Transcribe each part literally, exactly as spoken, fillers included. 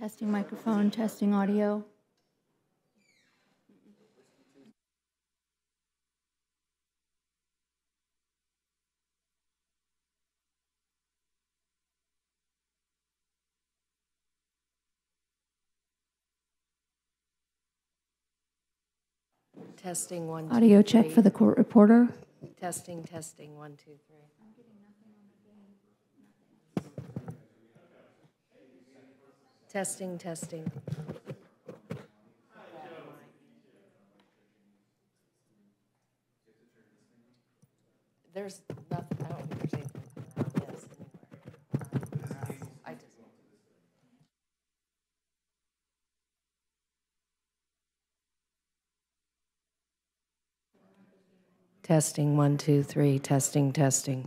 Testing microphone, testing audio. Testing one, two, Audio check three. for the court reporter. Testing, testing, one, two, three. Testing, testing. There's nothing, I don't think there's anything coming out of this anywhere. I just. Testing, one, two, three, testing, testing.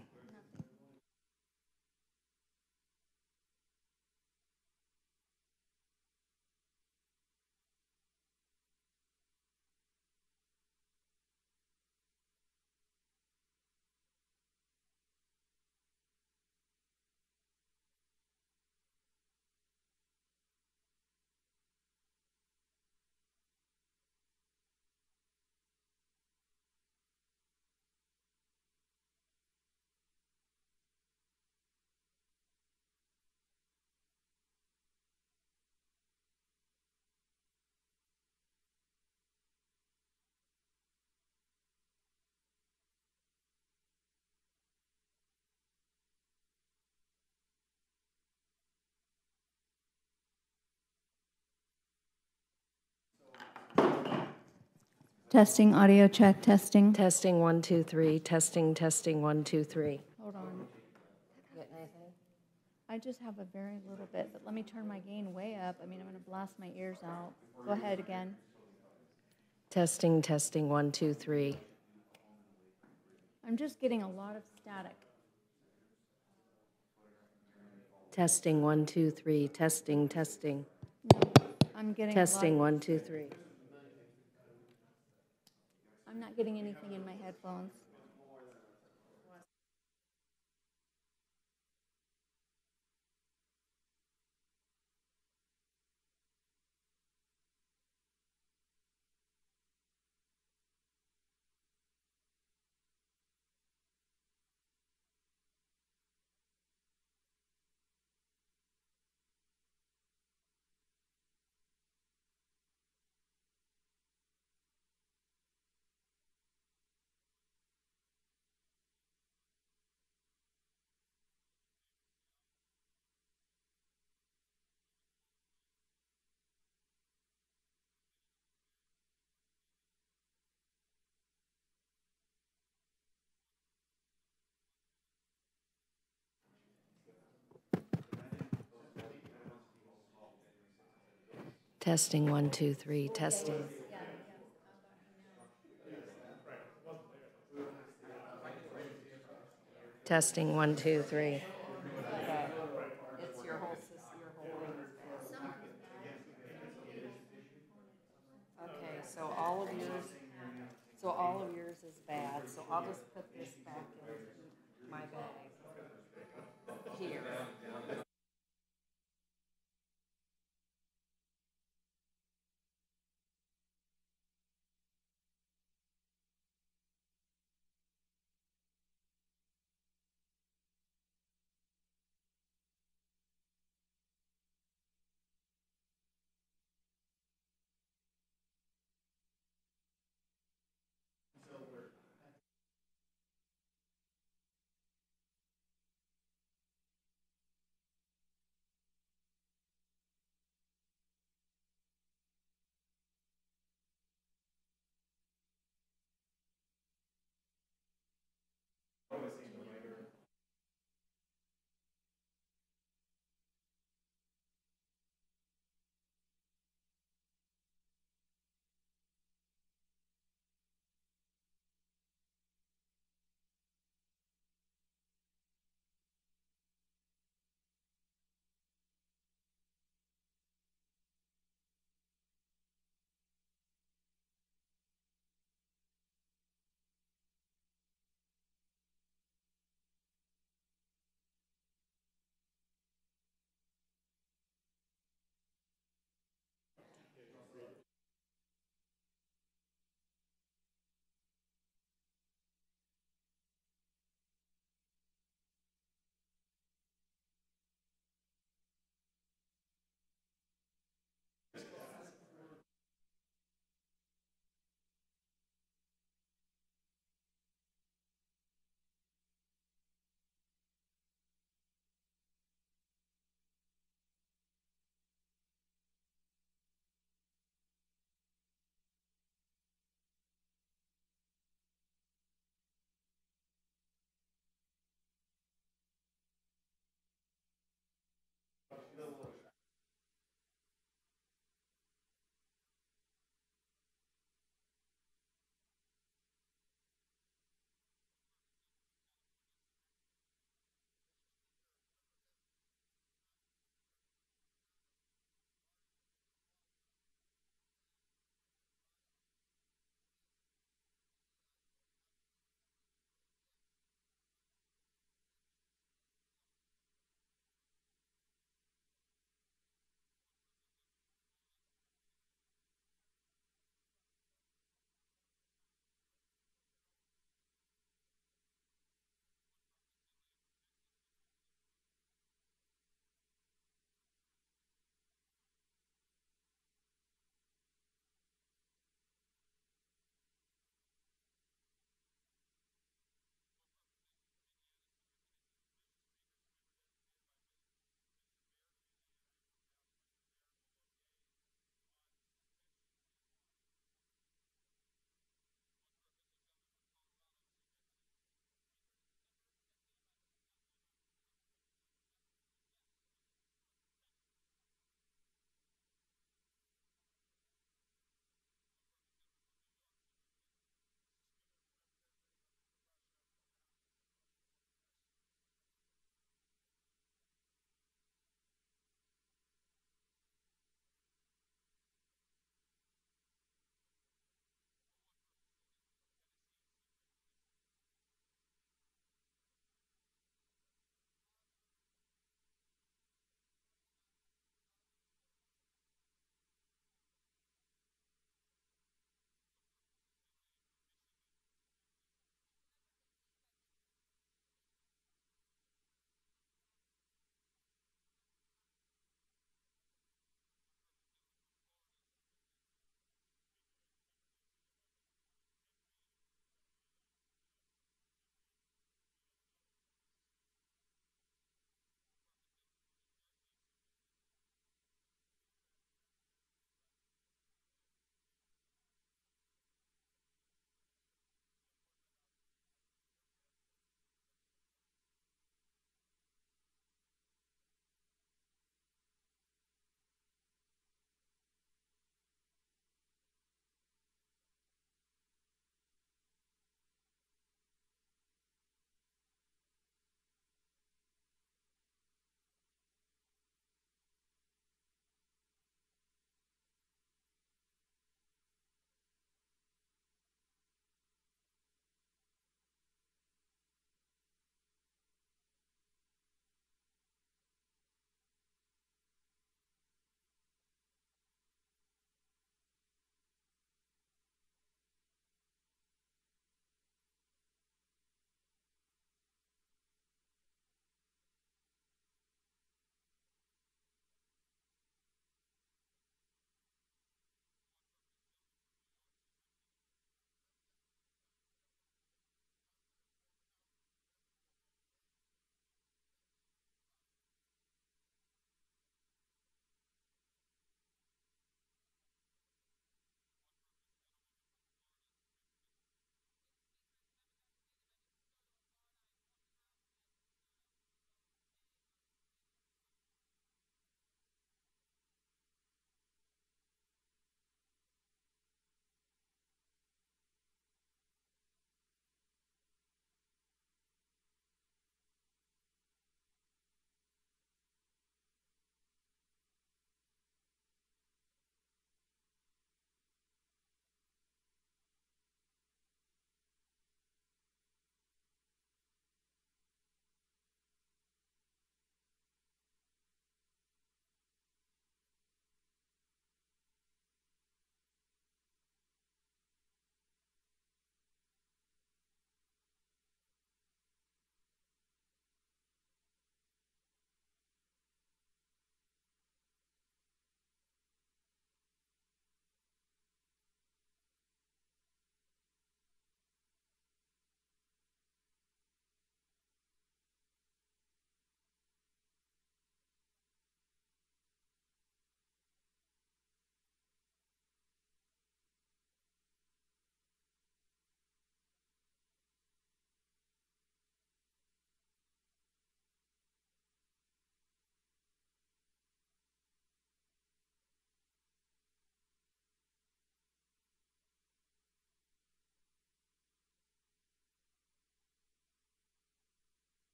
Testing audio check, testing. Testing, one, two, three, testing, testing, one, two, three. Hold on. Getting anything? I just have a very little bit, but let me turn my gain way up. I mean, I'm going to blast my ears out. Go ahead again. Testing, testing, one, two, three. I'm just getting a lot of static. Testing, one, two, three, testing, testing. I'm getting Testing, a lot of, one, two, three. I'm not getting anything in my headphones. Testing, one, two, three, testing. Testing, one, two, three. It's your whole system, your whole thing is bad. Okay, so all of yours, so all of yours is bad, so I'll just put this back in my bag. Here.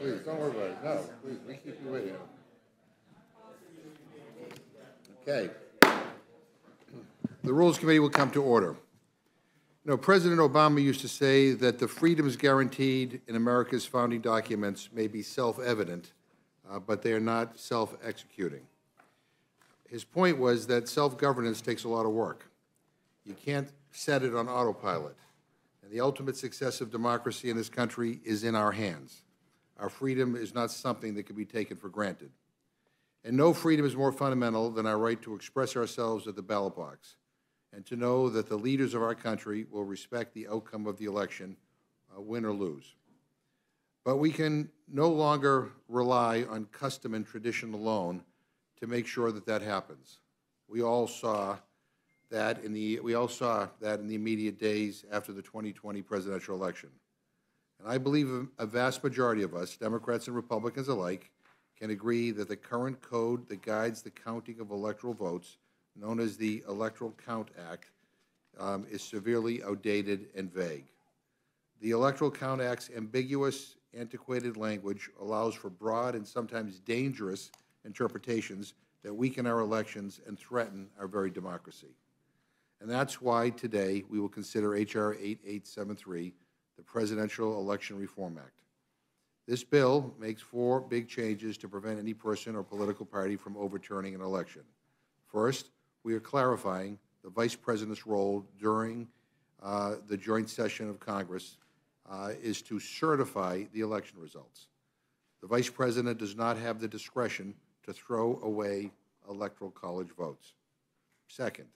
please, don't worry about it. No, please, we keep you waiting. Okay. The Rules Committee will come to order. You know, President Obama used to say that the freedoms guaranteed in America's founding documents may be self-evident, uh, but they are not self-executing. His point was that self-governance takes a lot of work. You can't set it on autopilot. And the ultimate success of democracy in this country is in our hands. Our freedom is not something that can be taken for granted. And no freedom is more fundamental than our right to express ourselves at the ballot box and to know that the leaders of our country will respect the outcome of the election, uh, win or lose. But we can no longer rely on custom and tradition alone to make sure that that happens. We all saw that in the we all saw that in the immediate days after the twenty twenty presidential election. And I believe a vast majority of us, Democrats and Republicans alike, can agree that the current code that guides the counting of electoral votes, known as the Electoral Count Act, um, is severely outdated and vague. The Electoral Count Act's ambiguous, antiquated language allows for broad and sometimes dangerous interpretations that weaken our elections and threaten our very democracy. And that's why today we will consider H R eighty-eight seventy-three, the Presidential Election Reform Act. This bill makes four big changes to prevent any person or political party from overturning an election. First, we are clarifying the Vice President's role during uh, the joint session of Congress uh, is to certify the election results. The Vice President does not have the discretion to throw away electoral college votes. Second,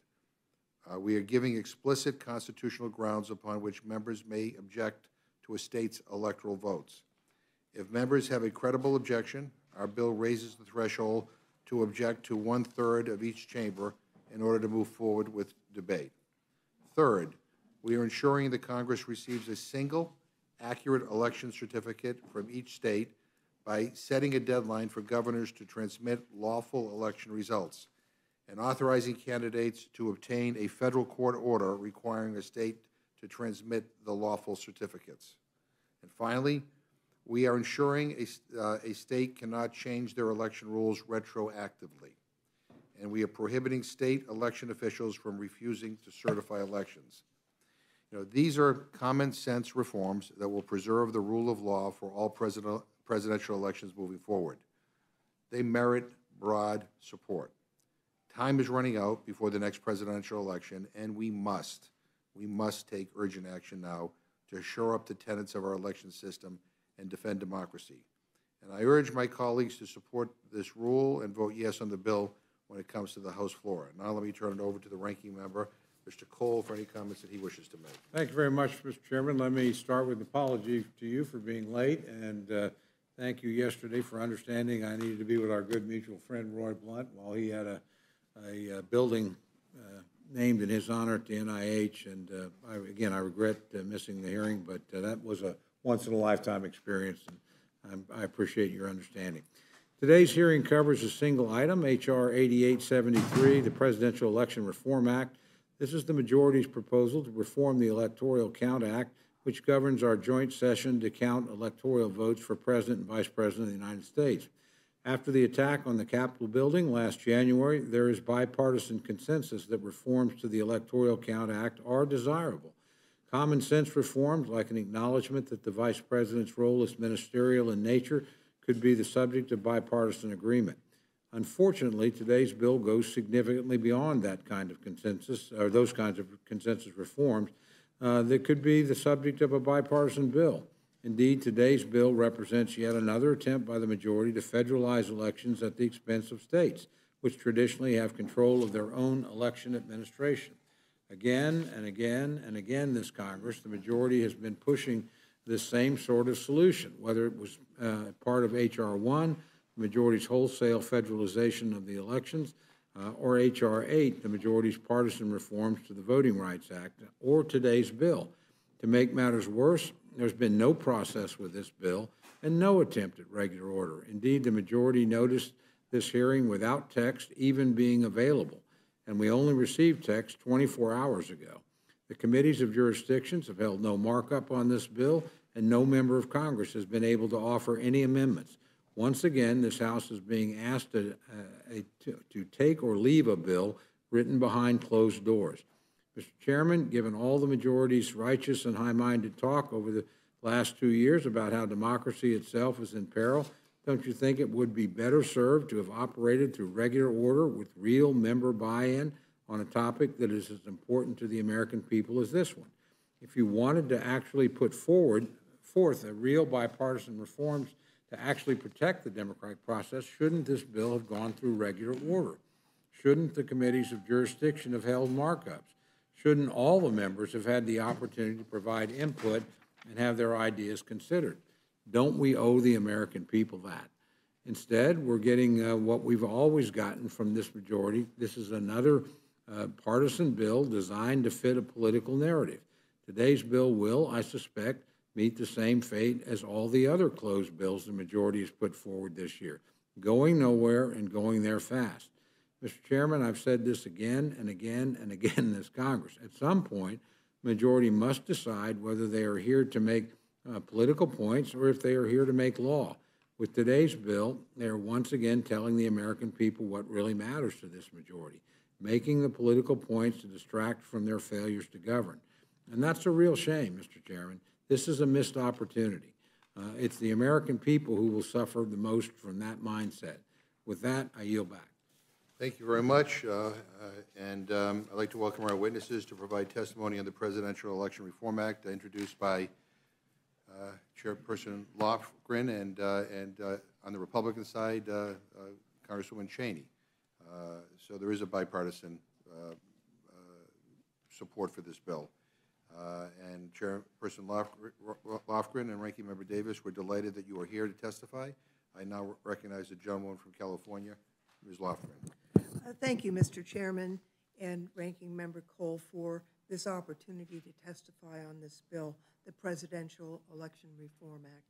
uh, we are giving explicit constitutional grounds upon which members may object to a state's electoral votes. If members have a credible objection, our bill raises the threshold to object to one-third of each chamber in order to move forward with debate. Third, we are ensuring that Congress receives a single, accurate election certificate from each state by setting a deadline for governors to transmit lawful election results and authorizing candidates to obtain a federal court order requiring a state to transmit the lawful certificates. And finally, we are ensuring a, uh, a state cannot change their election rules retroactively. And we are prohibiting state election officials from refusing to certify elections. You know, these are common sense reforms that will preserve the rule of law for all president, presidential elections moving forward. They merit broad support. Time is running out before the next presidential election, and we must, we must take urgent action now to shore up the tenets of our election system and defend democracy. And I urge my colleagues to support this rule and vote yes on the bill when it comes to the House floor. Now let me turn it over to the ranking member, Mister Cole, for any comments that he wishes to make. Thank you very much, Mister Chairman. Let me start with an apology to you for being late, and uh, thank you yesterday for understanding I needed to be with our good mutual friend Roy Blunt while he had a, a, a building uh, named in his honor at the N I H. And uh, I, again, I regret uh, missing the hearing, but uh, that was a once-in-a-lifetime experience, and I'm, I appreciate your understanding. Today's hearing covers a single item, H R eighty-eight seventy-three, the Presidential Election Reform Act. This is the majority's proposal to reform the Electoral Count Act, which governs our joint session to count electoral votes for President and Vice President of the United States. After the attack on the Capitol building last January, there is bipartisan consensus that reforms to the Electoral Count Act are desirable. Common sense reforms, like an acknowledgement that the Vice President's role is ministerial in nature, could be the subject of bipartisan agreement. Unfortunately, today's bill goes significantly beyond that kind of consensus, or those kinds of consensus reforms uh, that could be the subject of a bipartisan bill. Indeed, today's bill represents yet another attempt by the majority to federalize elections at the expense of states, which traditionally have control of their own election administration. Again and again and again this Congress, the majority has been pushing this same sort of solution, whether it was uh, part of H R one, the majority's wholesale federalization of the elections, uh, or H R eight, the majority's partisan reforms to the Voting Rights Act, or today's bill. To make matters worse, there's been no process with this bill and no attempt at regular order. Indeed, the majority noticed this hearing without text even being available, and we only received text twenty-four hours ago. The committees of jurisdictions have held no markup on this bill, and no member of Congress has been able to offer any amendments. Once again, this House is being asked to, uh, a, to, to take or leave a bill written behind closed doors. Mister Chairman, given all the majority's righteous and high-minded talk over the last two years about how democracy itself is in peril, don't you think it would be better served to have operated through regular order with real member buy-in on a topic that is as important to the American people as this one? If you wanted to actually put forward, forth a real bipartisan reforms to actually protect the democratic process, shouldn't this bill have gone through regular order? Shouldn't the committees of jurisdiction have held markups? Shouldn't all the members have had the opportunity to provide input and have their ideas considered? Don't we owe the American people that? Instead, we're getting uh, what we've always gotten from this majority. This is another uh, partisan bill designed to fit a political narrative. Today's bill will, I suspect, meet the same fate as all the other closed bills the majority has put forward this year, going nowhere and going there fast. Mister Chairman, I've said this again and again and again in this Congress. At some point, the majority must decide whether they are here to make uh, political points or if they are here to make law. With today's bill, they are once again telling the American people what really matters to this majority, making the political points to distract from their failures to govern. And that's a real shame, Mister Chairman. This is a missed opportunity. Uh, it's the American people who will suffer the most from that mindset. With that, I yield back. Thank you very much, uh, uh, and um, I'd like to welcome our witnesses to provide testimony on the Presidential Election Reform Act, uh, introduced by uh, Chairperson Lofgren, and, uh, and uh, on the Republican side, uh, uh, Congresswoman Cheney. Uh, so there is a bipartisan uh, uh, support for this bill. Uh, and Chairperson Lofgren and Ranking Member Davis, we're delighted that you are here to testify. I now recognize the gentlewoman from California, Miz Lofgren. Uh, thank you, Mister Chairman and Ranking Member Cole, for this opportunity to testify on this bill, the Presidential Election Reform Act.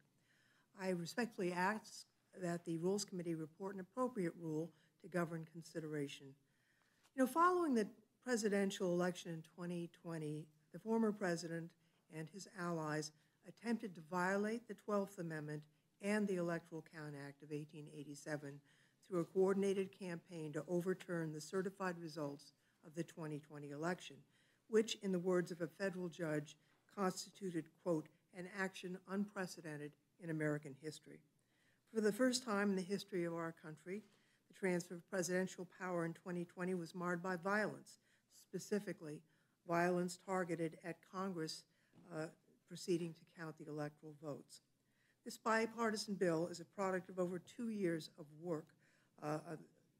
I respectfully ask that the Rules Committee report an appropriate rule to govern consideration. You know, following the presidential election in twenty twenty, the former president and his allies attempted to violate the twelfth Amendment and the Electoral Count Act of eighteen eighty-seven through a coordinated campaign to overturn the certified results of the twenty twenty election, which, in the words of a federal judge, constituted, quote, an action unprecedented in American history. For the first time in the history of our country, the transfer of presidential power in twenty twenty was marred by violence, specifically violence targeted at Congress uh, proceeding to count the electoral votes. This bipartisan bill is a product of over two years of work uh, uh,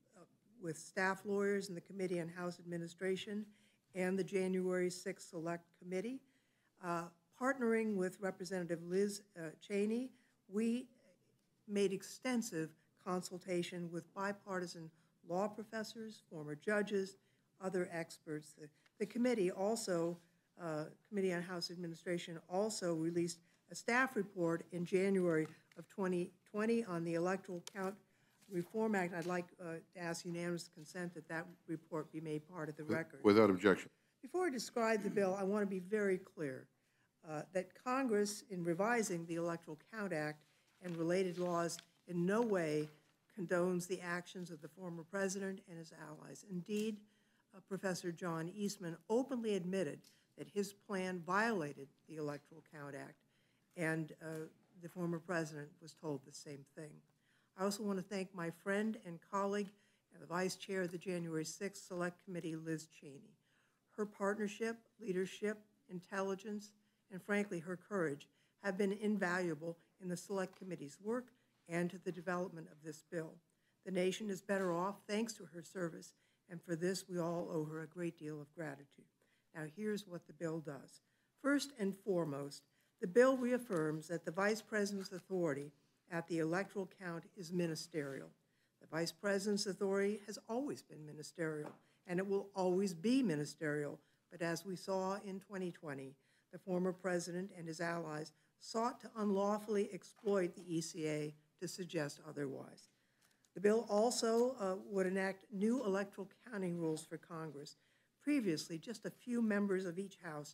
with staff lawyers in the Committee on House Administration and the January sixth Select Committee. Uh, partnering with Representative Liz uh, Cheney, we made extensive consultation with bipartisan law professors, former judges, other experts. The, the committee also, uh, Committee on House Administration also released a staff report in January of twenty twenty on the Electoral Count Reform Act. I'd like uh, to ask unanimous consent that that report be made part of the record. Without objection. Before I describe the bill, I want to be very clear uh, that Congress, in revising the Electoral Count Act and related laws, in no way condones the actions of the former president and his allies. Indeed, uh, Professor John Eastman openly admitted that his plan violated the Electoral Count Act, and uh, the former president was told the same thing. I also want to thank my friend and colleague and the vice chair of the January sixth Select Committee, Liz Cheney. Her partnership, leadership, intelligence, and frankly, her courage have been invaluable in the Select Committee's work and to the development of this bill. The nation is better off thanks to her service, and for this, we all owe her a great deal of gratitude. Now, here's what the bill does. First and foremost, the bill reaffirms that the Vice President's authority at the electoral count is ministerial. The Vice President's authority has always been ministerial, and it will always be ministerial. But as we saw in twenty twenty, the former president and his allies sought to unlawfully exploit the E C A to suggest otherwise. The bill also uh, would enact new electoral counting rules for Congress. Previously, just a few members of each house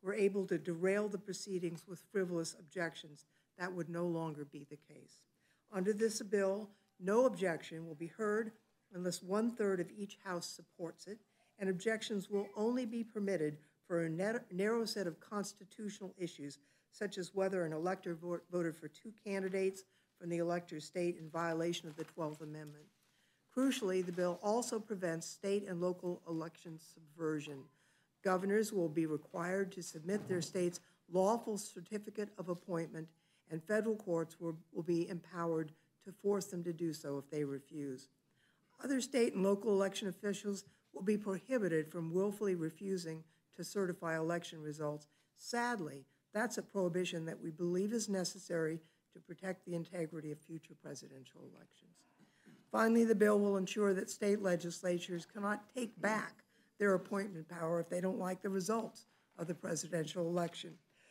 were able to derail the proceedings with frivolous objections. That would no longer be the case. Under this bill, no objection will be heard unless one-third of each House supports it, and objections will only be permitted for a narrow set of constitutional issues, such as whether an elector voted for two candidates from the elector's state in violation of the twelfth Amendment. Crucially, the bill also prevents state and local election subversion. Governors will be required to submit their state's lawful certificate of appointment, and federal courts will, will be empowered to force them to do so if they refuse. Other state and local election officials will be prohibited from willfully refusing to certify election results. Sadly, that's a prohibition that we believe is necessary to protect the integrity of future presidential elections. Finally, the bill will ensure that state legislatures cannot take back their appointment power if they don't like the results of the presidential election,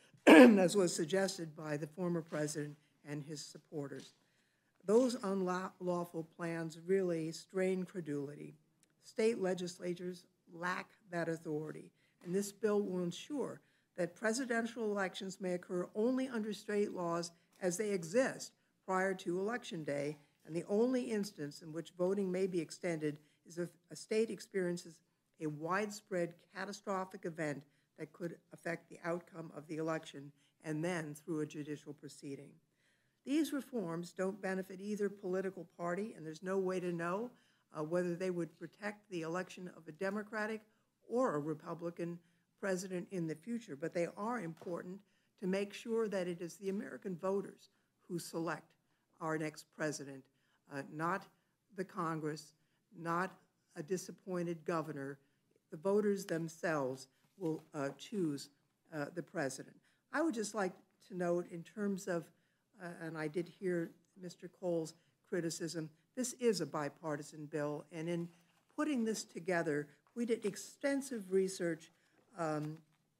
as was suggested by the former president and his supporters. Those unlawful plans really strain credulity. State legislatures lack that authority, and this bill will ensure that presidential elections may occur only under state laws as they exist prior to Election Day, and the only instance in which voting may be extended is if a state experiences a widespread catastrophic event that could affect the outcome of the election, and then through a judicial proceeding. These reforms don't benefit either political party, and there's no way to know uh, whether they would protect the election of a Democratic or a Republican president in the future, but they are important to make sure that it is the American voters who select our next president, uh, not the Congress, not a disappointed governor. The voters themselves will uh, choose uh, the president. I would just like to note in terms of, uh, and I did hear Mister Cole's criticism, this is a bipartisan bill, and in putting this together, we did extensive research um,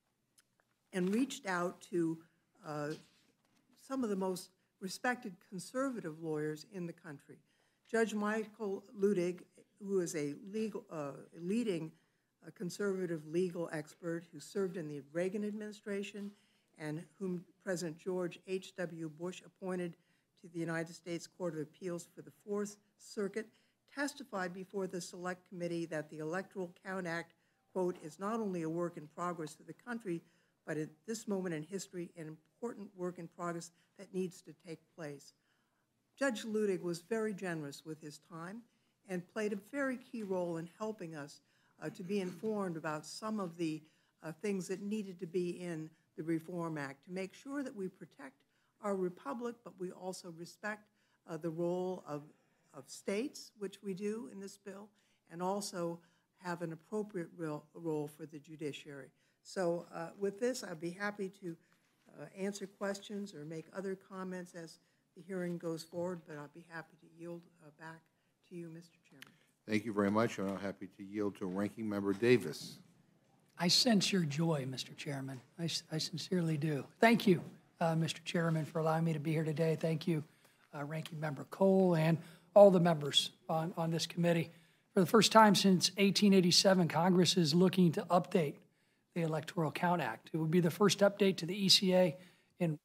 and reached out to uh, some of the most respected conservative lawyers in the country. Judge Michael Luttig, who is a legal, uh, leading uh, conservative legal expert who served in the Reagan administration and whom President George H W Bush appointed to the United States Court of Appeals for the Fourth Circuit, testified before the Select Committee that the Electoral Count Act, quote, is not only a work in progress for the country, but at this moment in history, an important work in progress that needs to take place. Judge Luttig was very generous with his time and played a very key role in helping us uh, to be informed about some of the uh, things that needed to be in the Reform Act to make sure that we protect our republic, but we also respect uh, the role of, of states, which we do in this bill, and also have an appropriate real, role for the judiciary. So uh, with this, I'd be happy to uh, answer questions or make other comments as the hearing goes forward, but I'll be happy to yield uh, back to you, Mister Chairman. Thank you very much. I'm now happy to yield to Ranking Member Davis. I sense your joy, Mister Chairman. I, I sincerely do. Thank you, uh, Mister Chairman, for allowing me to be here today. Thank you, uh, Ranking Member Cole, and all the members on, on this committee. For the first time since eighteen eighty-seven, Congress is looking to update the Electoral Count Act. It would be the first update to the E C A in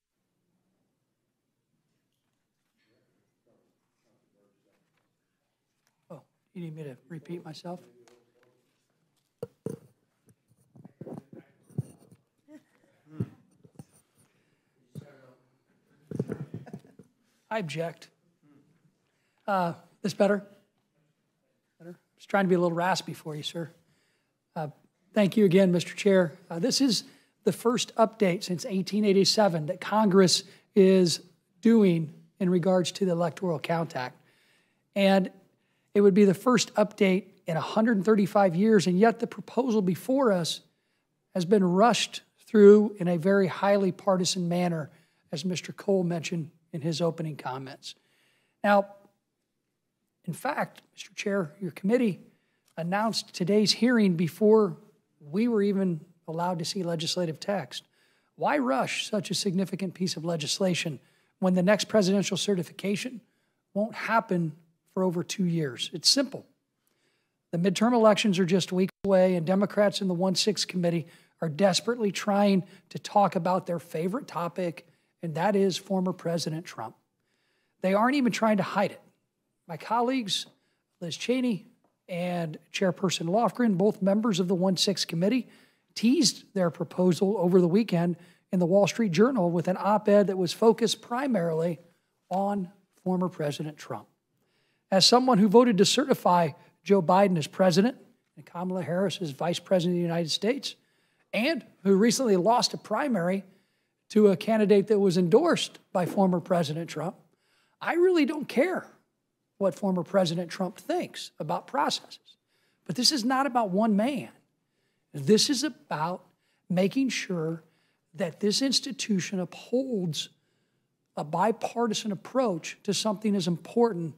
Oh, you need me to repeat myself? I object. Uh, this better? Better? Just trying to be a little raspy for you, sir. Uh, thank you again, Mister Chair. Uh, this is the first update since eighteen eighty-seven that Congress is doing in regards to the Electoral Count Act. And it would be the first update in one hundred thirty-five years, and yet the proposal before us has been rushed through in a very highly partisan manner, as Mister Cole mentioned in his opening comments. Now, in fact, Mister Chair, your committee announced today's hearing before we were even allowed to see legislative text. Why rush such a significant piece of legislation when the next presidential certification won't happen for over two years? It's simple. The midterm elections are just weeks away, and Democrats in the one six committee are desperately trying to talk about their favorite topic, and that is former President Trump. They aren't even trying to hide it. My colleagues, Liz Cheney and Chairperson Lofgren, both members of the one six committee, teased their proposal over the weekend in the Wall Street Journal with an op-ed that was focused primarily on former President Trump. As someone who voted to certify Joe Biden as president and Kamala Harris as vice president of the United States, and who recently lost a primary to a candidate that was endorsed by former President Trump, I really don't care what former President Trump thinks about processes. But this is not about one man. This is about making sure that this institution upholds a bipartisan approach to something as important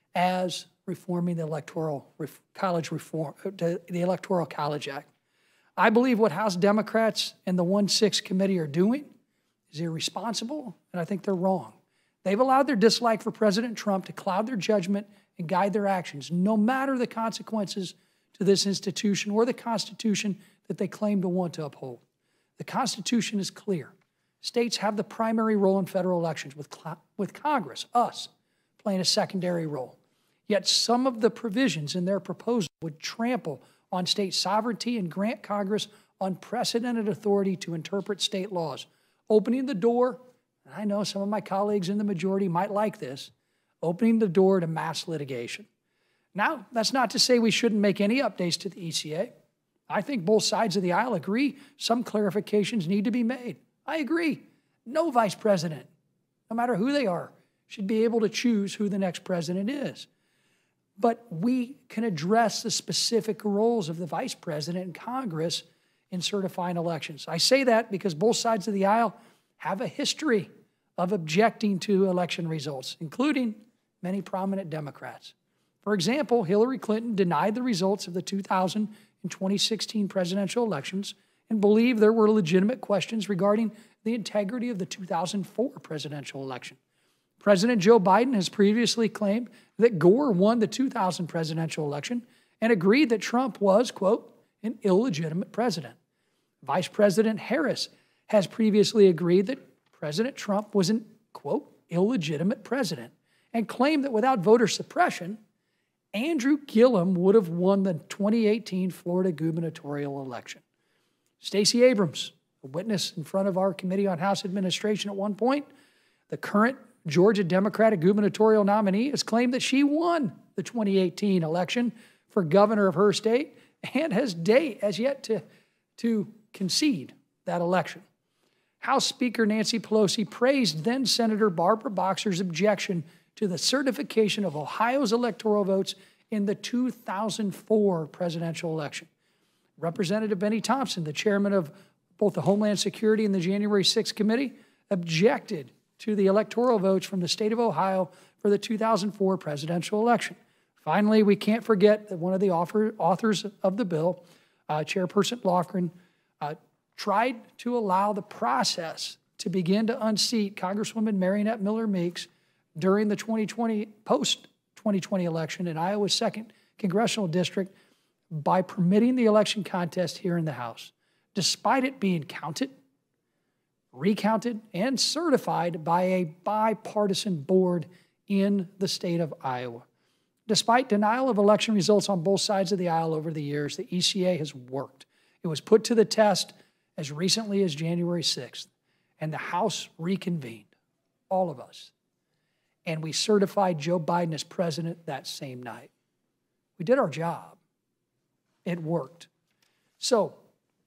as reforming the electoral ref, college reform, the Electoral College Act. I believe what House Democrats and the one six committee are doing is irresponsible, and I think they're wrong. They've allowed their dislike for President Trump to cloud their judgment and guide their actions, no matter the consequences to this institution or the Constitution that they claim to want to uphold. The Constitution is clear. States have the primary role in federal elections, with, with Congress, us, playing a secondary role. Yet some of the provisions in their proposal would trample on state sovereignty and grant Congress unprecedented authority to interpret state laws, opening the door, and I know some of my colleagues in the majority might like this, opening the door to mass litigation. Now, that's not to say we shouldn't make any updates to the E C A. I think both sides of the aisle agree some clarifications need to be made. I agree. No vice president, no matter who they are, should be able to choose who the next president is. But we can address the specific roles of the vice president and Congress in certifying elections. I say that because both sides of the aisle have a history of objecting to election results, including many prominent Democrats. For example, Hillary Clinton denied the results of the two thousand and twenty sixteen presidential elections and believed there were legitimate questions regarding the integrity of the two thousand four presidential election. President Joe Biden has previously claimed that Gore won the two thousand presidential election and agreed that Trump was, quote, an illegitimate president. Vice President Harris has previously agreed that President Trump was an, quote, illegitimate president and claimed that without voter suppression, Andrew Gillum would have won the twenty eighteen Florida gubernatorial election. Stacey Abrams, a witness in front of our Committee on House Administration at one point, the current Georgia Democratic gubernatorial nominee, has claimed that she won the twenty eighteen election for governor of her state and has date as yet to, to concede that election. House Speaker Nancy Pelosi praised then-Senator Barbara Boxer's objection to the certification of Ohio's electoral votes in the two thousand four presidential election. Representative Benny Thompson, the chairman of both the Homeland Security and the January sixth Committee, objected to the electoral votes from the state of Ohio for the two thousand four presidential election. Finally, we can't forget that one of the author, authors of the bill, uh, Chairperson Lofgren, uh, tried to allow the process to begin to unseat Congresswoman Marionette Miller Meeks during the twenty twenty, post twenty twenty election in Iowa's second congressional district by permitting the election contest here in the House, despite it being counted, recounted, and certified by a bipartisan board in the state of Iowa. Despite denial of election results on both sides of the aisle over the years, the E C A has worked. It was put to the test as recently as January sixth, and the House reconvened, all of us, and we certified Joe Biden as president that same night. We did our job. It worked. So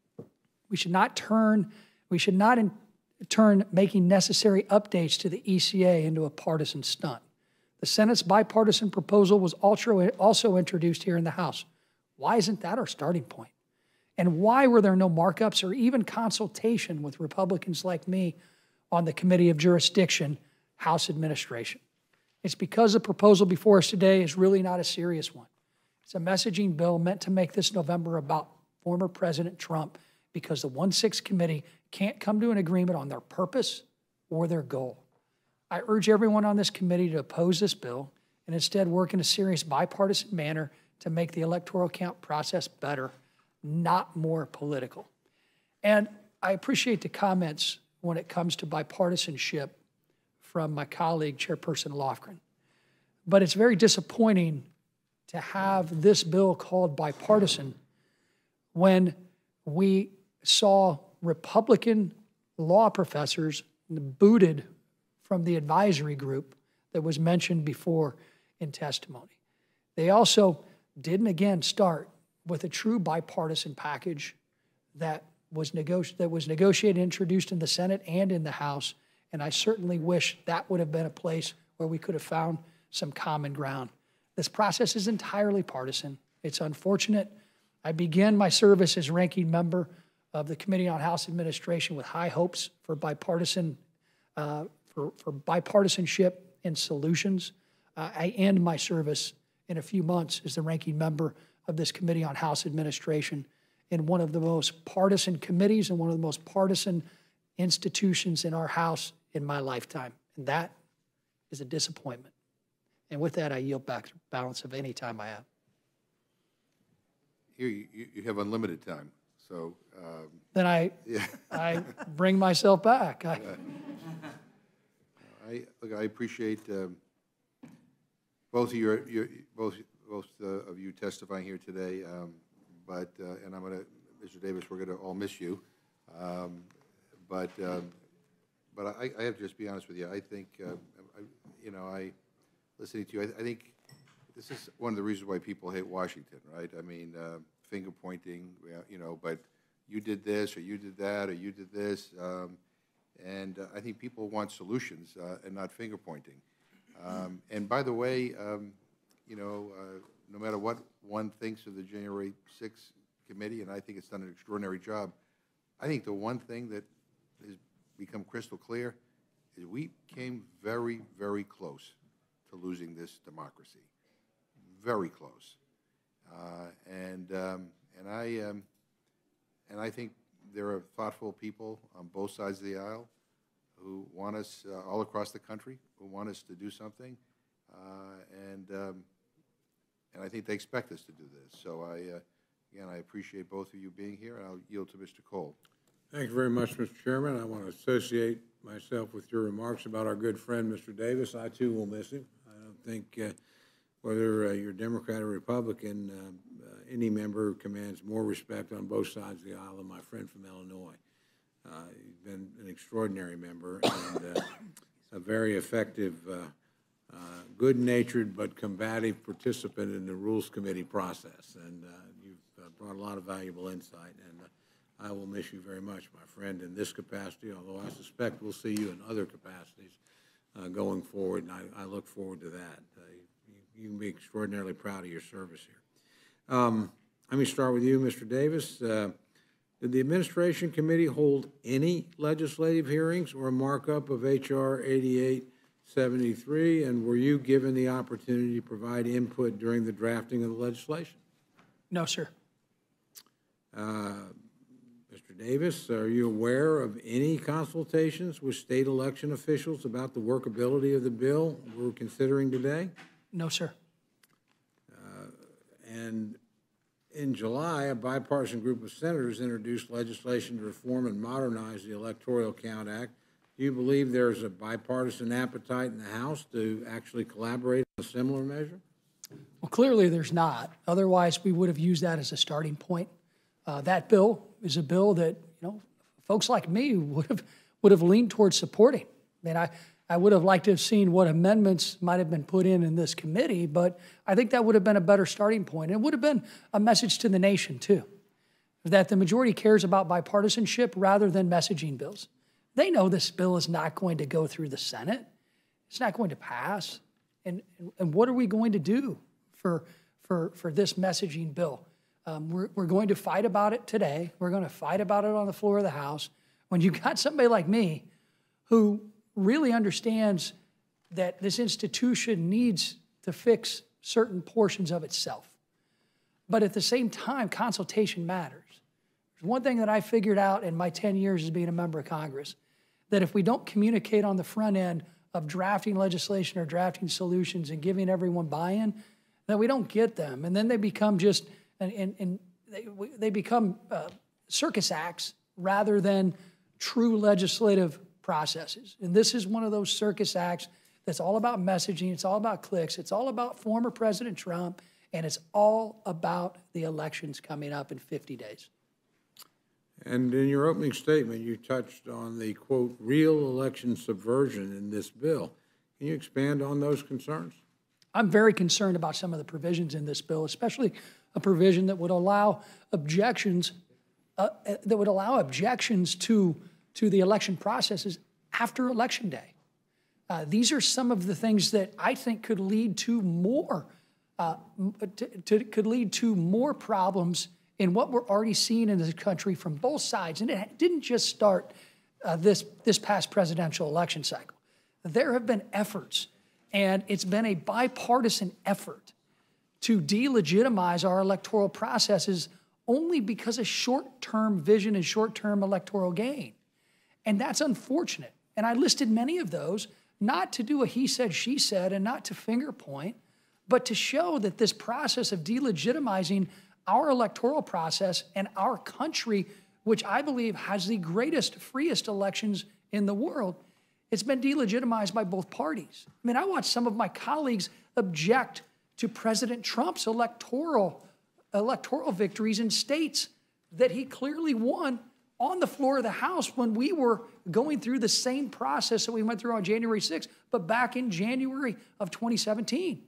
we should not turn, we should not in turn making necessary updates to the E C A into a partisan stunt. The Senate's bipartisan proposal was also introduced here in the House. Why isn't that our starting point? And why were there no markups or even consultation with Republicans like me on the Committee of Jurisdiction, House Administration? It's because the proposal before us today is really not a serious one. It's a messaging bill meant to make this November about former President Trump because the one six Committee can't come to an agreement on their purpose or their goal. I urge everyone on this committee to oppose this bill and instead work in a serious bipartisan manner to make the electoral count process better, not more political. And I appreciate the comments when it comes to bipartisanship from my colleague, Chairperson Lofgren. But it's very disappointing to have this bill called bipartisan when we saw Republican law professors booted from the advisory group that was mentioned before in testimony. They also didn't again start with a true bipartisan package that was, negoti- that was negotiated, introduced in the Senate and in the House, and I certainly wish that would have been a place where we could have found some common ground. This process is entirely partisan. It's unfortunate. I began my service as ranking member of the Committee on House Administration with high hopes for bipartisan, uh, for, for bipartisanship and solutions. Uh, I end my service in a few months as the ranking member of this Committee on House Administration in one of the most partisan committees and one of the most partisan institutions in our House in my lifetime. And that is a disappointment. And with that, I yield back the balance of any time I have. Here, you, you have unlimited time, so. um, Then I, Yeah. I bring myself back. I, I, look, I appreciate um, both of your, your, both, both uh, of you testifying here today, um, but, uh, and I'm going to, Mister Davis, we're going to all miss you. Um, But, um, but I, I have to just be honest with you. I think, uh, I, you know, I, listening to you, I, I think this is one of the reasons why people hate Washington, right? I mean, uh, finger pointing, you know, but you did this, or you did that, or you did this. Um, and uh, I think people want solutions uh, and not finger pointing. Um, and by the way, um, you know, uh, no matter what one thinks of the January sixth committee, and I think it's done an extraordinary job, I think the one thing that has become crystal clear is we came very, very close to losing this democracy. Very close. Uh, and um, and I um, and I think there are thoughtful people on both sides of the aisle who want us uh, all across the country, who want us to do something, uh, and um, and I think they expect us to do this. So I uh, again I appreciate both of you being here, and I'll yield to Mister Cole. Thank you very much, Mister Chairman. I want to associate myself with your remarks about our good friend, Mister Davis. I, too, will miss him. I don't think uh, whether uh, you're Democrat or Republican, uh, uh, any member commands more respect on both sides of the aisle than my friend from Illinois. Uh, he's been an extraordinary member and uh, a very effective, uh, uh, good-natured but combative participant in the Rules Committee process. And uh, you've uh, brought a lot of valuable insight. And uh, I will miss you very much, my friend, in this capacity, although I suspect we'll see you in other capacities uh, going forward, and I, I look forward to that. Uh, you, you can be extraordinarily proud of your service here. Um, let me start with you, Mister Davis. Uh, did the Administration Committee hold any legislative hearings or markup of H R eighty-eight seventy-three, and were you given the opportunity to provide input during the drafting of the legislation? no, sir. Uh, Mister Davis, are you aware of any consultations with state election officials about the workability of the bill we're considering today? No, sir. Uh, and in July, a bipartisan group of senators introduced legislation to reform and modernize the Electoral Count Act. Do you believe there's a bipartisan appetite in the House to actually collaborate on a similar measure? Well, clearly there's not. Otherwise, we would have used that as a starting point. Uh, that bill is a bill that, you know, folks like me would have would have leaned towards supporting. I mean, I, I would have liked to have seen what amendments might have been put in in this committee, but I think that would have been a better starting point. It would have been a message to the nation, too, that the majority cares about bipartisanship rather than messaging bills. They know this bill is not going to go through the Senate. It's not going to pass. And, and what are we going to do for, for, for this messaging bill? Um, we're, we're going to fight about it today. We're going to fight about it on the floor of the House. When you got somebody like me who really understands that this institution needs to fix certain portions of itself, but at the same time, consultation matters. There's one thing that I figured out in my ten years as being a member of Congress, that if we don't communicate on the front end of drafting legislation or drafting solutions and giving everyone buy-in, that we don't get them. And then they become just, and, and, and they, they become uh, circus acts rather than true legislative processes. And this is one of those circus acts that's all about messaging, it's all about clicks, it's all about former President Trump, and it's all about the elections coming up in fifty days. And in your opening statement, you touched on the, quote, real election subversion in this bill. Can you expand on those concerns? I'm very concerned about some of the provisions in this bill, especially a provision that would allow objections, uh, that would allow objections to, to the election processes after Election Day. Uh, these are some of the things that I think could lead to more, uh, to, to, could lead to more problems in what we're already seeing in this country from both sides. And it didn't just start uh, this, this past presidential election cycle. There have been efforts, and it's been a bipartisan effort to delegitimize our electoral processes only because of short-term vision and short-term electoral gain. And that's unfortunate. And I listed many of those, not to do a he said, she said, and not to finger point, but to show that this process of delegitimizing our electoral process and our country, which I believe has the greatest, freest elections in the world, it's been delegitimized by both parties. I mean, I watched some of my colleagues object to President Trump's electoral, electoral victories in states that he clearly won on the floor of the House when we were going through the same process that we went through on January sixth, but back in January of twenty seventeen.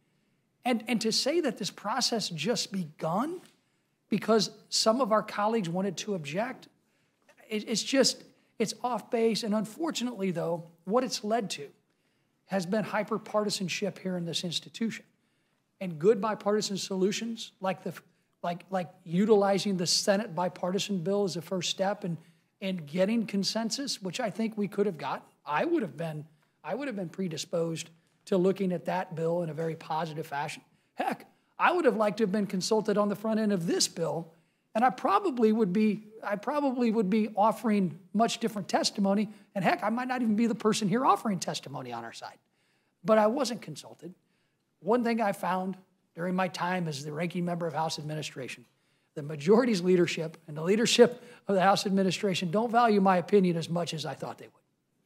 And, and to say that this process just begun because some of our colleagues wanted to object, it, it's just, it's off base. And unfortunately, though, what it's led to has been hyper-partisanship here in this institution. And good bipartisan solutions, like, the, like, like utilizing the Senate bipartisan bill as a first step and, and getting consensus, which I think we could have gotten. I would have been, I would have been predisposed to looking at that bill in a very positive fashion. Heck, I would have liked to have been consulted on the front end of this bill, and I probably would be, I probably would be offering much different testimony, and heck, I might not even be the person here offering testimony on our side. But I wasn't consulted. One thing I found during my time as the ranking member of House Administration, the majority's leadership and the leadership of the House Administration don't value my opinion as much as I thought they would.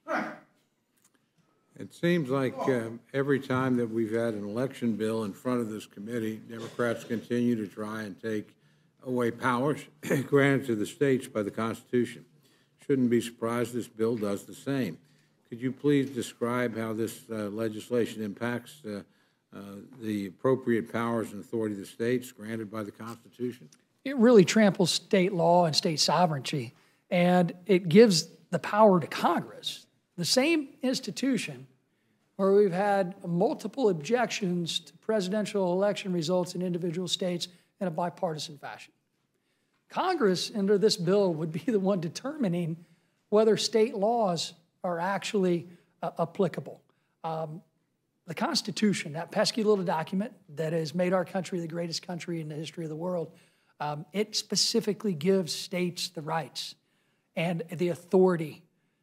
It seems like um, every time that we've had an election bill in front of this committee, Democrats continue to try and take away powers granted to the states by the Constitution. Shouldn't be surprised this bill does the same. Could you please describe how this uh, legislation impacts uh, uh, the appropriate powers and authority of the states granted by the Constitution? It really tramples state law and state sovereignty, and it gives the power to Congress, the same institution where we've had multiple objections to presidential election results in individual states in a bipartisan fashion. Congress, under this bill, would be the one determining whether state laws are actually uh, applicable. Um, the Constitution, that pesky little document that has made our country the greatest country in the history of the world, um, it specifically gives states the rights and the authority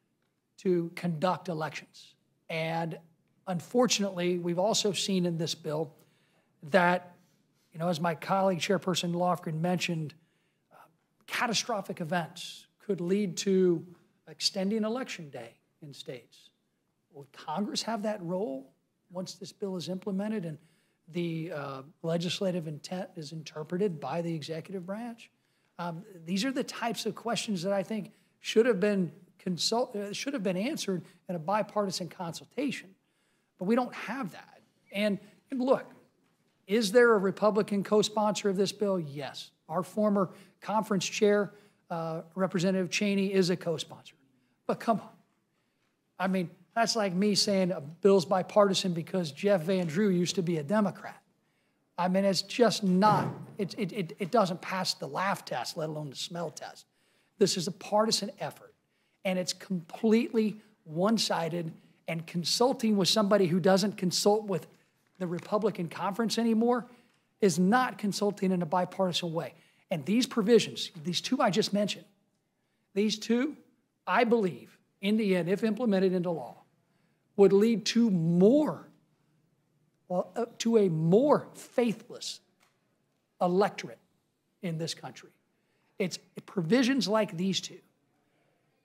to conduct elections. And unfortunately, we've also seen in this bill that, you know, as my colleague, Chairperson Lofgren mentioned, uh, catastrophic events could lead to extending election day in states. Will Congress have that role once this bill is implemented and the uh, legislative intent is interpreted by the executive branch? Um, these are the types of questions that I think should have been consult uh, should have been answered in a bipartisan consultation, but we don't have that. And, and look, is there a Republican co-sponsor of this bill? Yes. Our former conference chair, uh, Representative Cheney, is a co-sponsor. But come on. I mean, that's like me saying a bill's bipartisan because Jeff Van Drew used to be a Democrat. I mean, it's just not, it, it, it, it doesn't pass the laugh test, let alone the smell test. This is a partisan effort, and it's completely one-sided, and consulting with somebody who doesn't consult with the Republican conference anymore is not consulting in a bipartisan way. And these provisions, these two I just mentioned, these two, I believe, in the end, if implemented into law, would lead to more, well, uh, to a more faithless electorate in this country. It's provisions like these two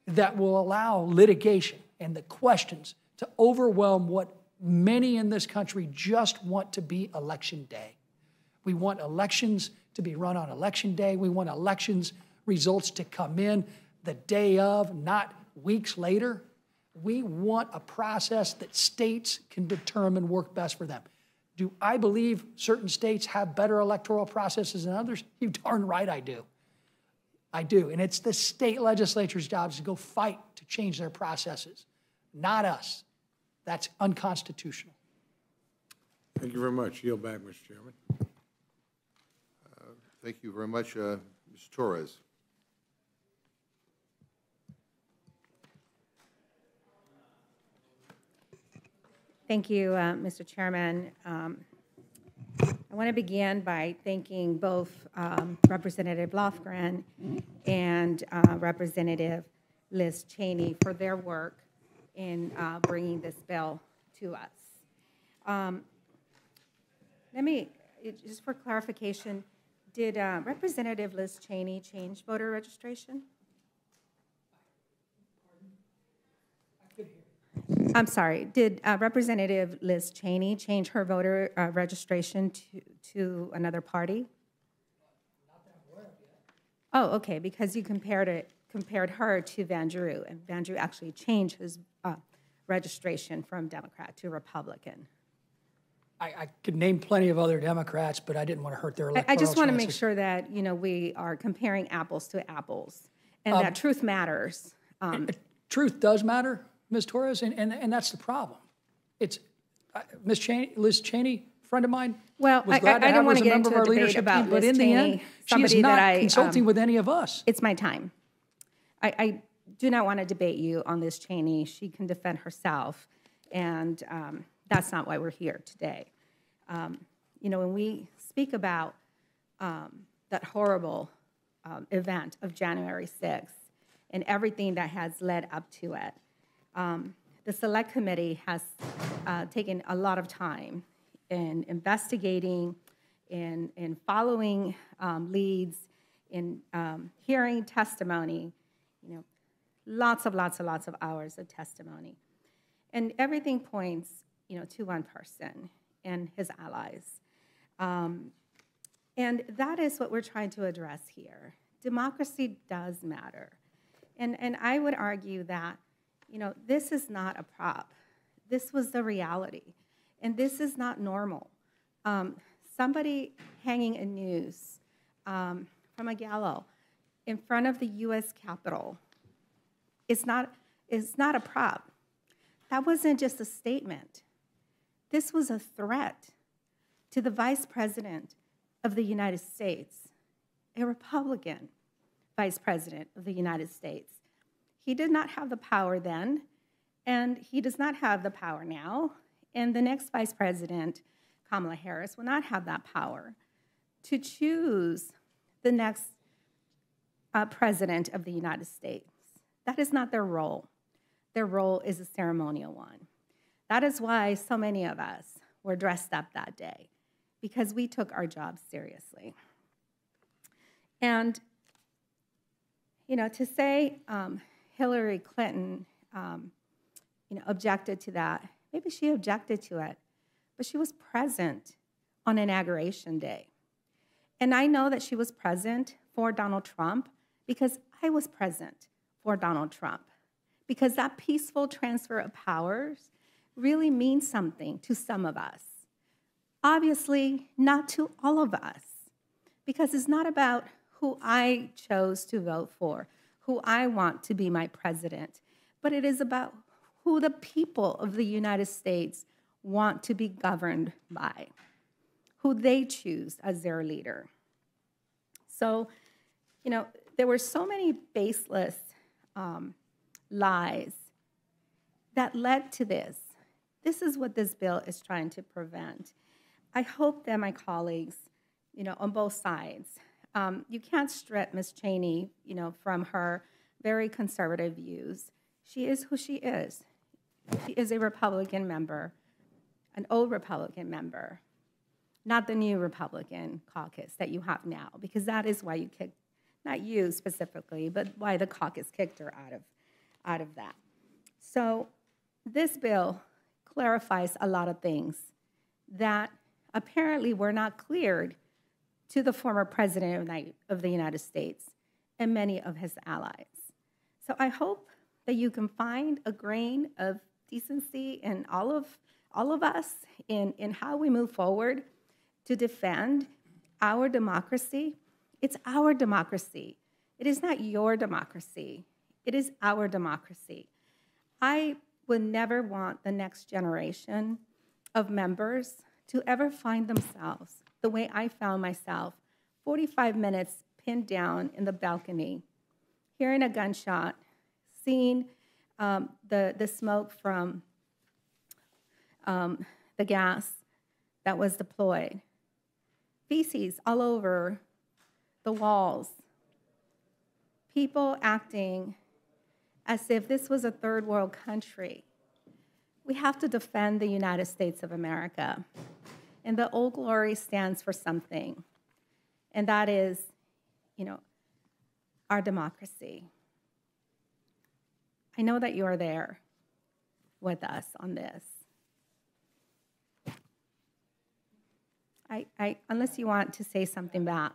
that will allow litigation and the questions to overwhelm what many in this country just want to be election day. We want elections to be run on election day. We want elections results to come in the day of, not weeks later. We want a process that states can determine work best for them. Do I believe certain states have better electoral processes than others? You darn right I do. I do. And it's the state legislature's job to go fight to change their processes, not us. That's unconstitutional. Thank you very much. Yield back, Mister Chairman. Uh, Thank you very much, uh, Miz Torres. Thank you, uh, Mister Chairman. Um, I want to begin by thanking both um, Representative Lofgren and uh, Representative Liz Cheney for their work in uh, bringing this bill to us. Um, let me, just for clarification, did uh, Representative Liz Cheney change voter registration? I'm sorry, did uh, Representative Liz Cheney change her voter uh, registration to, to another party? Oh, okay, because you compared it, compared her to Van Drew, and Van Drew actually changed his uh, registration from Democrat to Republican. I, I could name plenty of other Democrats, but I didn't want to hurt their I, electoral I just want to make chances. sure that, you know, we are comparing apples to apples, and Um, that truth matters. Um, Truth does matter, Miz Torres, and, and, and that's the problem. It's, uh, Miz Cheney, Liz Cheney, friend of mine, Well, was I- glad I- to I don't have her wanna as a get member into of our a debate leadership about team, but Liz in the Cheney, end, she is somebody not that I, consulting um, with any of us. It's my time. I, I do not want to debate you on Liz Cheney. She can defend herself, and um, that's not why we're here today. Um, you know, when we speak about um, that horrible um, event of January sixth and everything that has led up to it, um, the Select Committee has uh, taken a lot of time in investigating, in, in following um, leads, in um, hearing testimony, you know, lots of, lots of, lots of hours of testimony. And everything points, you know, to one person and his allies. Um, and that is what we're trying to address here. Democracy does matter. And, and I would argue that, you know, this is not a prop. This was the reality. And this is not normal. Um, somebody hanging a noose um, from a gallows in front of the U S Capitol is not, is not a prop. That wasn't just a statement. This was a threat to the Vice President of the United States, a Republican Vice President of the United States. He did not have the power then, and he does not have the power now, and the next Vice President, Kamala Harris, will not have that power to choose the next uh, President of the United States. That is not their role. Their role is a ceremonial one. That is why so many of us were dressed up that day, because we took our job seriously. And, you know, to say um, Hillary Clinton, um, you know, objected to that, maybe she objected to it, but she was present on Inauguration Day. And I know that she was present for Donald Trump because I was present for Donald Trump, because that peaceful transfer of powers really means something to some of us. Obviously, not to all of us, because it's not about who I chose to vote for, who I want to be my president, but it is about who the people of the United States want to be governed by, who they choose as their leader. So, you know, there were so many baseless um, lies that led to this. This is what this bill is trying to prevent. I hope that my colleagues, you know, on both sides, um, you can't strip Miz Cheney, you know, from her very conservative views. She is who she is. She is a Republican member, an old Republican member, not the new Republican caucus that you have now, because that is why you kicked, not you specifically, but why the caucus kicked her out of out of that. So this bill clarifies a lot of things that apparently were not cleared to the former president of Ni- of the United States and many of his allies. So I hope that you can find a grain of decency in all of, all of us in, in how we move forward to defend our democracy. It's our democracy. It is not your democracy. It is our democracy. I would never want the next generation of members to ever find themselves the way I found myself, forty-five minutes pinned down in the balcony, hearing a gunshot, seeing um, the, the smoke from um, the gas that was deployed, feces all over the walls, people acting as if this was a third world country. We have to defend the United States of America. And the Old Glory stands for something, and that is, you know, our democracy. I know that you are there with us on this. I, I, unless you want to say something back.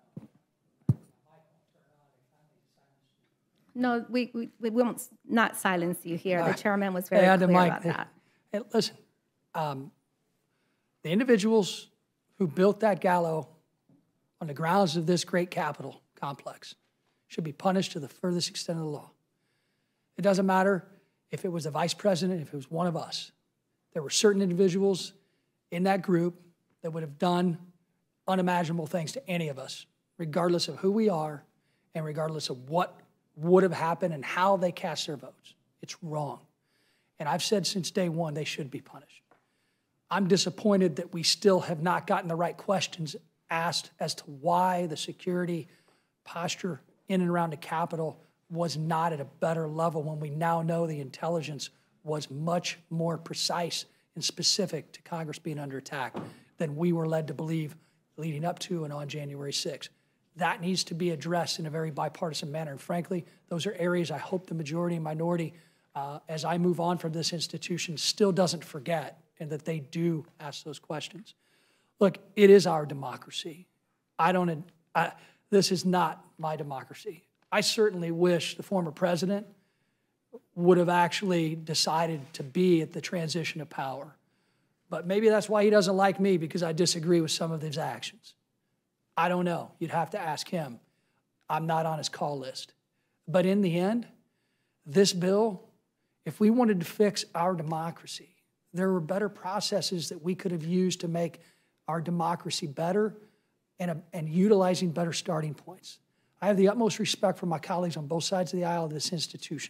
No, we, we, we won't not silence you here. The chairman was very Hey, clear Mike, about hey, that. hey, listen, um, the individuals who built that gallows on the grounds of this great Capitol complex should be punished to the furthest extent of the law. It doesn't matter if it was the vice president, if it was one of us. There were certain individuals in that group that would have done unimaginable things to any of us, regardless of who we are and regardless of what would have happened and how they cast their votes. It's wrong. And I've said since day one they should be punished. I'm disappointed that we still have not gotten the right questions asked as to why the security posture in and around the Capitol was not at a better level when we now know the intelligence was much more precise and specific to Congress being under attack than we were led to believe leading up to and on January sixth. That needs to be addressed in a very bipartisan manner. And frankly, those are areas I hope the majority and minority, uh, as I move on from this institution, still doesn't forget, and that they do ask those questions. Look, it is our democracy. I don't, I, this is not my democracy. I certainly wish the former president would have actually decided to be at the transition of power. But maybe that's why he doesn't like me, because I disagree with some of his actions. I don't know. You'd have to ask him. I'm not on his call list. But in the end, this bill, if we wanted to fix our democracy, there were better processes that we could have used to make our democracy better and, uh, and utilizing better starting points. I have the utmost respect for my colleagues on both sides of the aisle of this institution.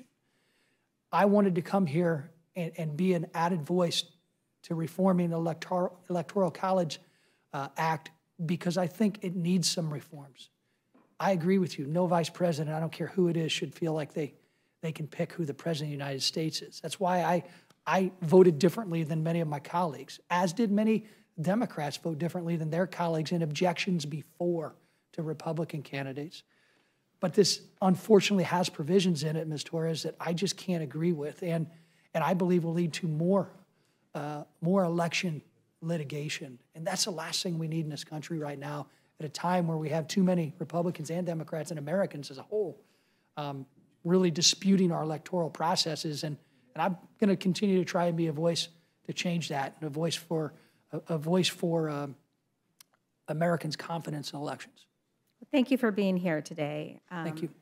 I wanted to come here and, and be an added voice to reforming the Electoral, Electoral College uh, Act, because I think it needs some reforms. I agree with you. No vice president, I don't care who it is, should feel like they, they can pick who the president of the United States is. That's why I, I voted differently than many of my colleagues, as did many Democrats vote differently than their colleagues in objections before to Republican candidates. But this unfortunately has provisions in it, Miz Torres, that I just can't agree with, and, and I believe will lead to more, uh, more election litigation. And that's the last thing we need in this country right now, at a time where we have too many Republicans and Democrats and Americans as a whole um, really disputing our electoral processes. And, and I'm going to continue to try and be a voice to change that, and a voice for, a, a voice for um, Americans' confidence in elections. Thank you for being here today. Um, Thank you.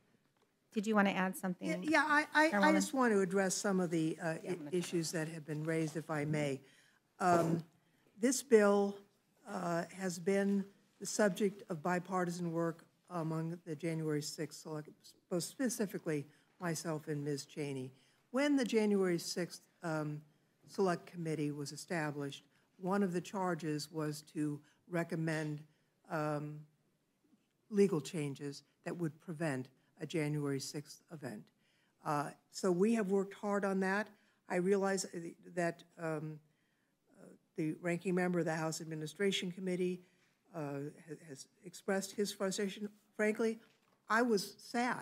Did you want to add something? Yeah, yeah, I, I, I Chairwoman? just want to address some of the uh, i- issues that have been raised, if I may. Um, This bill uh, has been the subject of bipartisan work among the January sixth select, most specifically myself and Miz Cheney. When the January sixth um, Select Committee was established, one of the charges was to recommend um, legal changes that would prevent a January sixth event. Uh, so we have worked hard on that. I realize that um, uh, the ranking member of the House Administration Committee uh, has, has expressed his frustration. Frankly, I was sad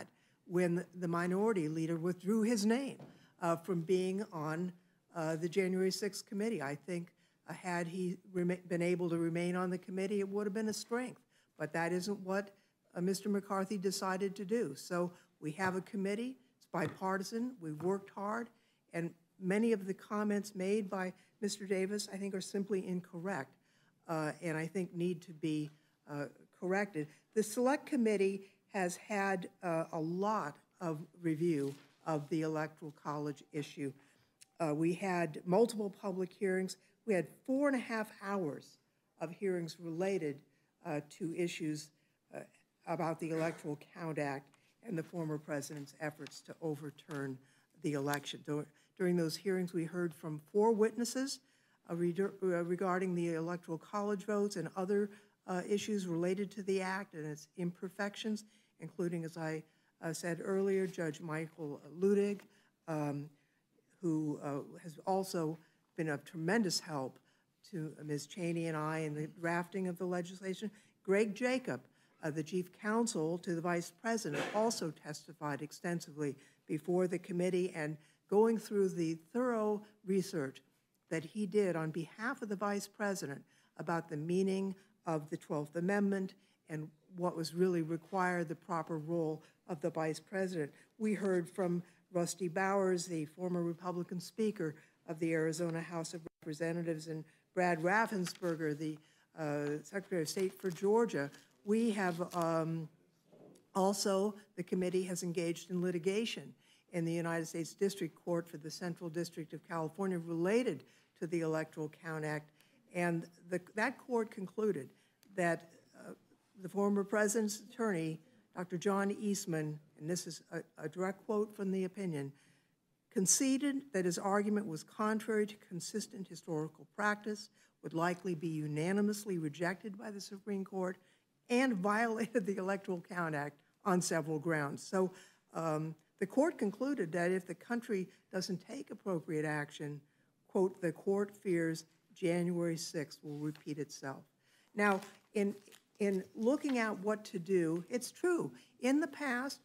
when the minority leader withdrew his name uh, from being on uh, the January sixth committee. I think uh, had he been able to remain on the committee, it would have been a strength. But that isn't what uh, Mister McCarthy decided to do. So we have a committee. It's bipartisan. We've worked hard. And many of the comments made by Mister Davis, I think, are simply incorrect uh, and I think need to be uh, corrected. The Select Committee has had uh, a lot of review of the Electoral College issue. Uh, we had multiple public hearings. We had four and a half hours of hearings related uh, to issues uh, about the Electoral Count Act and the former president's efforts to overturn the election. During those hearings, we heard from four witnesses uh, re uh, regarding the Electoral College votes and other uh, issues related to the act and its imperfections, including, as I uh, said earlier, Judge Michael Ludig, um, who uh, has also been of tremendous help to Miz Cheney and I in the drafting of the legislation. Greg Jacob, uh, the chief counsel to the vice president, also testified extensively before the committee and going through the thorough research that he did on behalf of the vice president about the meaning of the twelfth Amendment and what was really required, the proper role of the vice president. We heard from Rusty Bowers, the former Republican Speaker of the Arizona House of Representatives, and Brad Raffensperger, the uh, Secretary of State for Georgia. We have um, also, the committee has engaged in litigation in the United States District Court for the Central District of California related to the Electoral Count Act. And the, that court concluded that uh, the former president's attorney, Doctor John Eastman, and this is a, a direct quote from the opinion, conceded that his argument was contrary to consistent historical practice, would likely be unanimously rejected by the Supreme Court, and violated the Electoral Count Act on several grounds. So um, the court concluded that if the country doesn't take appropriate action, quote, the court fears January sixth will repeat itself. Now, in, in looking at what to do, it's true. In the past,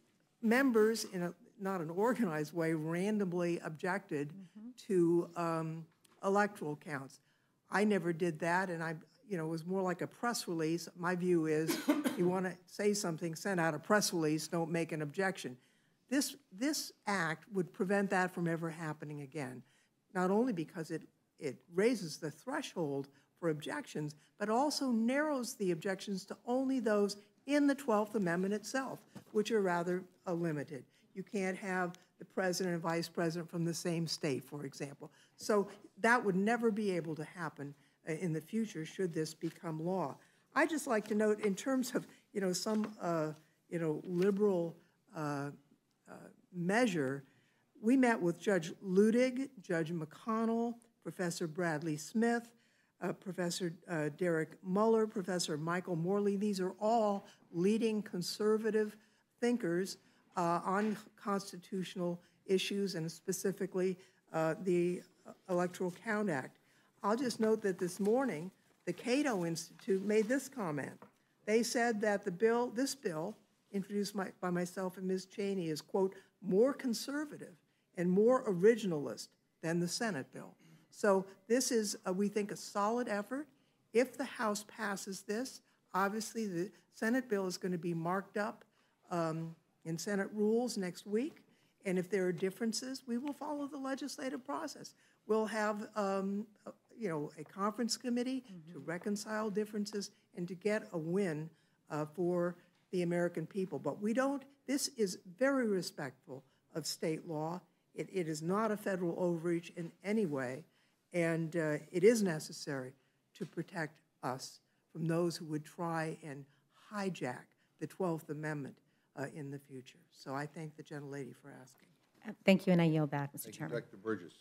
members, in a not an organized way, randomly objected mm-hmm. to um, electoral counts. I never did that, and I, you know, it was more like a press release. My view is, you want to say something, send out a press release, don't make an objection. This, this act would prevent that from ever happening again, not only because it, it raises the threshold for objections, but also narrows the objections to only those in the twelfth Amendment itself, which are rather uh, limited. You can't have the president and vice president from the same state, for example. So that would never be able to happen uh, in the future should this become law. I'd just like to note, in terms of, you know, some, uh, you know, liberal uh, uh, measure, we met with Judge Ludig, Judge McConnell, Professor Bradley Smith, uh, Professor uh, Derek Muller, Professor Michael Morley. These are all leading conservative thinkers Uh, on constitutional issues and specifically uh, the Electoral Count Act. I'll just note that this morning, the Cato Institute made this comment. They said that the bill, this bill, introduced my, by myself and Miz Cheney, is, quote, more conservative and more originalist than the Senate bill. So this is, uh, we think, a solid effort. If the House passes this, obviously the Senate bill is going to be marked up um, in Senate rules next week, and if there are differences, we will follow the legislative process. We'll have, um, you know, a conference committee mm-hmm. to reconcile differences and to get a win uh, for the American people. But we don't, this is very respectful of state law. It, it is not a federal overreach in any way, and uh, it is necessary to protect us from those who would try and hijack the twelfth Amendment Uh, in the future. So I thank the gentlelady for asking. Uh, Thank you, and I yield back, Mister Thank you, Chairman. Doctor Burgess.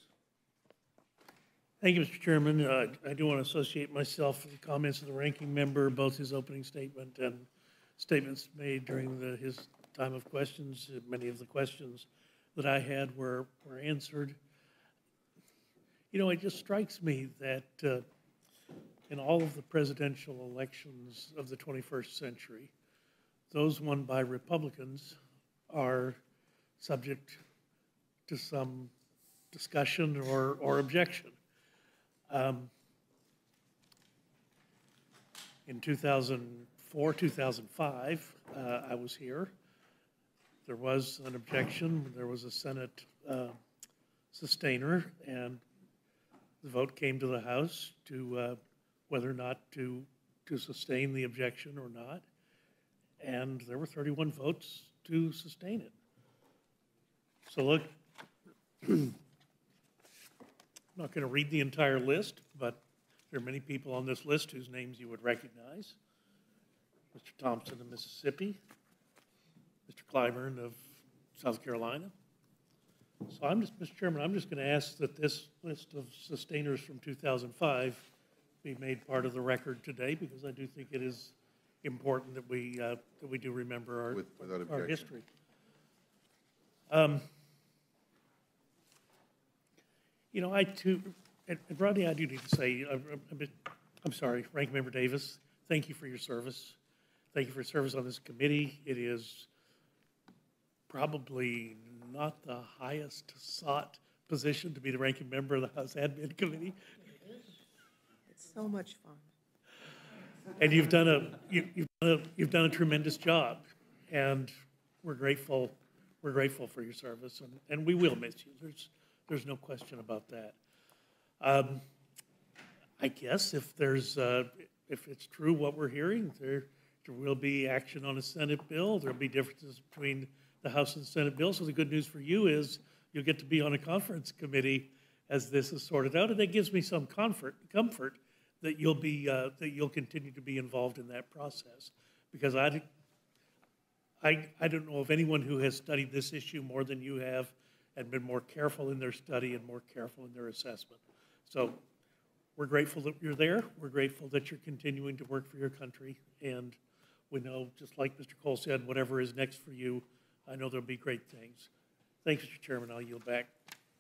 Thank you, Mister Chairman. Uh, I do want to associate myself with the comments of the ranking member, both his opening statement and statements made during the, his time of questions. Many of the questions that I had were, were answered. You know, it just strikes me that uh, in all of the presidential elections of the twenty-first century, those won by Republicans are subject to some discussion or, or objection. Um, in two thousand four, two thousand five, uh, I was here. There was an objection. There was a Senate uh, sustainer, and the vote came to the House to uh, whether or not to, to sustain the objection or not. And there were thirty-one votes to sustain it. So look, I'm not going to read the entire list, but there are many people on this list whose names you would recognize. Mister Thompson of Mississippi, Mister Clyburn of South Carolina. So I'm just, Mister Chairman, I'm just going to ask that this list of sustainers from two thousand five be made part of the record today, because I do think it is important that we uh, that we do remember our, With- without our objection. history. Um, you know, I too, and and Rodney, I do need to say, I'm, I'm, I'm sorry, Ranking Member Davis, thank you for your service. Thank you for your service on this committee. It is probably not the highest sought position to be the ranking member of the House Admin Committee. It's so much fun. And you've done a, you, you've done a, you've done a tremendous job. And we're grateful, we're grateful for your service, and, and we will miss you. There's, there's no question about that. Um, I guess if there's, uh, if it's true what we're hearing, there, there will be action on a Senate bill. There'll be differences between the House and Senate bill. So the good news for you is you'll get to be on a conference committee as this is sorted out, and that gives me some comfort, comfort that you'll be, uh, that you'll continue to be involved in that process. Because I, I, I don't know of anyone who has studied this issue more than you have and been more careful in their study and more careful in their assessment. So we're grateful that you're there. We're grateful that you're continuing to work for your country. And we know, just like Mister Cole said, whatever is next for you, I know there'll be great things. Thanks, Mister Chairman. I'll yield back.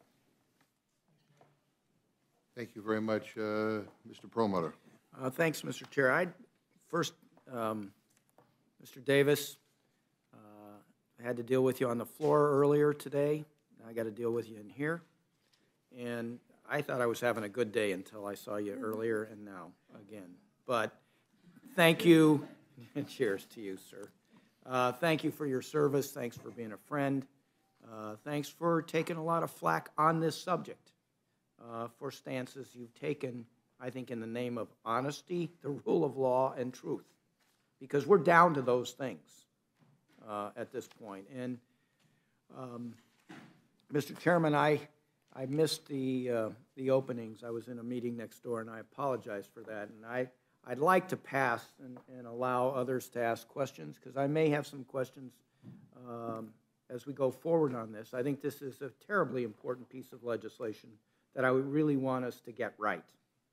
Thank you very much, uh, Mister Perlmutter. Uh, Thanks, Mister Chair. I first, um, Mister Davis, uh, I had to deal with you on the floor earlier today. Now I got to deal with you in here. And I thought I was having a good day until I saw you earlier and now again. But thank you, and cheers to you, sir. Uh, Thank you for your service. Thanks for being a friend. Uh, Thanks for taking a lot of flack on this subject. Uh, for stances you've taken, I think, in the name of honesty, the rule of law, and truth. Because we're down to those things uh, at this point. And, um, Mister Chairman, I, I missed the, uh, the openings. I was in a meeting next door, and I apologize for that. And I, I'd like to pass and, and allow others to ask questions, because I may have some questions um, as we go forward on this. I think this is a terribly important piece of legislation that I would really want us to get right.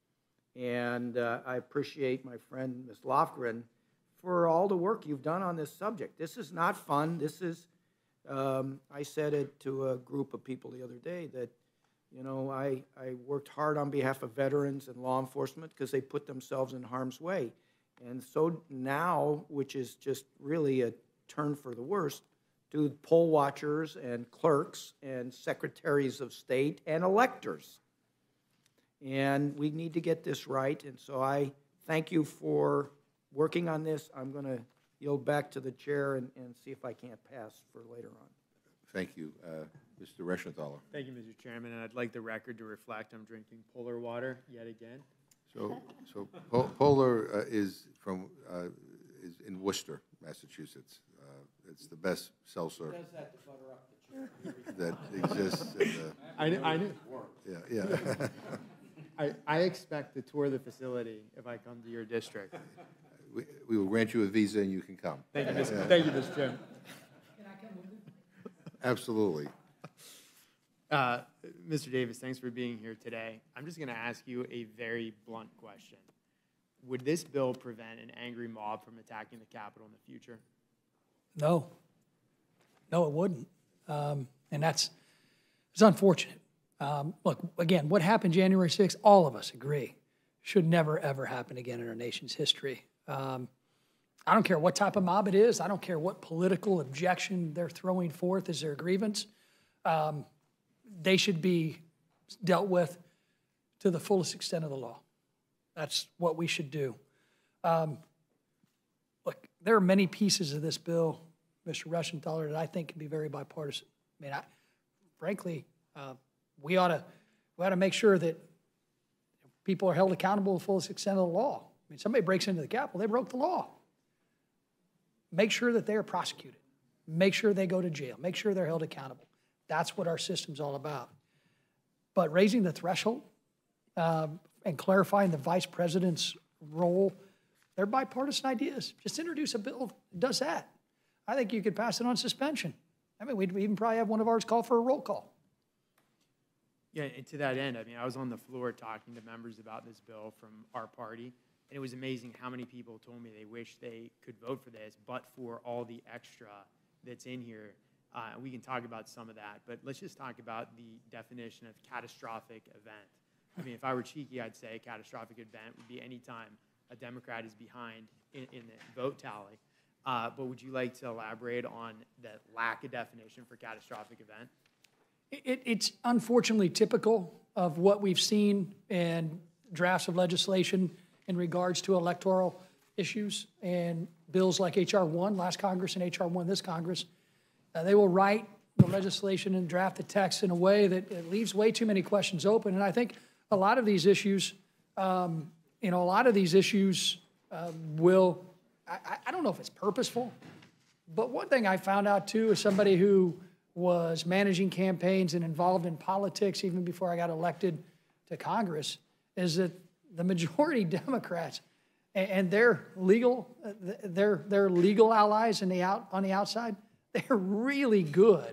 And uh, I appreciate my friend, Miz Lofgren, for all the work you've done on this subject. This is not fun. This is, um, I said it to a group of people the other day that, you know, I, I worked hard on behalf of veterans and law enforcement because they put themselves in harm's way. And so now, which is just really a turn for the worse, to poll watchers and clerks and secretaries of state and electors. And we need to get this right. And so I thank you for working on this. I'm going to yield back to the chair and, and see if I can't pass for later on. Thank you. Uh, Mister Reschenthaler. Thank you, Mister Chairman, and I'd like the record to reflect I'm drinking polar water yet again. So, so Po- Polar uh, is from, uh, is in Worcester, Massachusetts. Uh, It's the best seltzer that exists in the, I knew, I knew. yeah, yeah. I, I expect to tour the facility if I come to your district. We we will grant you a visa and you can come. Thank you, Mister Thank you, Mister Chairman. Absolutely. Uh, Mister Davis, thanks for being here today. I'm just going to ask you a very blunt question. Would this bill prevent an angry mob from attacking the Capitol in the future? No. No, it wouldn't. Um, and that's, it's unfortunate. Um, look, again, what happened January sixth, all of us agree, should never, ever happen again in our nation's history. Um, I don't care what type of mob it is. I don't care what political objection they're throwing forth as their grievance. Um, they should be dealt with to the fullest extent of the law. That's what we should do. Um, look, there are many pieces of this bill, Mister Reschenthaler, that I think can be very bipartisan. I mean, I, frankly, uh, we ought to we ought to make sure that people are held accountable to the fullest extent of the law. I mean, somebody breaks into the Capitol, they broke the law. Make sure that they are prosecuted. Make sure they go to jail. Make sure they're held accountable. That's what our system's all about. But raising the threshold um, and clarifying the vice president's role, they're bipartisan ideas. Just introduce a bill that does that. I think you could pass it on suspension. I mean, we'd even probably have one of ours call for a roll call. Yeah, and to that end, I mean, I was on the floor talking to members about this bill from our party, and it was amazing how many people told me they wish they could vote for this, but for all the extra that's in here. Uh, we can talk about some of that, but let's just talk about the definition of catastrophic event. I mean, if I were cheeky, I'd say a catastrophic event would be any time a Democrat is behind in, in the vote tally. Uh, but would you like to elaborate on the lack of definition for catastrophic event? It, it's unfortunately typical of what we've seen in drafts of legislation in regards to electoral issues and bills like H R one, last Congress, and H R one, this Congress. Uh, they will write the legislation and draft the text in a way that it leaves way too many questions open. And I think a lot of these issues, um, you know, a lot of these issues uh, will, I, I don't know if it's purposeful, but one thing I found out too is somebody who was managing campaigns and involved in politics even before I got elected to Congress is that the majority Democrats and, and their legal, their, their legal allies in the out, on the outside, they're really good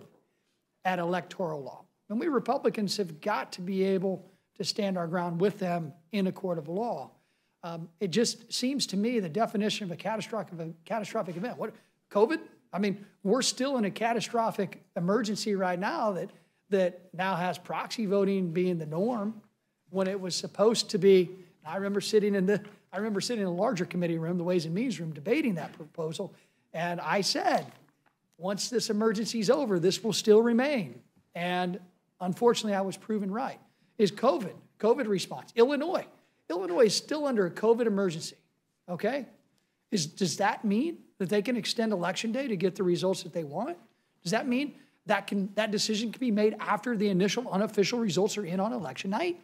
at electoral law. And we Republicans have got to be able to stand our ground with them in a court of law. Um, it just seems to me the definition of a catastrophic, a catastrophic event. What, COVID? I mean, we're still in a catastrophic emergency right now that, that now has proxy voting being the norm when it was supposed to be. I remember sitting in the, I remember sitting in a larger committee room, the Ways and Means room, debating that proposal. And I said, once this emergency is over, this will still remain. And unfortunately, I was proven right. Is COVID, COVID response. Illinois, Illinois is still under a COVID emergency, okay? Is, does that mean that they can extend election day to get the results that they want? Does that mean that, can, that decision can be made after the initial unofficial results are in on election night?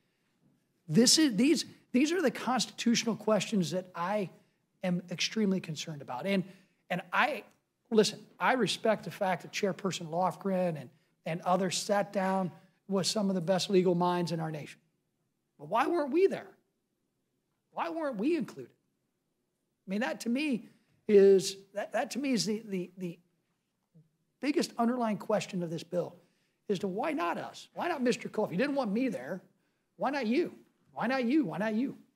This is, these, these are the constitutional questions that I am extremely concerned about. And, and I, listen, I respect the fact that Chairperson Lofgren and, and others sat down with some of the best legal minds in our nation. But why weren't we there? Why weren't we included? I mean, that to me is, that, that to me is the, the, the biggest underlying question of this bill is to why not us? Why not Mister Cole? If you didn't want me there, why not you? Why not you? Why not you?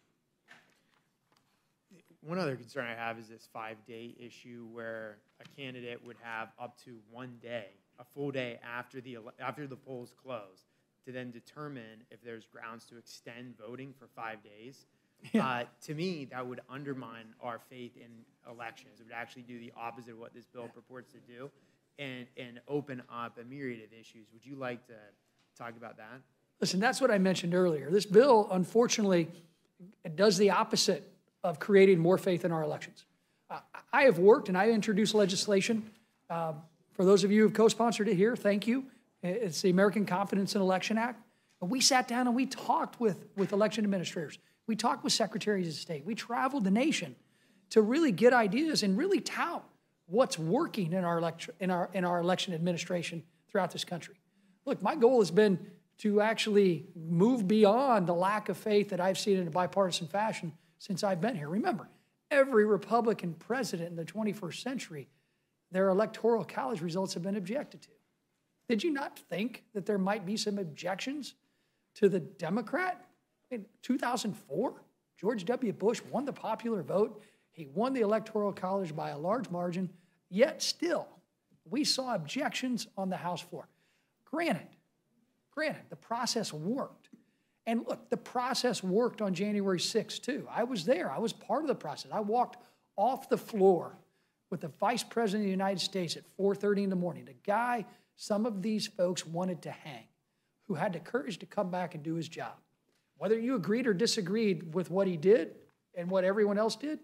One other concern I have is this five-day issue where a candidate would have up to one day, a full day after the ele- after the polls close, to then determine if there's grounds to extend voting for five days. Yeah. Uh, to me, that would undermine our faith in elections. It would actually do the opposite of what this bill purports to do and, and open up a myriad of issues. Would you like to talk about that? Listen, that's what I mentioned earlier. This bill, unfortunately, does the opposite of creating more faith in our elections. Uh, I have worked and I introduced legislation. Uh, for those of you who have co-sponsored it here, thank you. It's the American Confidence in Election Act. And we sat down and we talked with, with election administrators. We talked with secretaries of state. We traveled the nation to really get ideas and really tout what's working in our, elect- in our, in our election administration throughout this country. Look, my goal has been to actually move beyond the lack of faith that I've seen in a bipartisan fashion since I've been here. Remember, every Republican president in the twenty-first century, their electoral college results have been objected to. Did you not think that there might be some objections to the Democrat? In two thousand four, George W. Bush won the popular vote. He won the electoral college by a large margin, yet still, we saw objections on the House floor. Granted, granted, the process worked. And look, the process worked on January sixth, too. I was there. I was part of the process. I walked off the floor with the Vice President of the United States at four thirty in the morning, the guy some of these folks wanted to hang, who had the courage to come back and do his job. Whether you agreed or disagreed with what he did and what everyone else did,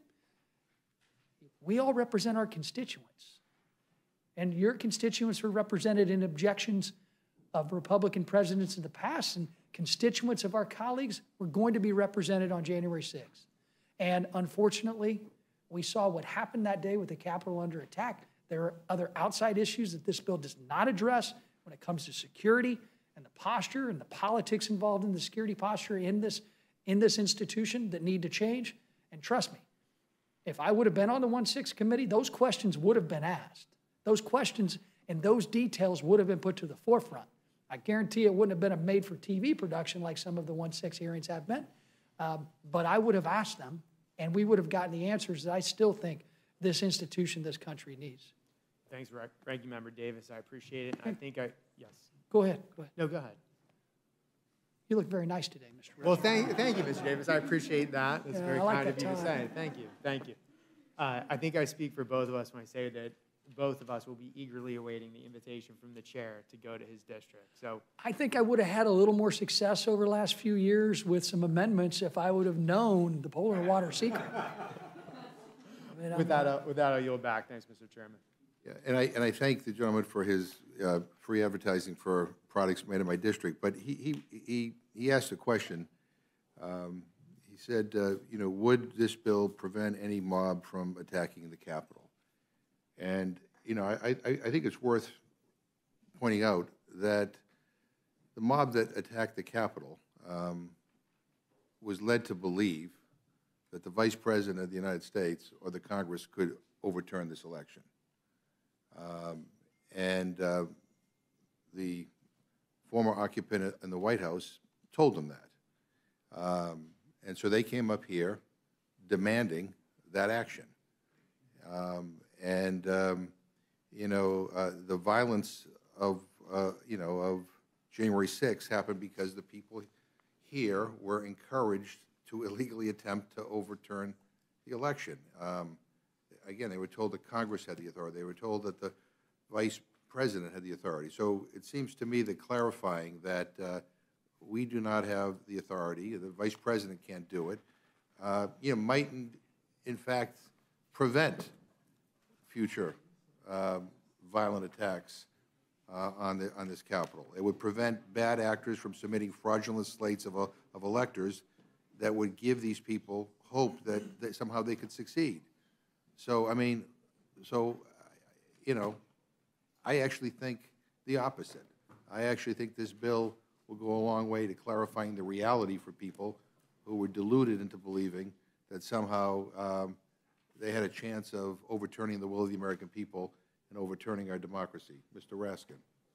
we all represent our constituents. And your constituents were represented in objections of Republican presidents in the past, and constituents of our colleagues were going to be represented on January sixth. And unfortunately, we saw what happened that day with the Capitol under attack. There are other outside issues that this bill does not address when it comes to security and the posture and the politics involved in the security posture in this, in this institution that need to change. And trust me, if I would have been on the one six committee, those questions would have been asked. Those questions and those details would have been put to the forefront. I guarantee it wouldn't have been a made-for-T V production like some of the one six hearings have been, um, but I would have asked them, and we would have gotten the answers that I still think this institution, this country needs. Thanks, Ranking Member Davis. I appreciate it. I think I, yes. Go ahead. Go ahead. No, go ahead. You look very nice today, Mister Well, thank, thank you, Mister Davis. I appreciate that. That's Yeah, very I like kind that of you to tie. say. Thank you. Thank you. Uh, I think I speak for both of us when I say that both of us will be eagerly awaiting the invitation from the chair to go to his district. So I think I would have had a little more success over the last few years with some amendments if I would have known the polar water secret. I mean, with that, uh, with that, I'll yield back. Thanks, Mister Chairman. Yeah, and I, and I thank the gentleman for his uh, free advertising for products made in my district, but he, he, he, he asked a question. Um, he said, uh, you know, would this bill prevent any mob from attacking the Capitol? And, you know, I, I, I think it's worth pointing out that the mob that attacked the Capitol um, was led to believe that the Vice President of the United States or the Congress could overturn this election. Um, and uh, the former occupant in the White House told them that. Um, and so they came up here demanding that action. Um, and, um, you know, uh, the violence of, uh, you know, of January sixth happened because the people here were encouraged to illegally attempt to overturn the election. Um, Again, they were told that Congress had the authority. They were told that the Vice President had the authority. So it seems to me that clarifying that uh, we do not have the authority, the Vice President can't do it, uh, you know, might in, in fact prevent future uh, violent attacks uh, on the on this Capitol. It would prevent bad actors from submitting fraudulent slates of, uh, of electors that would give these people hope that, that somehow they could succeed. So, I mean, so, you know, I actually think the opposite. I actually think this bill will go a long way to clarifying the reality for people who were deluded into believing that somehow um, they had a chance of overturning the will of the American people and overturning our democracy. Mister Raskin.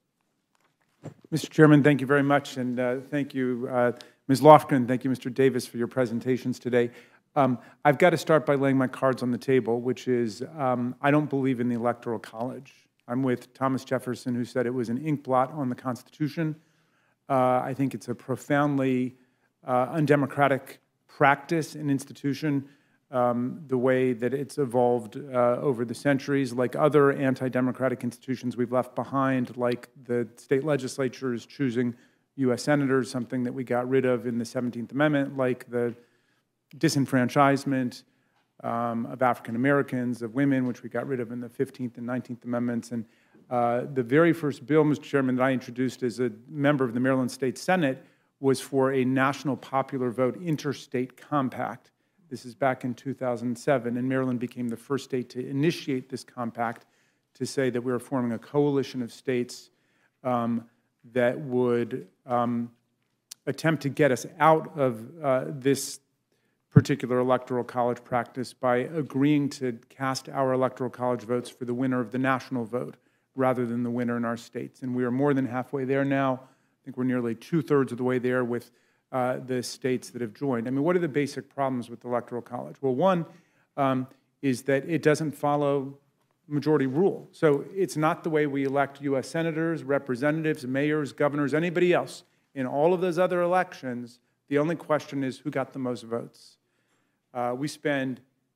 Mister Chairman, thank you very much, and uh, thank you, uh, Miz Lofgren, thank you, Mister Davis, for your presentations today. Um, I've got to start by laying my cards on the table, which is um, I don't believe in the Electoral College. I'm with Thomas Jefferson, who said it was an ink blot on the Constitution. Uh, I think it's a profoundly uh, undemocratic practice and institution, um, the way that it's evolved uh, over the centuries, like other anti-democratic institutions we've left behind, like the state legislatures choosing U S senators, something that we got rid of in the seventeenth Amendment, like the disenfranchisement um, of African Americans, of women, which we got rid of in the fifteenth and nineteenth Amendments. And uh, the very first bill, Mister Chairman, that I introduced as a member of the Maryland State Senate was for a national popular vote interstate compact. This is back in two thousand seven, and Maryland became the first state to initiate this compact to say that we were forming a coalition of states um, that would um, attempt to get us out of uh, this particular electoral college practice by agreeing to cast our electoral college votes for the winner of the national vote rather than the winner in our states. And we are more than halfway there now. I think we're nearly two-thirds of the way there with uh, the states that have joined. I mean, what are the basic problems with the electoral college? Well, one um, is that it doesn't follow majority rule. So it's not the way we elect U S senators, representatives, mayors, governors, anybody else. In all of those other elections, the only question is who got the most votes. Uh, we spend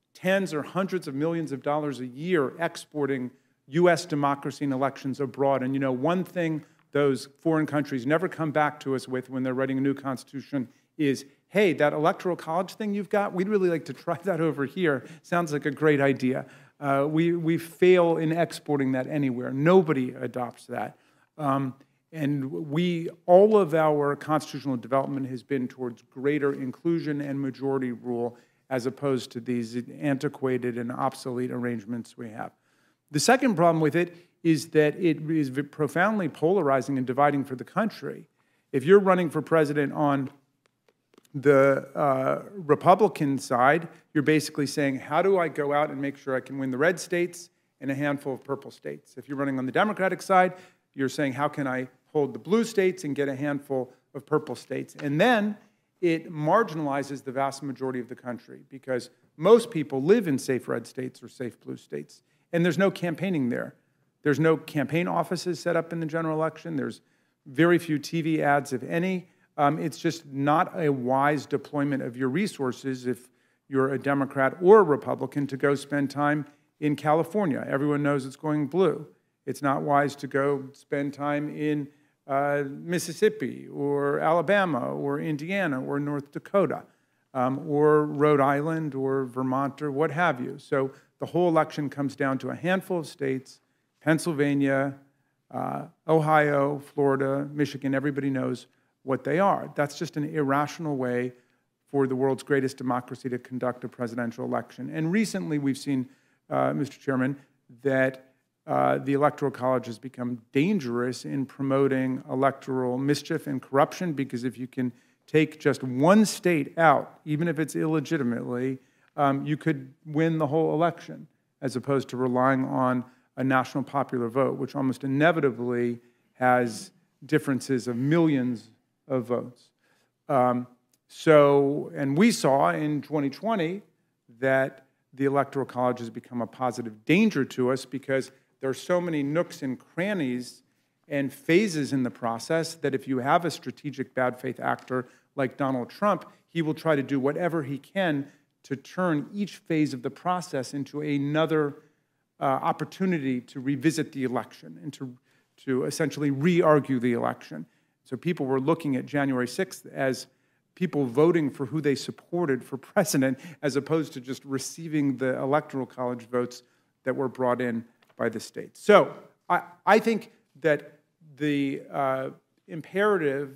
tens or hundreds of millions of dollars a year exporting U S democracy and elections abroad. And you know, one thing those foreign countries never come back to us with when they're writing a new constitution is, hey, that electoral college thing you've got, we'd really like to try that over here. Sounds like a great idea. Uh, we, we fail in exporting that anywhere. Nobody adopts that. Um, and we, all of our constitutional development has been towards greater inclusion and majority rule as opposed to these antiquated and obsolete arrangements we have. The second problem with it is that it is profoundly polarizing and dividing for the country. If you're running for president on the uh, Republican side, you're basically saying, how do I go out and make sure I can win the red states and a handful of purple states? If you're running on the Democratic side, you're saying, how can I hold the blue states and get a handful of purple states? And then it marginalizes the vast majority of the country because most people live in safe red states or safe blue states, and there's no campaigning there. There's no campaign offices set up in the general election. There's very few T V ads, if any. Um, it's just not a wise deployment of your resources if you're a Democrat or a Republican to go spend time in California. Everyone knows it's going blue. It's not wise to go spend time in uh, Mississippi or Alabama or Indiana or North Dakota um, or Rhode Island or Vermont or what have you. So the whole election comes down to a handful of states, Pennsylvania, uh, Ohio, Florida, Michigan. Everybody knows what they are. That's just an irrational way for the world's greatest democracy to conduct a presidential election. And recently we've seen, uh, Mister Chairman, that uh, the Electoral College has become dangerous in promoting electoral mischief and corruption, because if you can take just one state out, even if it's illegitimately, um, you could win the whole election, as opposed to relying on a national popular vote, which almost inevitably has differences of millions of votes. Um, so, and we saw in twenty twenty that the Electoral College has become a positive danger to us because there are so many nooks and crannies and phases in the process that if you have a strategic bad faith actor like Donald Trump, he will try to do whatever he can to turn each phase of the process into another uh, opportunity to revisit the election and to, to essentially re-argue the election. So people were looking at January sixth as people voting for who they supported for president, as opposed to just receiving the Electoral College votes that were brought in by the states. So I, I think that the uh, imperative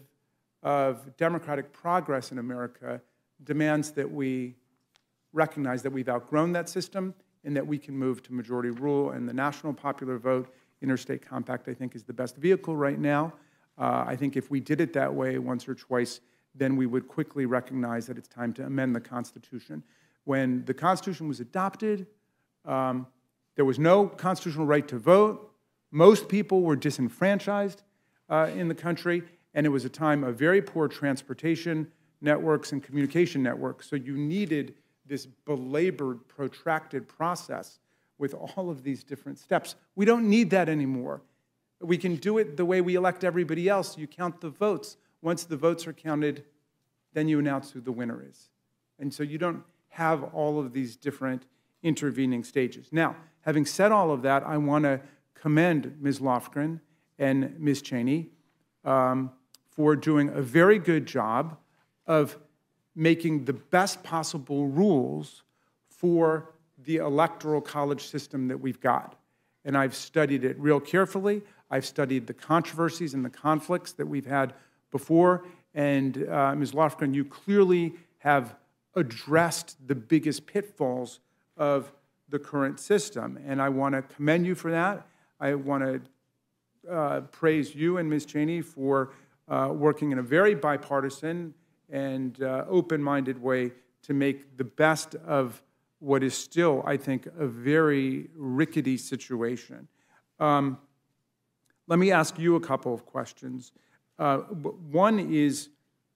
of democratic progress in America demands that we recognize that we've outgrown that system and that we can move to majority rule. And the national popular vote, interstate compact, I think, is the best vehicle right now. Uh, I think if we did it that way once or twice, then we would quickly recognize that it's time to amend the Constitution. When the Constitution was adopted, um, there was no constitutional right to vote. Most people were disenfranchised uh, in the country, and it was a time of very poor transportation networks and communication networks. So you needed this belabored, protracted process with all of these different steps. We don't need that anymore. We can do it the way we elect everybody else. You count the votes. Once the votes are counted, then you announce who the winner is. And so you don't have all of these different intervening stages. Now, having said all of that, I want to commend Miz Lofgren and Miz Cheney um, for doing a very good job of making the best possible rules for the Electoral College system that we've got. And I've studied it real carefully. I've studied the controversies and the conflicts that we've had before. And uh, Miz Lofgren, you clearly have addressed the biggest pitfalls of the current system. And I want to commend you for that. I want to uh, praise you and Miz Cheney for uh, working in a very bipartisan and uh, open-minded way to make the best of what is still, I think, a very rickety situation. Um, let me ask you a couple of questions. Uh, one is,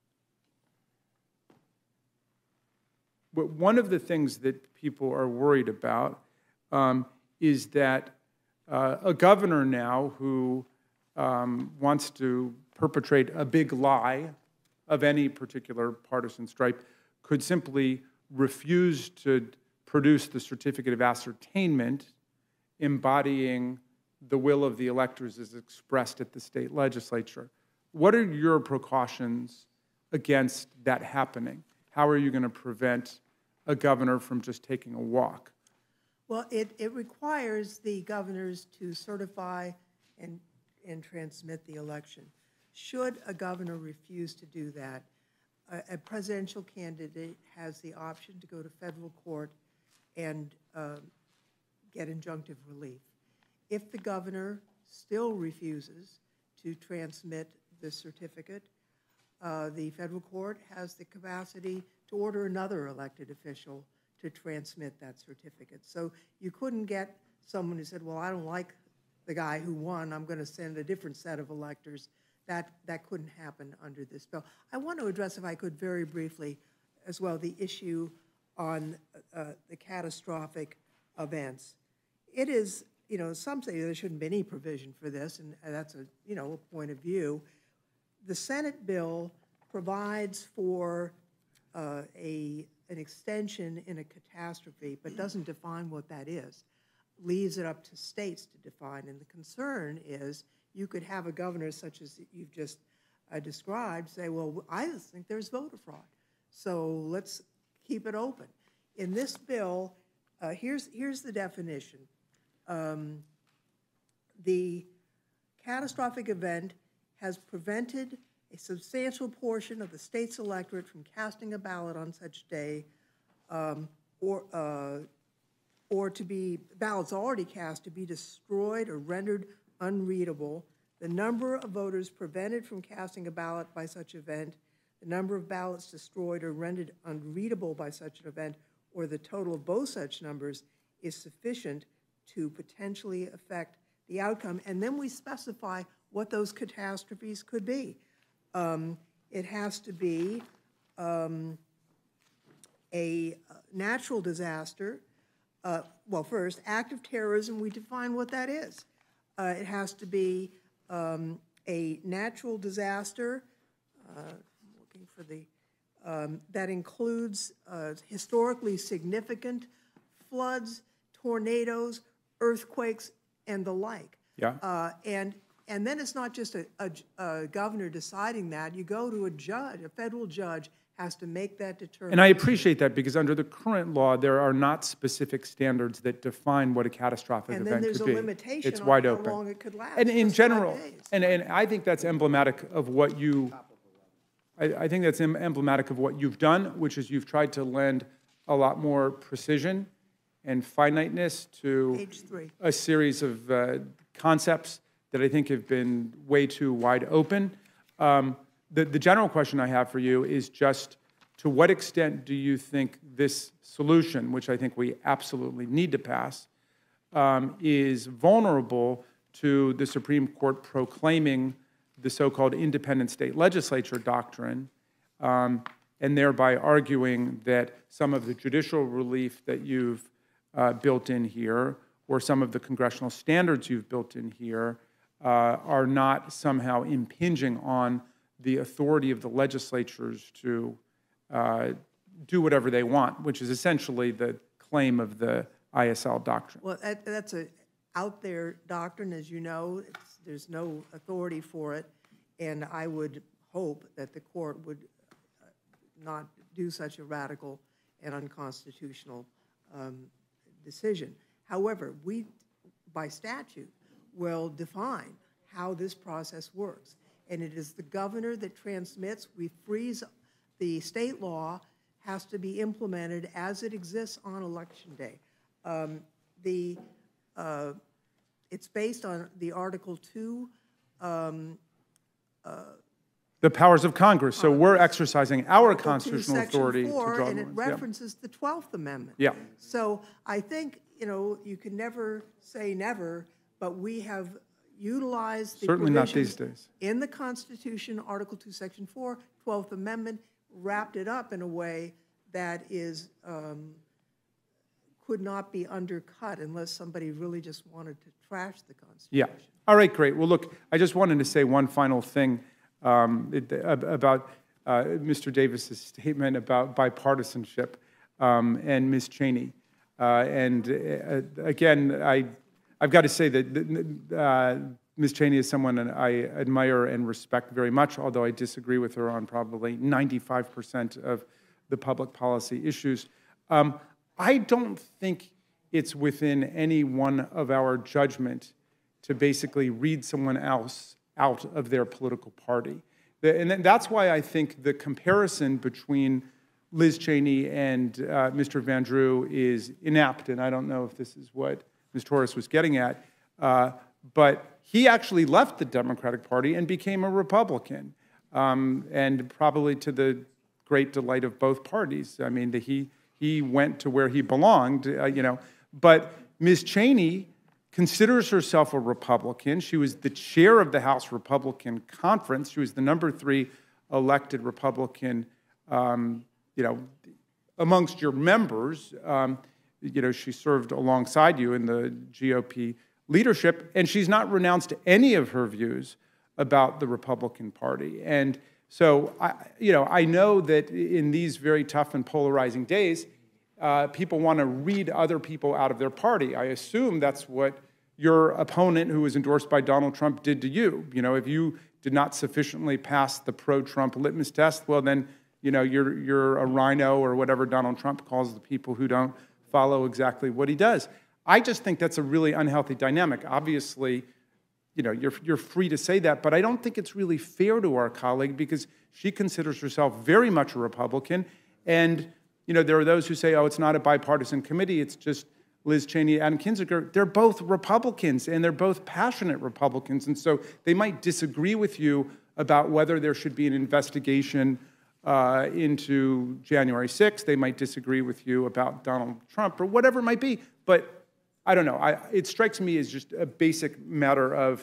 one of the things that people are worried about um, is that uh, a governor now who um, wants to perpetrate a big lie of any particular partisan stripe could simply refuse to produce the certificate of ascertainment embodying the will of the electors as expressed at the state legislature. What are your precautions against that happening? How are you going to prevent a governor from just taking a walk? Well, it, it requires the governors to certify and, and transmit the election. Should a governor refuse to do that, a, a presidential candidate has the option to go to federal court and uh, get injunctive relief. If the governor still refuses to transmit the certificate, uh, the federal court has the capacity to order another elected official to transmit that certificate. So you couldn't get someone who said, well, I don't like the guy who won, I'm going to send a different set of electors. That, that couldn't happen under this bill. I want to address, if I could, very briefly as well, the issue on uh, the catastrophic events. It is, you know, some say there shouldn't be any provision for this, and that's a, you know, a point of view. The Senate bill provides for uh, a, an extension in a catastrophe, but doesn't define what that is. Leaves it up to states to define, and the concern is you could have a governor such as you've just uh, described say, well, I just think there's voter fraud, so let's keep it open. In this bill, uh, here's, here's the definition. Um, the catastrophic event has prevented a substantial portion of the state's electorate from casting a ballot on such day, um, or, uh, or to be, ballots already cast to be destroyed or rendered unreadable, the number of voters prevented from casting a ballot by such event, the number of ballots destroyed or rendered unreadable by such an event, or the total of both such numbers is sufficient to potentially affect the outcome. And then we specify what those catastrophes could be. Um, it has to be um, a natural disaster. Uh, well, first, act of terrorism, we define what that is. Uh, it has to be um, a natural disaster, uh, I'm looking for the, um, that includes uh, historically significant floods, tornadoes, earthquakes, and the like. Yeah. Uh, and, and then it's not just a, a, a governor deciding that. You go to a judge, a federal judge has to make that determination. And I appreciate that, because under the current law, there are not specific standards that define what a catastrophic And event then could there's be. a limitation It's on wide how open. long it could last. And in just five general, days. and, and I think that's emblematic of what you, I, I think that's em- emblematic of what you've done, which is you've tried to lend a lot more precision and finiteness to Page three. a series of uh, concepts that I think have been way too wide open. Um, the, the general question I have for you is just, to what extent do you think this solution, which I think we absolutely need to pass, um, is vulnerable to the Supreme Court proclaiming the so-called independent state legislature doctrine, um, and thereby arguing that some of the judicial relief that you've uh, built in here, or some of the congressional standards you've built in here, uh, are not somehow impinging on the authority of the legislatures to uh, do whatever they want, which is essentially the claim of the I S L doctrine. Well, that, that's a out there doctrine, as you know. It's, there's no authority for it, and I would hope that the court would not do such a radical and unconstitutional um, decision. However, we, by statute, will define how this process works, and it is the governor that transmits. We freeze the state law has to be implemented as it exists on election day. Um, the uh, it's based on the Article Two. Um, uh, the powers of Congress. So we're exercising our Article two, constitutional Section authority four, to draw and it lines. Yeah. references the twelfth Amendment. Yeah. So I think, you know, you can never say never, but we have utilized the Certainly not these provisions days. in the Constitution, Article Two, Section four, twelfth Amendment, wrapped it up in a way that is um, could not be undercut unless somebody really just wanted to trash the Constitution. Yeah. All right, great. Well, look, I just wanted to say one final thing um, it, about uh, Mister Davis's statement about bipartisanship um, and Miz Cheney. Uh, and uh, again, I, I've got to say that uh, Miz Cheney is someone I admire and respect very much, although I disagree with her on probably ninety-five percent of the public policy issues. Um, I don't think it's within any one of our judgment to basically read someone else out of their political party. And that's why I think the comparison between Liz Cheney and uh, Mister Van Drew is inept, and I don't know if this is what Miz Torres was getting at, uh, but he actually left the Democratic Party and became a Republican, um, and probably to the great delight of both parties. I mean, the, he, he went to where he belonged, uh, you know, but Miz Cheney considers herself a Republican. She was the chair of the House Republican Conference. She was the number three elected Republican, um, you know, amongst your members. Um, you know, she served alongside you in the G O P leadership, and she's not renounced any of her views about the Republican Party. And so, I, you know, I know that in these very tough and polarizing days, uh, people want to read other people out of their party. I assume that's what your opponent, who was endorsed by Donald Trump, did to you. You know, if you did not sufficiently pass the pro-Trump litmus test, well, then, you know, you're, you're a rhino or whatever Donald Trump calls the people who don't follow exactly what he does. I just think that's a really unhealthy dynamic. Obviously, you know, you're, you're free to say that, but I don't think it's really fair to our colleague because she considers herself very much a Republican. And, you know, there are those who say, oh, it's not a bipartisan committee, it's just Liz Cheney, Adam Kinzinger. They're both Republicans, and they're both passionate Republicans. And so they might disagree with you about whether there should be an investigation uh, into January sixth. They might disagree with you about Donald Trump or whatever it might be. But I don't know. I, it strikes me as just a basic matter of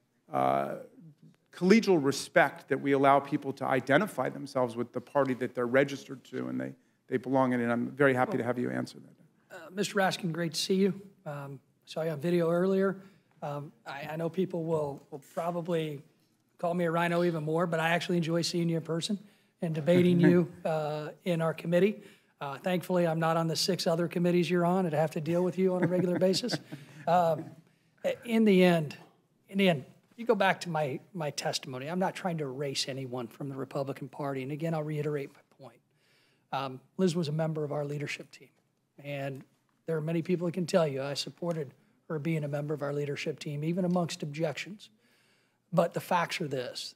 uh, collegial respect that we allow people to identify themselves with the party that they're registered to and they, they belong in. And I'm very happy to have you answer that. Uh, Mister Raskin, great to see you. Um, saw you on video earlier. Um, I, I know people will, will probably call me a rhino even more, but I actually enjoy seeing you in person and debating you uh, in our committee. Uh, thankfully, I'm not on the six other committees you're on and I have to deal with you on a regular basis. Um, in the end, in the end, you go back to my, my testimony. I'm not trying to erase anyone from the Republican Party. And again, I'll reiterate my point. Um, Liz was a member of our leadership team. And there are many people who can tell you I supported her being a member of our leadership team, even amongst objections. But the facts are this.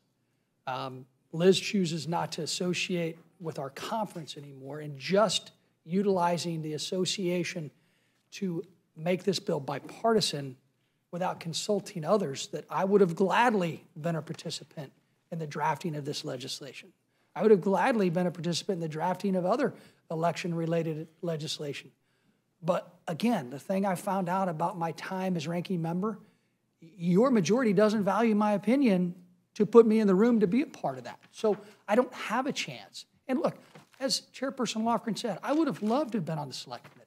Um, Liz chooses not to associate with our conference anymore and just utilizing the association to make this bill bipartisan without consulting others that I would have gladly been a participant in the drafting of this legislation. I would have gladly been a participant in the drafting of other election-related legislation. But again, the thing I found out about my time as ranking member, your majority doesn't value my opinion to put me in the room to be a part of that. So I don't have a chance. And look, as Chairperson Lofgren said, I would have loved to have been on the select committee.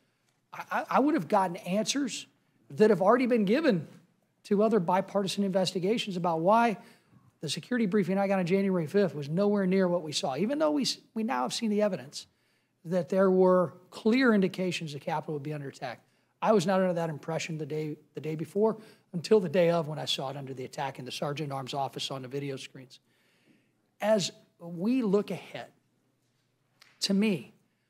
I, I would have gotten answers that have already been given to other bipartisan investigations about why the security briefing I got on January fifth was nowhere near what we saw, even though we, we now have seen the evidence that there were clear indications the Capitol would be under attack. I was not under that impression the day, the day before until the day of when I saw it under the attack in the Sergeant at Arms office on the video screens. As we look ahead, to me,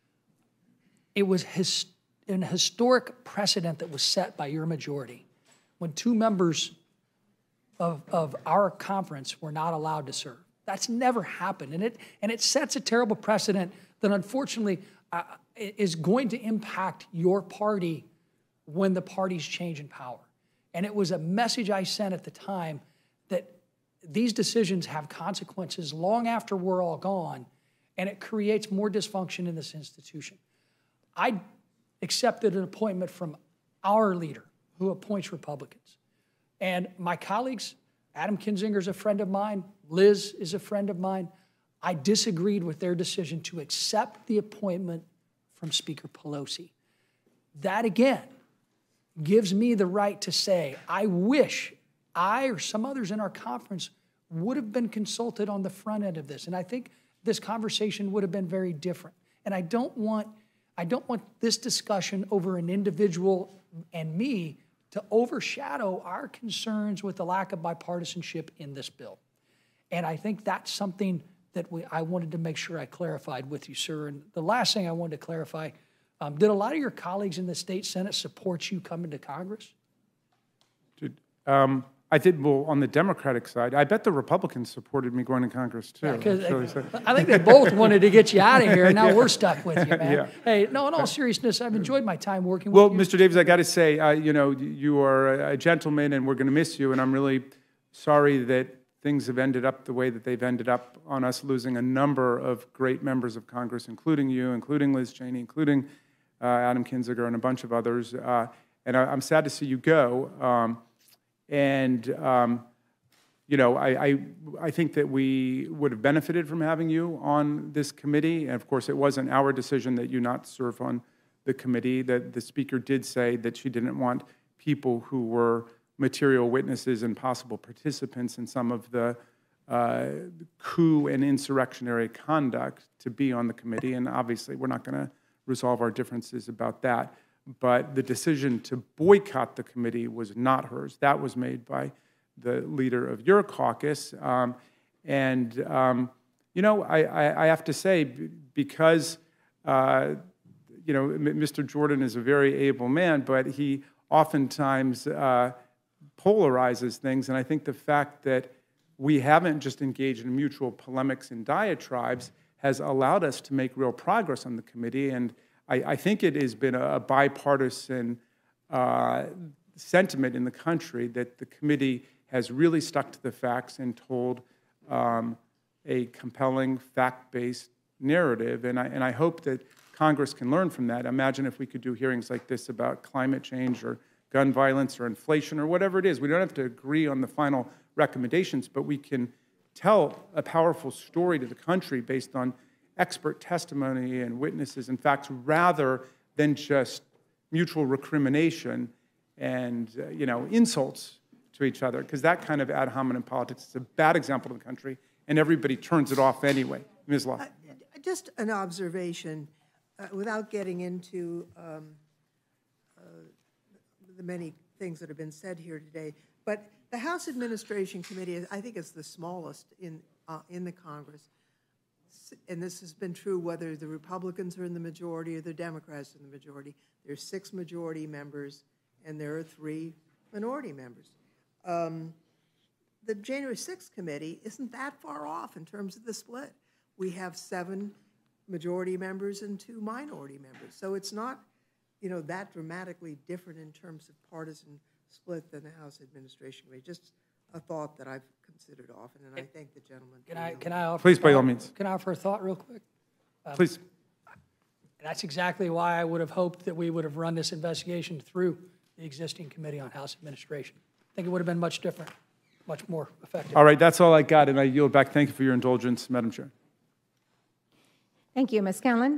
it was his, an historic precedent that was set by your majority when two members of, of our conference were not allowed to serve. That's never happened, and it, and it sets a terrible precedent that unfortunately uh, is going to impact your party when the parties change in power. And it was a message I sent at the time that these decisions have consequences long after we're all gone, and it creates more dysfunction in this institution. I accepted an appointment from our leader, who appoints Republicans. And my colleagues, Adam Kinzinger is a friend of mine, Liz is a friend of mine. I disagreed with their decision to accept the appointment from Speaker Pelosi. That, again, gives me the right to say, I wish I or some others in our conference would have been consulted on the front end of this. And I think this conversation would have been very different. And I don't want I don't want this discussion over an individual and me to overshadow our concerns with the lack of bipartisanship in this bill. And I think that's something that we, I wanted to make sure I clarified with you, sir. And the last thing I wanted to clarify, um, did a lot of your colleagues in the state Senate support you coming to Congress? Did, um, I did, well, on the Democratic side, I bet the Republicans supported me going to Congress, too. Yeah, 'cause actually, I, so- I think they both wanted to get you out of here, and now Yeah. we're stuck with you, man. Yeah. Hey, no, in all seriousness, I've enjoyed my time working Well, with you. Mister Davis, I got to say, uh, you know, you are a gentleman, and we're going to miss you, and I'm really sorry that things have ended up the way that they've ended up on us losing a number of great members of Congress, including you, including Liz Cheney, including uh, Adam Kinzinger, and a bunch of others. Uh, and I, I'm sad to see you go. Um, and, um, you know, I, I, I think that we would have benefited from having you on this committee. And, of course, it wasn't our decision that you not serve on the committee. That the Speaker did say that she didn't want people who were material witnesses and possible participants in some of the uh, coup and insurrectionary conduct to be on the committee. And obviously, we're not going to resolve our differences about that. But the decision to boycott the committee was not hers. That was made by the leader of your caucus. Um, and, um, you know, I, I, I have to say, because, uh, you know, Mister Jordan is a very able man, but he oftentimes uh, polarizes things. And I think the fact that we haven't just engaged in mutual polemics and diatribes has allowed us to make real progress on the committee. And I, I think it has been a, a bipartisan uh, sentiment in the country that the committee has really stuck to the facts and told um, a compelling, fact-based narrative. And I, and I hope that Congress can learn from that. Imagine if we could do hearings like this about climate change or gun violence or inflation or whatever it is. We don't have to agree on the final recommendations, but we can tell a powerful story to the country based on expert testimony and witnesses and facts rather than just mutual recrimination and, uh, you know, insults to each other, because that kind of ad hominem politics is a bad example of the country, and everybody turns it off anyway. Miz Law. Uh, just an observation, uh, without getting into um, uh, the many things that have been said here today, but the House Administration Committee, I think, is the smallest in, uh, in the Congress. And this has been true whether the Republicans are in the majority or the Democrats are in the majority. There's six majority members, and there are three minority members. Um, the January sixth committee isn't that far off in terms of the split. We have seven majority members and two minority members. So it's not, you know, that dramatically different in terms of partisan split than the House Administration Committee. Just a thought that I've considered often, and I thank the gentleman. Can I, can I offer Please, a by all thought- means. Can I offer a thought real quick? Um, Please. That's exactly why I would have hoped that we would have run this investigation through the existing Committee on House Administration. I think it would have been much different, much more effective. All right, that's all I got, and I yield back. Thank you for your indulgence, Madam Chair. Thank you. Miz Scanlon?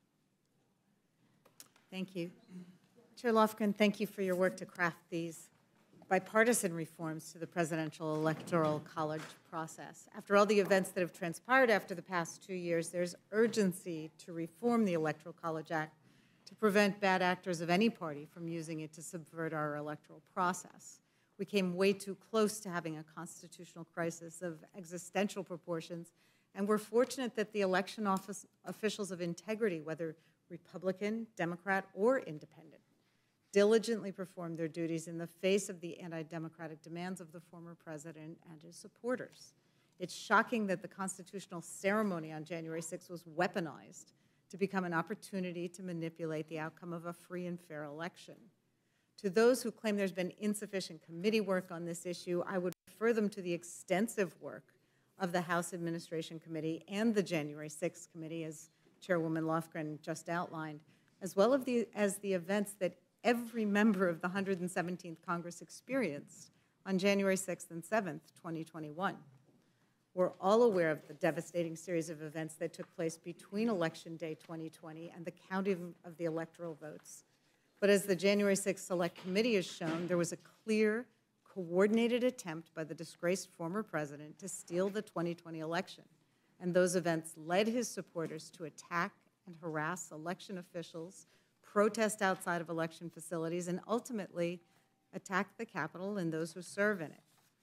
Thank you. Chair Lofgren, thank you for your work to craft these bipartisan reforms to the presidential electoral college process. After all the events that have transpired after the past two years, there's urgency to reform the Electoral College Act to prevent bad actors of any party from using it to subvert our electoral process. We came way too close to having a constitutional crisis of existential proportions, and we're fortunate that the election office officials of integrity, whether Republican, Democrat, or independent, diligently performed their duties in the face of the anti-democratic demands of the former president and his supporters. It's shocking that the constitutional ceremony on January sixth was weaponized to become an opportunity to manipulate the outcome of a free and fair election. To those who claim there's been insufficient committee work on this issue, I would refer them to the extensive work of the House Administration Committee and the January sixth Committee, as Chairwoman Lofgren just outlined, as well as the, as the events that every member of the one hundred seventeenth Congress experienced on January sixth and seventh, twenty twenty-one. We're all aware of the devastating series of events that took place between Election Day twenty twenty and the counting of the electoral votes. But as the January sixth Select Committee has shown, there was a clear, coordinated attempt by the disgraced former president to steal the twenty twenty election. And those events led his supporters to attack and harass election officials, protest outside of election facilities, and ultimately attack the Capitol and those who serve in it.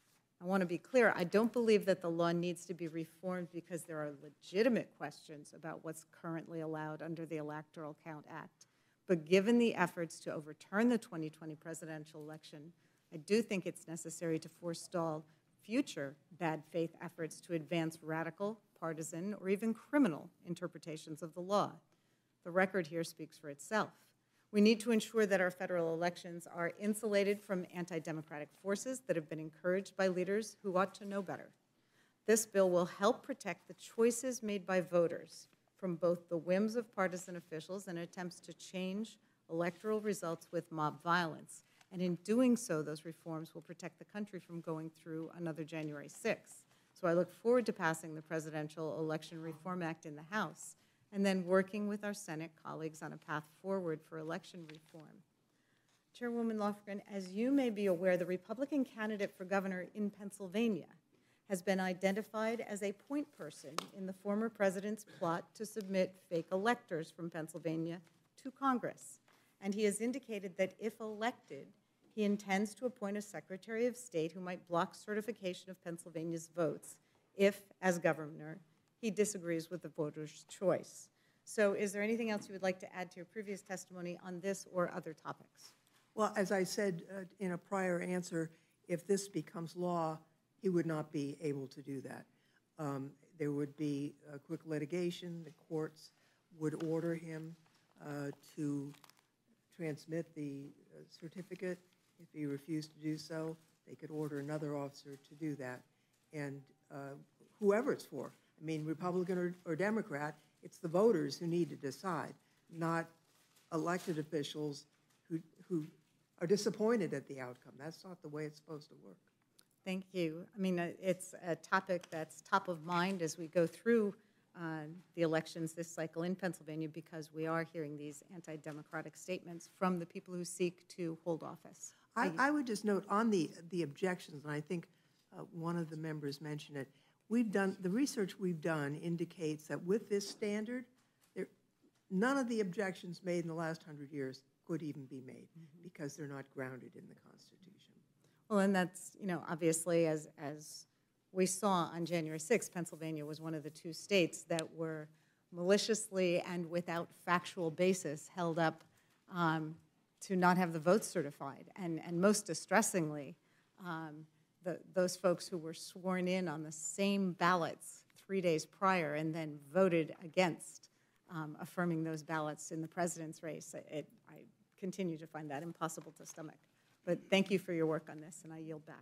I want to be clear, I don't believe that the law needs to be reformed because there are legitimate questions about what's currently allowed under the Electoral Count Act. But given the efforts to overturn the twenty twenty presidential election, I do think it's necessary to forestall future bad faith efforts to advance radical, partisan, or even criminal interpretations of the law. The record here speaks for itself. We need to ensure that our federal elections are insulated from anti-democratic forces that have been encouraged by leaders who ought to know better. This bill will help protect the choices made by voters from both the whims of partisan officials and attempts to change electoral results with mob violence. And in doing so, those reforms will protect the country from going through another January sixth. So I look forward to passing the Presidential Election Reform Act in the House and then working with our Senate colleagues on a path forward for election reform. Chairwoman Lofgren, as you may be aware, the Republican candidate for governor in Pennsylvania has been identified as a point person in the former president's plot to submit fake electors from Pennsylvania to Congress. And he has indicated that if elected, he intends to appoint a Secretary of State who might block certification of Pennsylvania's votes if, as governor, he disagrees with the voters' choice. So is there anything else you would like to add to your previous testimony on this or other topics? Well, as I said uh, in a prior answer, if this becomes law, he would not be able to do that. Um, there would be a quick litigation. The courts would order him uh, to transmit the uh, certificate. If he refused to do so, they could order another officer to do that. And uh, whoever it's for, I mean, Republican or, or Democrat, it's the voters who need to decide, not elected officials who, who are disappointed at the outcome. That's not the way it's supposed to work. Thank you. I mean, uh, it's a topic that's top of mind as we go through uh, the elections this cycle in Pennsylvania because we are hearing these anti-democratic statements from the people who seek to hold office. I, I would just note on the, the objections, and I think uh, one of the members mentioned it, we've done, the research we've done indicates that with this standard, there, none of the objections made in the last hundred years could even be made mm-hmm. because they're not grounded in the Constitution. Well, and that's, you know, obviously as, as we saw on January sixth, Pennsylvania was one of the two states that were maliciously and without factual basis held up um, to not have the votes certified. And, and most distressingly, um, the, those folks who were sworn in on the same ballots three days prior and then voted against um, affirming those ballots in the president's race, it, I continue to find that impossible to stomach. But thank you for your work on this, and I yield back.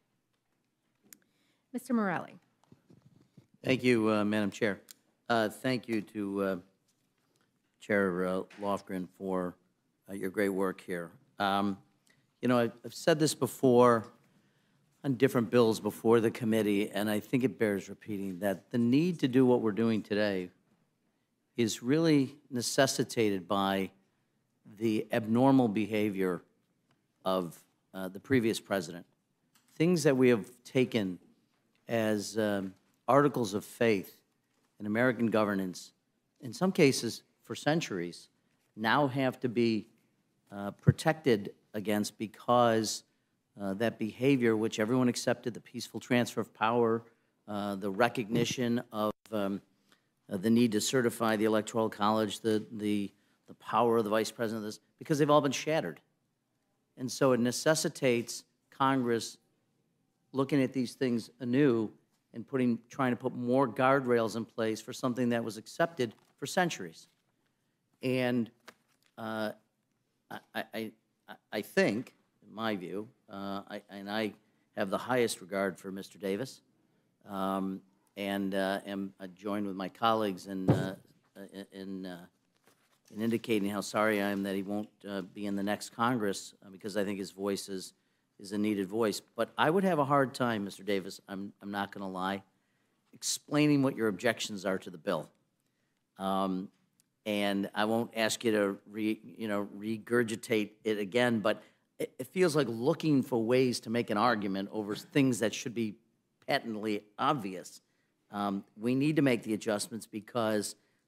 Mister Morelli. Thank you, uh, Madam Chair. Uh, thank you to uh, Chair uh, Lofgren for uh, your great work here. Um, you know, I've, I've said this before on different bills before the committee, and I think it bears repeating that the need to do what we're doing today is really necessitated by the abnormal behavior of uh, the previous president. Things that we have taken as um, articles of faith in American governance, in some cases for centuries, now have to be uh, protected against because uh, that behavior, which everyone accepted, the peaceful transfer of power, uh, the recognition of um, uh, the need to certify the Electoral College, the, the, the power of the vice president of this, because they've all been shattered. And so it necessitates Congress looking at these things anew and putting, trying to put more guardrails in place for something that was accepted for centuries. And uh, I, I, I think, in my view, uh, I, and I have the highest regard for Mister Davis, um, and uh, am uh, joined with my colleagues in, uh, in, uh, in indicating how sorry I am that he won't uh, be in the next Congress, uh, because I think his voice is, is a needed voice. But I would have a hard time, Mister Davis, I'm, I'm not going to lie, explaining what your objections are to the bill. Um, and I won't ask you to re, you know, regurgitate it again, but it, it feels like looking for ways to make an argument over things that should be patently obvious. Um, we need to make the adjustments because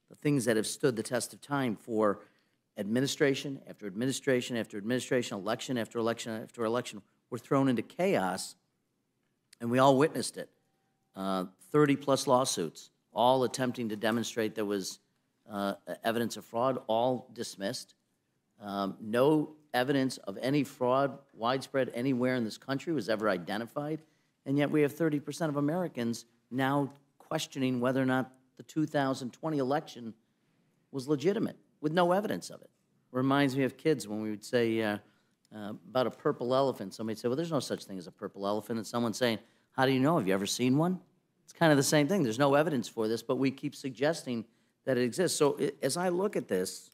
the things that have stood the test of time for administration after administration after administration, election after election after election, were thrown into chaos, and we all witnessed it. Uh, thirty-plus lawsuits, all attempting to demonstrate there was uh, evidence of fraud, all dismissed. Um, no evidence of any fraud widespread anywhere in this country was ever identified, and yet we have thirty percent of Americans now questioning whether or not the two thousand twenty election was legitimate, with no evidence of it. Reminds me of kids when we would say uh, uh, about a purple elephant. Somebody said, well, there's no such thing as a purple elephant. And someone saying, how do you know? Have you ever seen one? It's kind of the same thing. There's no evidence for this, but we keep suggesting that it exists. So it, as I look at this,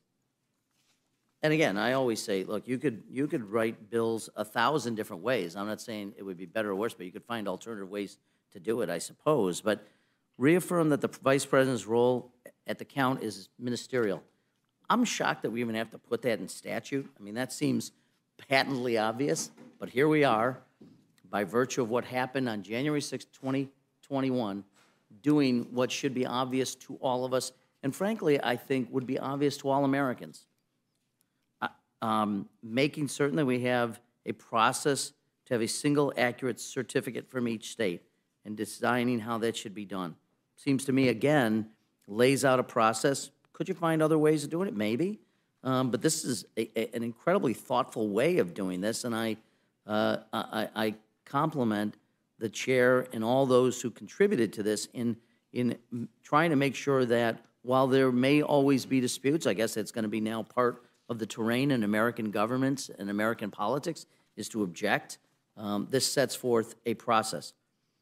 and again, I always say, look, you could, you could write bills a thousand different ways. I'm not saying it would be better or worse, but you could find alternative ways to do it, I suppose. But reaffirm that the Vice President's role at the count is ministerial. I'm shocked that we even have to put that in statute. I mean, that seems patently obvious, but here we are, by virtue of what happened on January sixth, twenty twenty-one, doing what should be obvious to all of us, and frankly, I think would be obvious to all Americans. Uh, um, making certain that we have a process to have a single accurate certificate from each state and designing how that should be done. Seems to me, again, lays out a process. Could you find other ways of doing it? Maybe. Um, but this is a, a, an incredibly thoughtful way of doing this, and I, uh, I, I compliment the chair and all those who contributed to this in, in trying to make sure that while there may always be disputes, I guess it's going to be now part of the terrain in American governments and American politics, is to object. Um, this sets forth a process.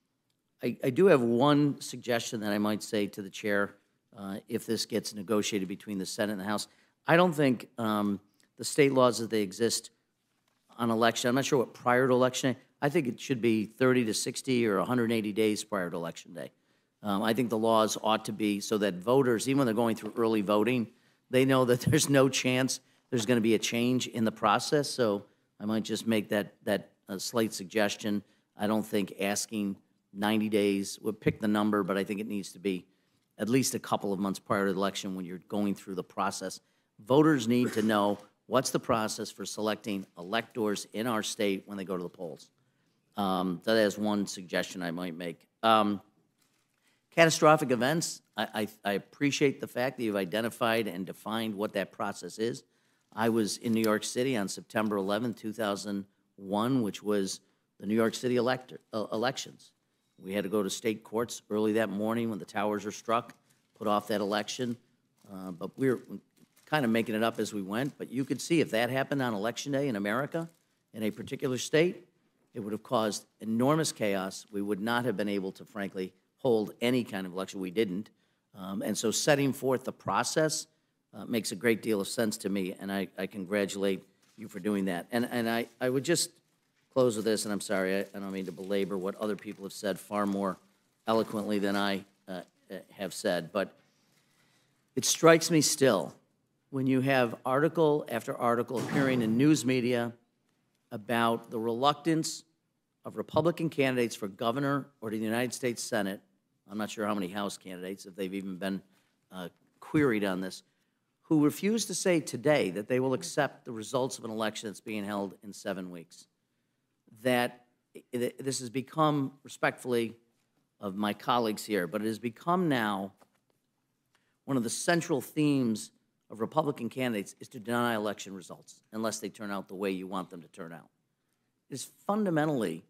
I, I do have one suggestion that I might say to the chair uh, if this gets negotiated between the Senate and the House. I don't think um, the state laws as they exist on election, I'm not sure what prior to election day, I think it should be thirty to sixty or one hundred eighty days prior to election day. Um, I think the laws ought to be so that voters, even when they're going through early voting, they know that there's no chance there's going to be a change in the process. So I might just make that, that a slight suggestion. I don't think asking ninety days, we'll pick the number, but I think it needs to be at least a couple of months prior to the election when you're going through the process. Voters need to know what's the process for selecting electors in our state when they go to the polls. Um, that is one suggestion I might make. Um, catastrophic events, I, I, I appreciate the fact that you've identified and defined what that process is. I was in New York City on September eleventh, two thousand one, which was the New York City elector, uh, elections. We had to go to state courts early that morning when the towers were struck, put off that election. Uh, but we were kind of making it up as we went. But you could see if that happened on Election Day in America, in a particular state, it would have caused enormous chaos. We would not have been able to, frankly, hold any kind of election. We didn't. Um, and so setting forth the process uh, makes a great deal of sense to me, and I, I congratulate you for doing that. And, and I, I would just close with this, and I'm sorry, I, I don't mean to belabor what other people have said far more eloquently than I uh, have said, but it strikes me still when you have article after article appearing in news media about the reluctance of Republican candidates for governor or to the United States Senate. I'm not sure how many House candidates, if they've even been uh, queried on this, who refuse to say today that they will accept the results of an election that's being held in seven weeks. That it, this has become, respectfully, of my colleagues here, but it has become now one of the central themes of Republican candidates is to deny election results unless they turn out the way you want them to turn out. It is fundamentally,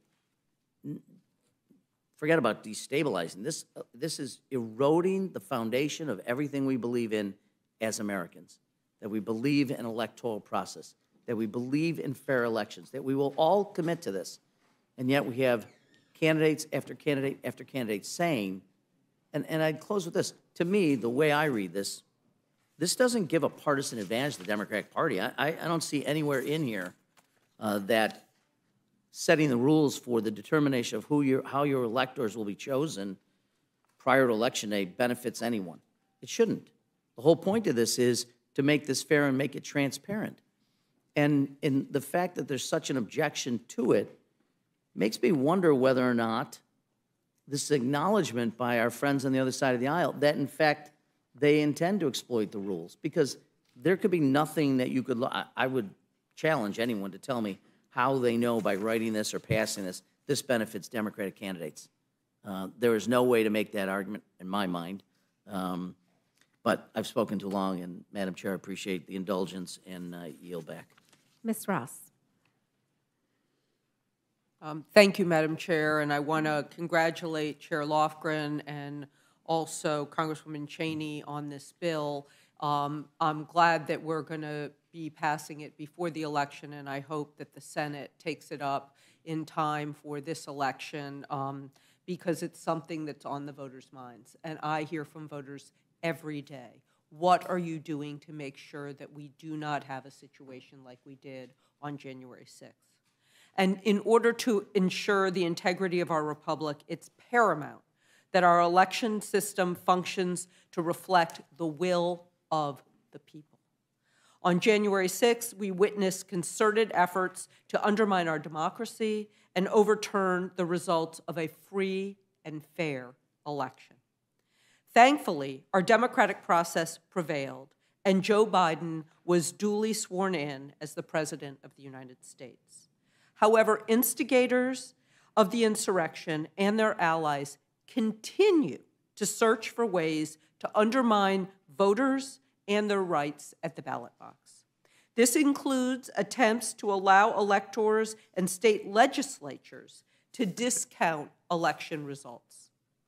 forget about destabilizing, this, uh, this is eroding the foundation of everything we believe in as Americans, that we believe in electoral process, that we believe in fair elections, that we will all commit to this. And yet we have candidates after candidate after candidate saying, and, and I'd close with this, to me, the way I read this, this doesn't give a partisan advantage to the Democratic Party. I, I, I don't see anywhere in here uh, that setting the rules for the determination of who your, how your electors will be chosen prior to Election Day benefits anyone. It shouldn't. The whole point of this is to make this fair and make it transparent. And in the fact that there's such an objection to it makes me wonder whether or not this acknowledgement by our friends on the other side of the aisle that, in fact, they intend to exploit the rules, because there could be nothing that you could, lo- I- I would challenge anyone to tell me how they know by writing this or passing this, this benefits Democratic candidates. Uh, There is no way to make that argument in my mind. Um, But I've spoken too long, and Madam Chair, I appreciate the indulgence and uh, yield back. Miz Ross. Um, Thank you, Madam Chair, and I want to congratulate Chair Lofgren and also Congresswoman Cheney on this bill. Um, I'm glad that we're going to be passing it before the election, and I hope that the Senate takes it up in time for this election, um, because it's something that's on the voters' minds. And I hear from voters every day. What are you doing to make sure that we do not have a situation like we did on January sixth? And in order to ensure the integrity of our republic, it's paramount that our election system functions to reflect the will of the people. On January sixth, we witnessed concerted efforts to undermine our democracy and overturn the results of a free and fair election. Thankfully, our democratic process prevailed, and Joe Biden was duly sworn in as the President of the United States. However, instigators of the insurrection and their allies continue to search for ways to undermine voters and their rights at the ballot box. This includes attempts to allow electors and state legislatures to discount election results.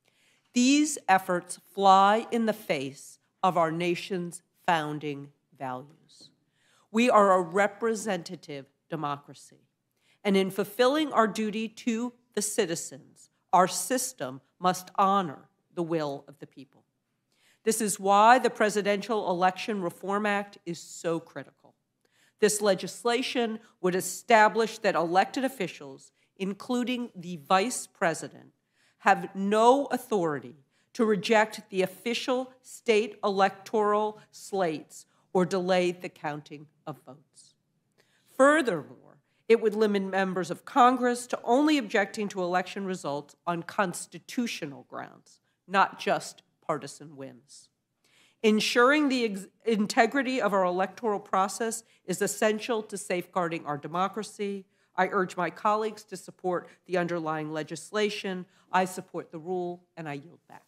These efforts fly in the face of our nation's founding values. We are a representative democracy, and in fulfilling our duty to the citizens, our system must honor the will of the people. This is why the Presidential Election Reform Act is so critical. This legislation would establish that elected officials, including the Vice President, have no authority to reject the official state electoral slates or delay the counting of votes. Furthermore, it would limit members of Congress to only objecting to election results on constitutional grounds, not just partisan whims. Ensuring the ex- integrity of our electoral process is essential to safeguarding our democracy. I urge my colleagues to support the underlying legislation. I support the rule, and I yield back.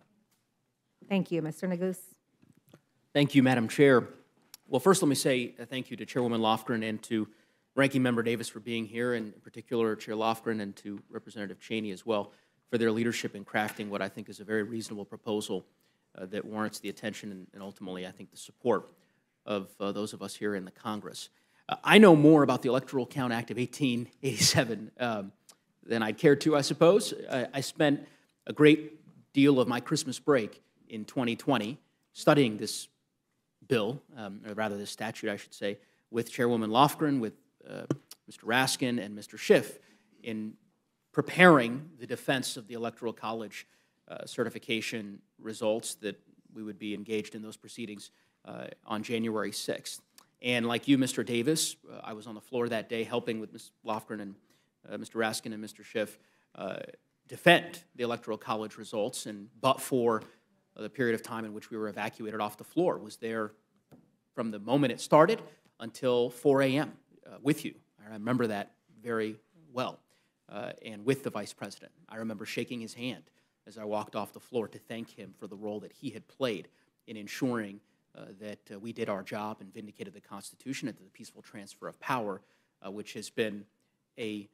Thank you. Mister Neguse. Thank you, Madam Chair. Well, first let me say uh, thank you to Chairwoman Lofgren and to Ranking Member Davis for being here, and in particular Chair Lofgren and to Representative Cheney as well for their leadership in crafting what I think is a very reasonable proposal uh, that warrants the attention and, and ultimately I think the support of uh, those of us here in the Congress. Uh, I know more about the Electoral Count Act of eighteen eighty-seven um, than I'd care to, I suppose. I, I spent a great deal of my Christmas break in twenty twenty studying this bill, um, or rather this statute, I should say, with Chairwoman Lofgren, with uh, Mister Raskin, and Mister Schiff in preparing the defense of the Electoral College uh, certification results that we would be engaged in those proceedings uh, on January sixth. And like you, Mister Davis, uh, I was on the floor that day helping with Miz Lofgren and uh, Mister Raskin and Mister Schiff uh, defend the Electoral College results, and but for uh, the period of time in which we were evacuated off the floor, was there from the moment it started until four A M Uh, with you. I remember that very well, uh, and with the Vice President. I remember shaking his hand as I walked off the floor to thank him for the role that he had played in ensuring uh, that uh, we did our job and vindicated the Constitution and the peaceful transfer of power, uh, which has been a,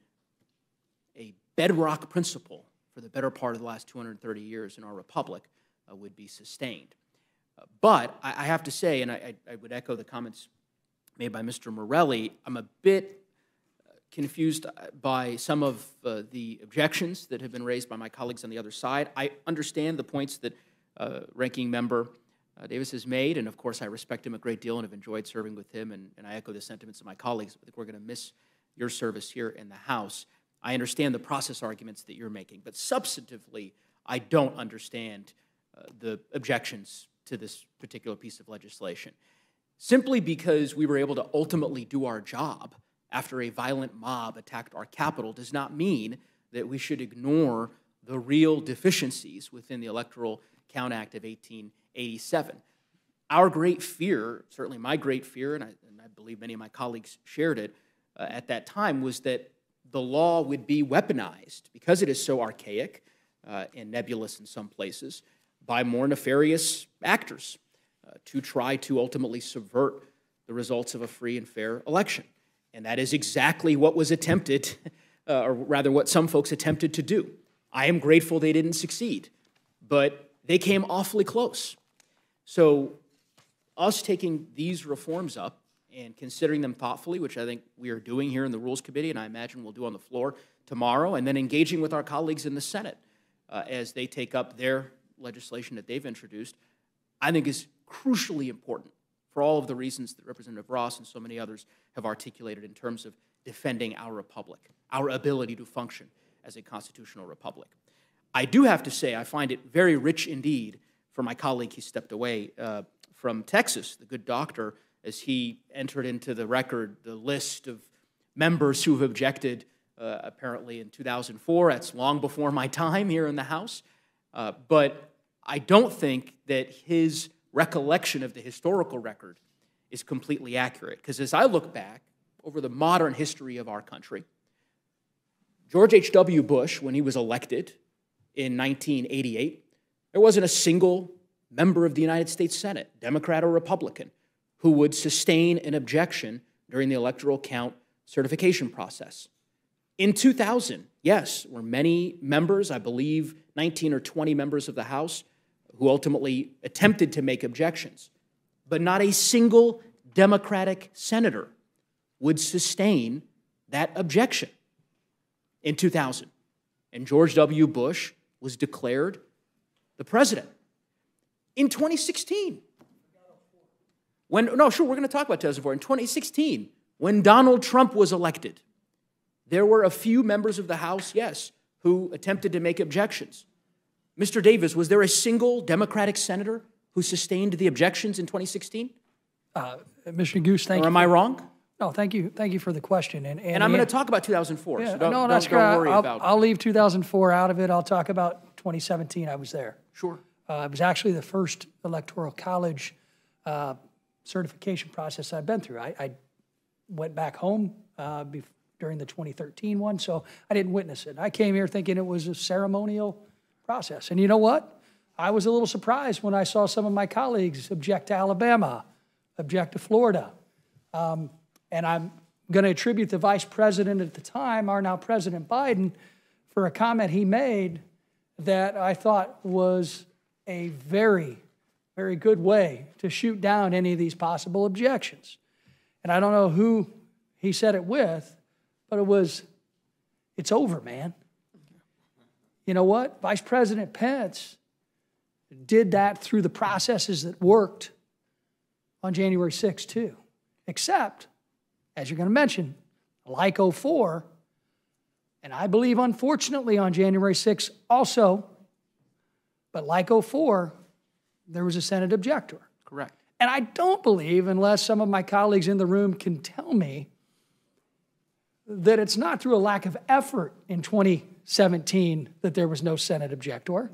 a bedrock principle for the better part of the last two hundred thirty years in our republic, uh, would be sustained. Uh, but I, I have to say, and I, I, I would echo the comments made by Mister Morelli, I'm a bit confused by some of uh, the objections that have been raised by my colleagues on the other side. I understand the points that uh, Ranking Member uh, Davis has made, and of course I respect him a great deal and have enjoyed serving with him, and, and I echo the sentiments of my colleagues. I think we're going to miss your service here in the House. I understand the process arguments that you're making, but substantively, I don't understand uh, the objections to this particular piece of legislation. Simply because we were able to ultimately do our job after a violent mob attacked our Capitol does not mean that we should ignore the real deficiencies within the Electoral Count Act of eighteen eighty-seven. Our great fear, certainly my great fear, and I, and I believe many of my colleagues shared it uh, at that time, was that the law would be weaponized, because it is so archaic uh, and nebulous in some places, by more nefarious actors uh, to try to ultimately subvert the results of a free and fair election. And that is exactly what was attempted, uh, or rather what some folks attempted to do. I am grateful they didn't succeed, but they came awfully close. So us taking these reforms up and considering them thoughtfully, which I think we are doing here in the Rules Committee, and I imagine we'll do on the floor tomorrow, and then engaging with our colleagues in the Senate uh, as they take up their legislation that they've introduced, I think is crucially important for all of the reasons that Representative Ross and so many others have articulated in terms of defending our republic, our ability to function as a constitutional republic. I do have to say I find it very rich indeed for my colleague, he stepped away uh, from Texas, the good doctor, as he entered into the record the list of members who have objected uh, apparently in two thousand four. That's long before my time here in the House. Uh, but I don't think that his recollection of the historical record is completely accurate. Because as I look back over the modern history of our country, George H W Bush, when he was elected in nineteen eighty-eight, there wasn't a single member of the United States Senate, Democrat or Republican, who would sustain an objection during the electoral count certification process. In two thousand, yes, there were many members, I believe nineteen or twenty members of the House, who ultimately attempted to make objections. But not a single Democratic senator would sustain that objection in two thousand. And George W. Bush was declared the president. In twenty sixteen, when, no, sure, we're going to talk about two thousand four. In twenty sixteen, when Donald Trump was elected, there were a few members of the House, yes, who attempted to make objections. Mister Davis, was there a single Democratic senator who sustained the objections in twenty sixteen? Uh, Mister Goose, thank or you. Or am I wrong? No, thank you. Thank you for the question. And, and, and I'm going to talk about two thousand four, yeah, so don't, no, that's don't, don't worry I'll, about I'll leave two thousand four out of it. I'll talk about twenty seventeen. I was there. Sure. Uh, it was actually the first electoral college uh, certification process I've been through. I, I went back home uh, bef- during the twenty thirteen one, so I didn't witness it. I came here thinking it was a ceremonial process. And you know what? I was a little surprised when I saw some of my colleagues object to Alabama, object to Florida. Um, and I'm going to attribute the vice president at the time, our now President Biden, for a comment he made that I thought was a very, very good way to shoot down any of these possible objections. And I don't know who he said it with, but it was, it's over, man. You know what? Vice President Pence did that through the processes that worked on January sixth, too. Except, as you're going to mention, like oh four, and I believe, unfortunately, on January sixth also, but like oh four, there was a Senate objector. Correct. And I don't believe, unless some of my colleagues in the room can tell me, that it's not through a lack of effort in twenty seventeen that there was no Senate objector.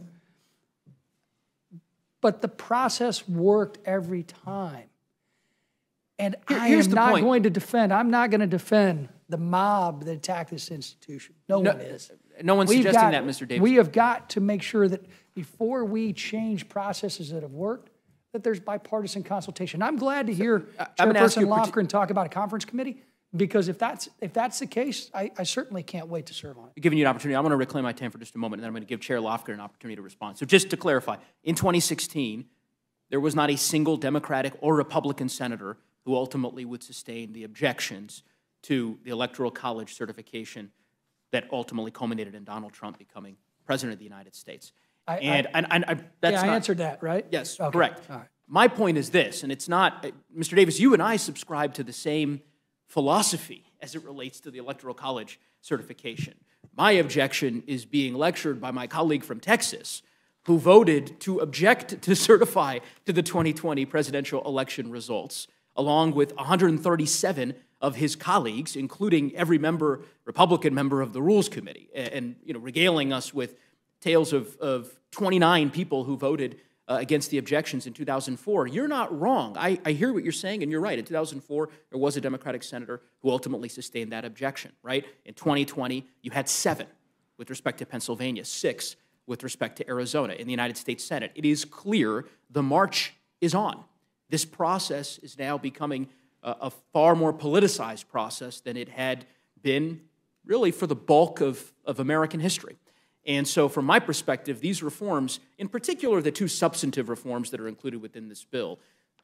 But the process worked every time. And Here, I here's am the not point. going to defend, I'm not going to defend the mob that attacked this institution. No, No, one is. no one's We've suggesting got- that, Mister Davis. We have got to make sure that before we change processes that have worked, that there's bipartisan consultation. I'm glad to hear I'm gonna ask Chairperson you a parti- Lofgren talk about a conference committee, because if that's, if that's the case, I, I certainly can't wait to serve on it. Giving you an opportunity, I'm going to reclaim my time for just a moment, and then I'm going to give Chair Lofgren an opportunity to respond. So just to clarify, in twenty sixteen, there was not a single Democratic or Republican senator who ultimately would sustain the objections to the Electoral College certification that ultimately culminated in Donald Trump becoming President of the United States. I- and, I- and, and, I- that's Yeah, I not- answered that, right? Yes, Okay, correct. all right. My point is this, and it's not, uh, Mister Davis, you and I subscribe to the same philosophy as it relates to the Electoral College certification. My objection is being lectured by my colleague from Texas, who voted to object to certify to the twenty twenty presidential election results, along with one hundred thirty-seven of his colleagues, including every member, Republican member of the Rules Committee, and, and you know, regaling us with tales of, of twenty-nine people who voted uh, against the objections in two thousand four. You're not wrong. I, I hear what you're saying, and you're right. In two thousand four, there was a Democratic senator who ultimately sustained that objection, right? In twenty twenty, you had seven with respect to Pennsylvania, six with respect to Arizona in the United States Senate. It is clear the march is on. This process is now becoming a, a far more politicized process than it had been really for the bulk of, of American history. And so from my perspective, these reforms, in particular the two substantive reforms that are included within this bill,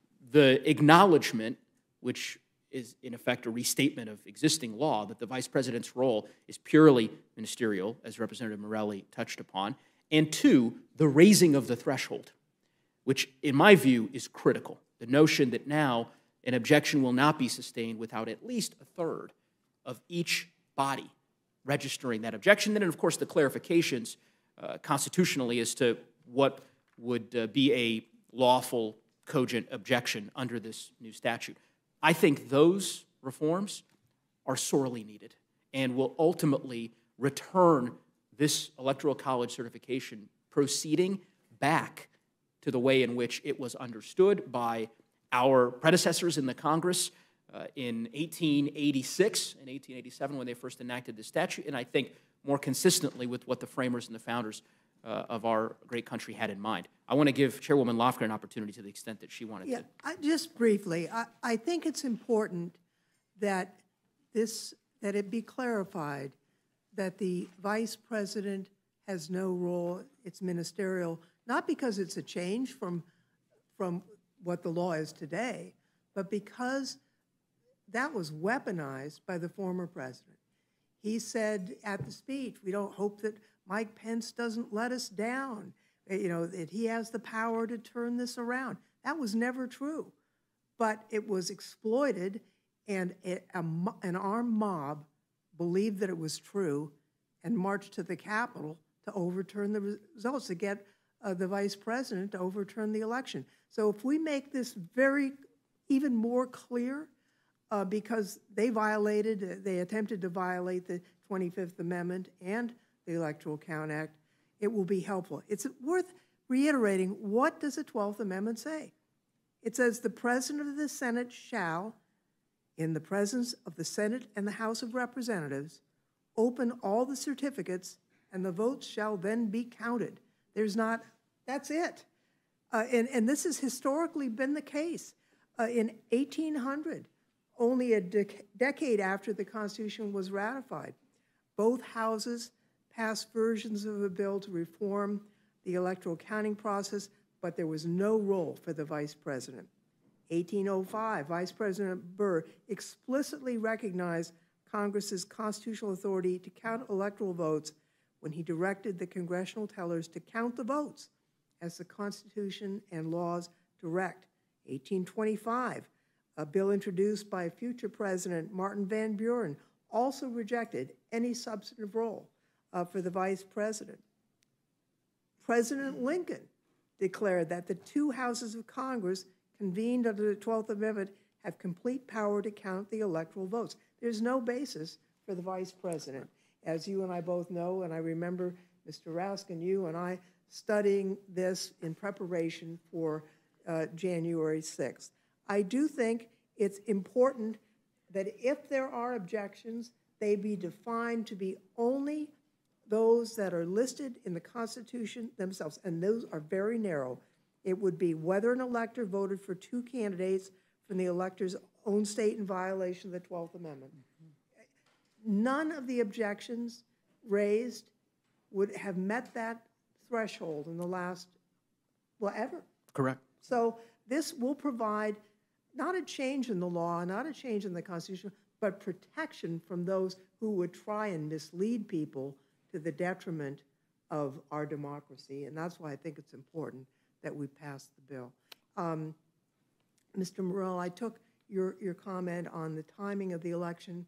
the acknowledgement, which is in effect a restatement of existing law, that the vice president's role is purely ministerial, as Representative Morelli touched upon, and two, the raising of the threshold, which in my view is critical. The notion that now an objection will not be sustained without at least a third of each body registering that objection. Then, and of course, the clarifications uh, constitutionally as to what would uh, be a lawful, cogent objection under this new statute. I think those reforms are sorely needed and will ultimately return this Electoral College certification proceeding back to the way in which it was understood by our predecessors in the Congress uh, in eighteen eighty-six and eighteen eighty-seven when they first enacted the statute, and I think more consistently with what the framers and the founders uh, of our great country had in mind. I want to give Chairwoman Lofgren an opportunity to the extent that she wanted Yeah, to. I, just briefly, I, I think it's important that this, that it be clarified that the vice president has no role, it's ministerial, not because it's a change from, from what the law is today, but because that was weaponized by the former president. He said at the speech, we don't hope that Mike Pence doesn't let us down, you know, that he has the power to turn this around. That was never true, but it was exploited, and a, a, an armed mob believed that it was true and marched to the Capitol to overturn the results, to get uh, the vice president to overturn the election. So if we make this very, even more clear, uh, because they violated, uh, they attempted to violate the twenty-fifth Amendment and the Electoral Count Act, it will be helpful. It's worth reiterating, what does the twelfth Amendment say? It says the President of the Senate shall, in the presence of the Senate and the House of Representatives, open all the certificates, and the votes shall then be counted. There's not, that's it. Uh, and, and this has historically been the case. Uh, in eighteen hundred, only a dec decade after the Constitution was ratified, both houses passed versions of a bill to reform the electoral counting process, but there was no role for the vice president. eighteen oh five, Vice President Burr explicitly recognized Congress's constitutional authority to count electoral votes when he directed the congressional tellers to count the votes as the Constitution and laws direct. eighteen twenty-five, a bill introduced by future President Martin Van Buren also rejected any substantive role uh, for the vice president. President Lincoln declared that the two houses of Congress convened under the twelfth Amendment have complete power to count the electoral votes. There's no basis for the vice president. As you and I both know, and I remember Mister Raskin, you and I studying this in preparation for uh, January sixth. I do think it's important that if there are objections, they be defined to be only those that are listed in the Constitution themselves, and those are very narrow. It would be whether an elector voted for two candidates from the elector's own state in violation of the twelfth Amendment. Mm-hmm. None of the objections raised would have met that threshold in the last, well, ever. Correct. So this will provide not a change in the law, not a change in the Constitution, but protection from those who would try and mislead people to the detriment of our democracy. And that's why I think it's important that we pass the bill. Um, Mister Morell, I took your, your comment on the timing of the election.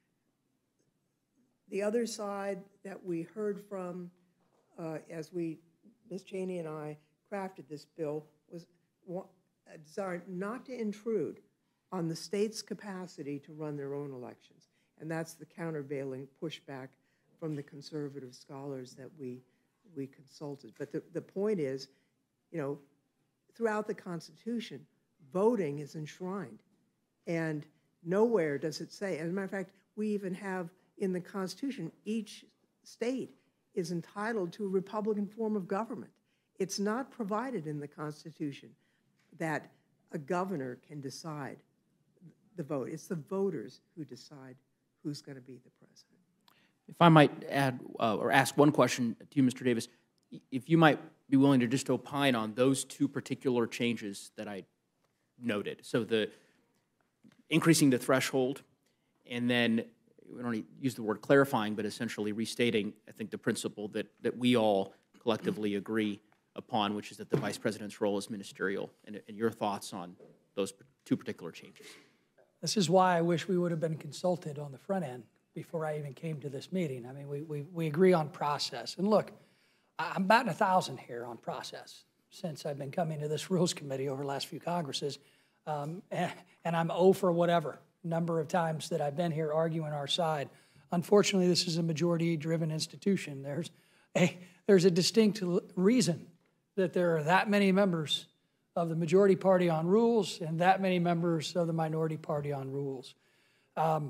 The other side that we heard from uh, as we, Miz Cheney and I, crafted this bill was a desire not to intrude on the state's capacity to run their own elections. And that's the countervailing pushback from the conservative scholars that we, we consulted. But the, the point is, you know, throughout the Constitution, voting is enshrined. And nowhere does it say, as a matter of fact, we even have in the Constitution, each state is entitled to a Republican form of government. It's not provided in the Constitution that a governor can decide the vote. It's the voters who decide who's going to be the president. If I might add uh, or ask one question to you, Mister Davis, if you might be willing to just opine on those two particular changes that I noted. So the increasing the threshold, and then we don't use the word clarifying, but essentially restating, I think, the principle that, that we all collectively agree upon, which is that the vice president's role is ministerial, and, and your thoughts on those two particular changes. This is why I wish we would have been consulted on the front end before I even came to this meeting. I mean, we, we, we agree on process. And look, I'm batting a thousand here on process since I've been coming to this Rules Committee over the last few Congresses. Um, and, and I'm oh for whatever number of times that I've been here arguing our side. Unfortunately, this is a majority-driven institution. There's a, there's a distinct reason that there are that many members of the majority party on rules and that many members of the minority party on rules. Um,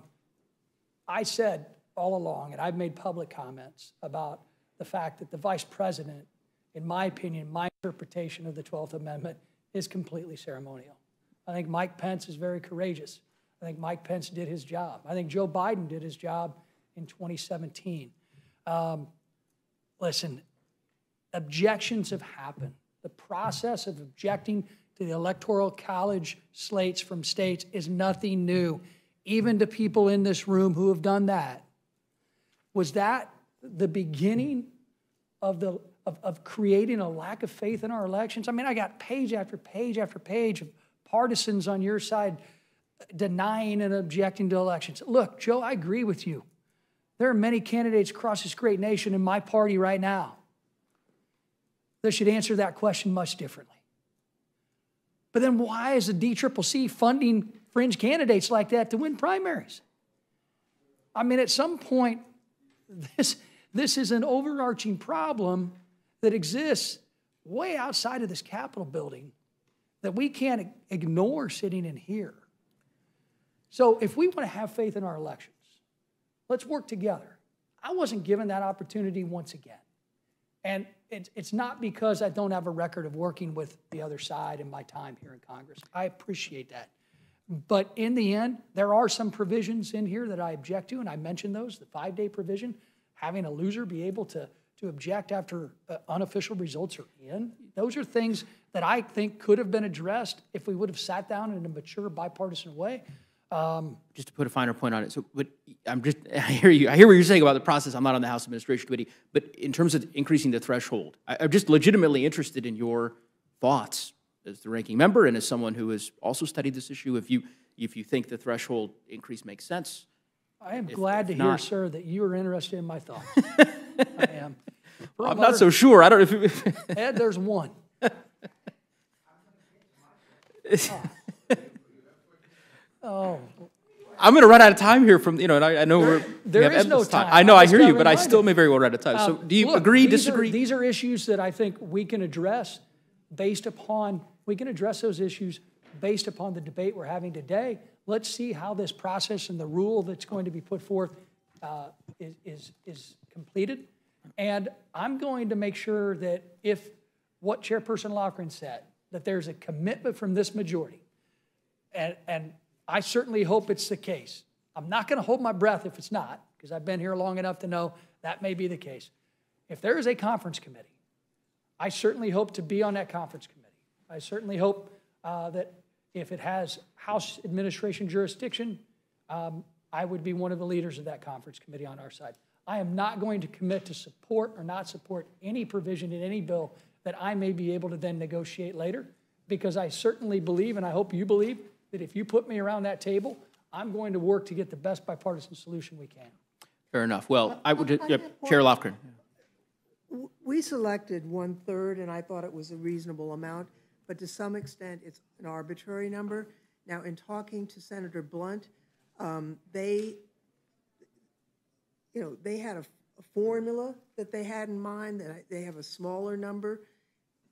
I said all along, and I've made public comments about the fact that the vice president, in my opinion, my interpretation of the twelfth Amendment is completely ceremonial. I think Mike Pence is very courageous. I think Mike Pence did his job. I think Joe Biden did his job in twenty seventeen. Um, listen, objections have happened. The process of objecting to the Electoral College slates from states is nothing new, even to people in this room who have done that. Was that the beginning of, the, of, of creating a lack of faith in our elections? I mean, I got page after page after page of partisans on your side denying and objecting to elections. Look, Joe, I agree with you. There are many candidates across this great nation in my party right now that should answer that question much differently. But then why is the D C C C funding fringe candidates like that to win primaries? I mean, at some point, this, this is an overarching problem that exists way outside of this Capitol building that we can't ignore sitting in here. So if we want to have faith in our elections, let's work together. I wasn't given that opportunity once again. And it's, it's not because I don't have a record of working with the other side in my time here in Congress. I appreciate that. But in the end, there are some provisions in here that I object to, and I mentioned those, the five-day provision, having a loser be able to, to object after uh, unofficial results are in. Those are things that I think could have been addressed if we would have sat down in a mature bipartisan way. Um, just to put a finer point on it, so but I'm just I hear you. I hear what you're saying about the process. I'm not on the House Administration Committee, but in terms of increasing the threshold, I, I'm just legitimately interested in your thoughts as the ranking member and as someone who has also studied this issue. If you if you think the threshold increase makes sense, I am if, glad if to hear, not, sir, that you are interested in my thoughts. I am. I'm not so sure. I don't know if Ed, there's one. oh. Oh, I'm going to run out of time here from, you know, and I, I know there, we're, there we have is no endless time. I know, I, I hear you, but I still may very well run out of time. Um, so do you look, agree, these disagree? Are, these are issues that I think we can address based upon, we can address those issues based upon the debate we're having today. Let's see how this process and the rule that's going to be put forth uh, is, is, is completed. And I'm going to make sure that if what Chairperson Loughran said, that there's a commitment from this majority, and, and I certainly hope it's the case. I'm not going to hold my breath if it's not, because I've been here long enough to know that may be the case. If there is a conference committee, I certainly hope to be on that conference committee. I certainly hope uh, that if it has House administration jurisdiction, um, I would be one of the leaders of that conference committee on our side. I am not going to commit to support or not support any provision in any bill that I may be able to then negotiate later, because I certainly believe, and I hope you believe, that if you put me around that table, I'm going to work to get the best bipartisan solution we can. Fair enough. Well, I would, yeah, Chair Loughran. We selected one-third, and I thought it was a reasonable amount, but to some extent, it's an arbitrary number. Now, in talking to Senator Blunt, um, they, you know, they had a, a formula that they had in mind, that they have a smaller number.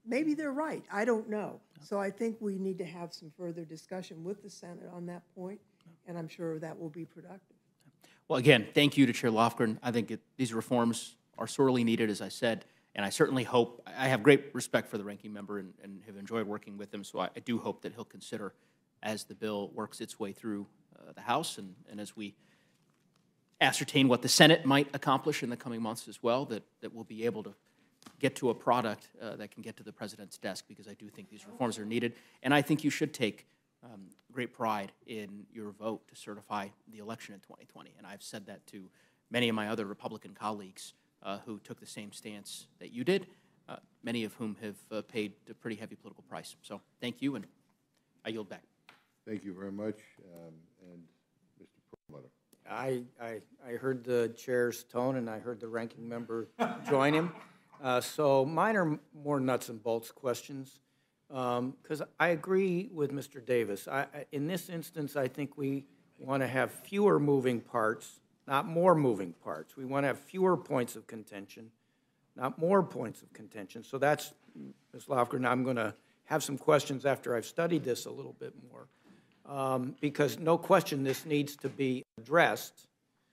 maybe they're right. I don't know. So I think we need to have some further discussion with the Senate on that point, and I'm sure that will be productive. Well, again, thank you to Chair Lofgren. I think it, these reforms are sorely needed, as I said, and I certainly hope, I have great respect for the ranking member and, and have enjoyed working with him, so I, I do hope that he'll consider, as the bill works its way through uh, the House and, and as we ascertain what the Senate might accomplish in the coming months as well, that, that we'll be able to get to a product uh, that can get to the president's desk, because I do think these reforms are needed. And I think you should take um, great pride in your vote to certify the election in twenty twenty. And I've said that to many of my other Republican colleagues uh, who took the same stance that you did, uh, many of whom have uh, paid a pretty heavy political price. So thank you, and I yield back. Thank you very much. Um, and Mister Perlmutter. I, I, I heard the chair's tone, and I heard the ranking member join him. Uh, so mine are more nuts and bolts questions, because um, I agree with Mister Davis. I, I, in this instance, I think we want to have fewer moving parts, not more moving parts. We want to have fewer points of contention, not more points of contention. So that's, Miz Lofgren, I'm going to have some questions after I've studied this a little bit more, um, because no question this needs to be addressed.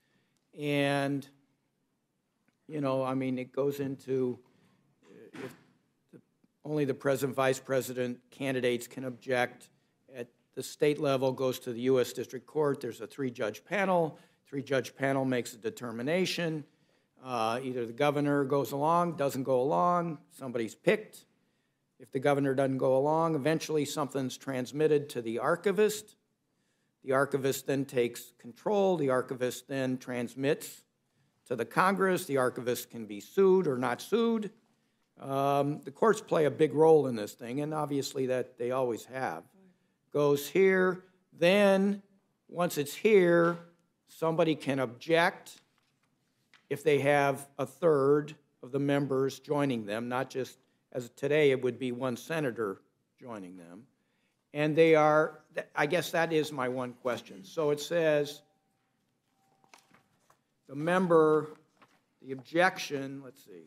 And you know, I mean, it goes into if the, only the president, vice president, candidates can object. At the state level, goes to the U S District Court. There's a three-judge panel. Three-judge panel makes a determination. Uh, either the governor goes along, doesn't go along, somebody's picked. If the governor doesn't go along, eventually something's transmitted to the archivist. The archivist then takes control. The archivist then transmits to the Congress. The archivist can be sued or not sued. Um, the courts play a big role in this thing, and obviously that they always have. Goes here, then once it's here, somebody can object if they have a third of the members joining them, not just as today it would be one senator joining them. And they are, I guess that is my one question. So it says, the member, the objection, let's see.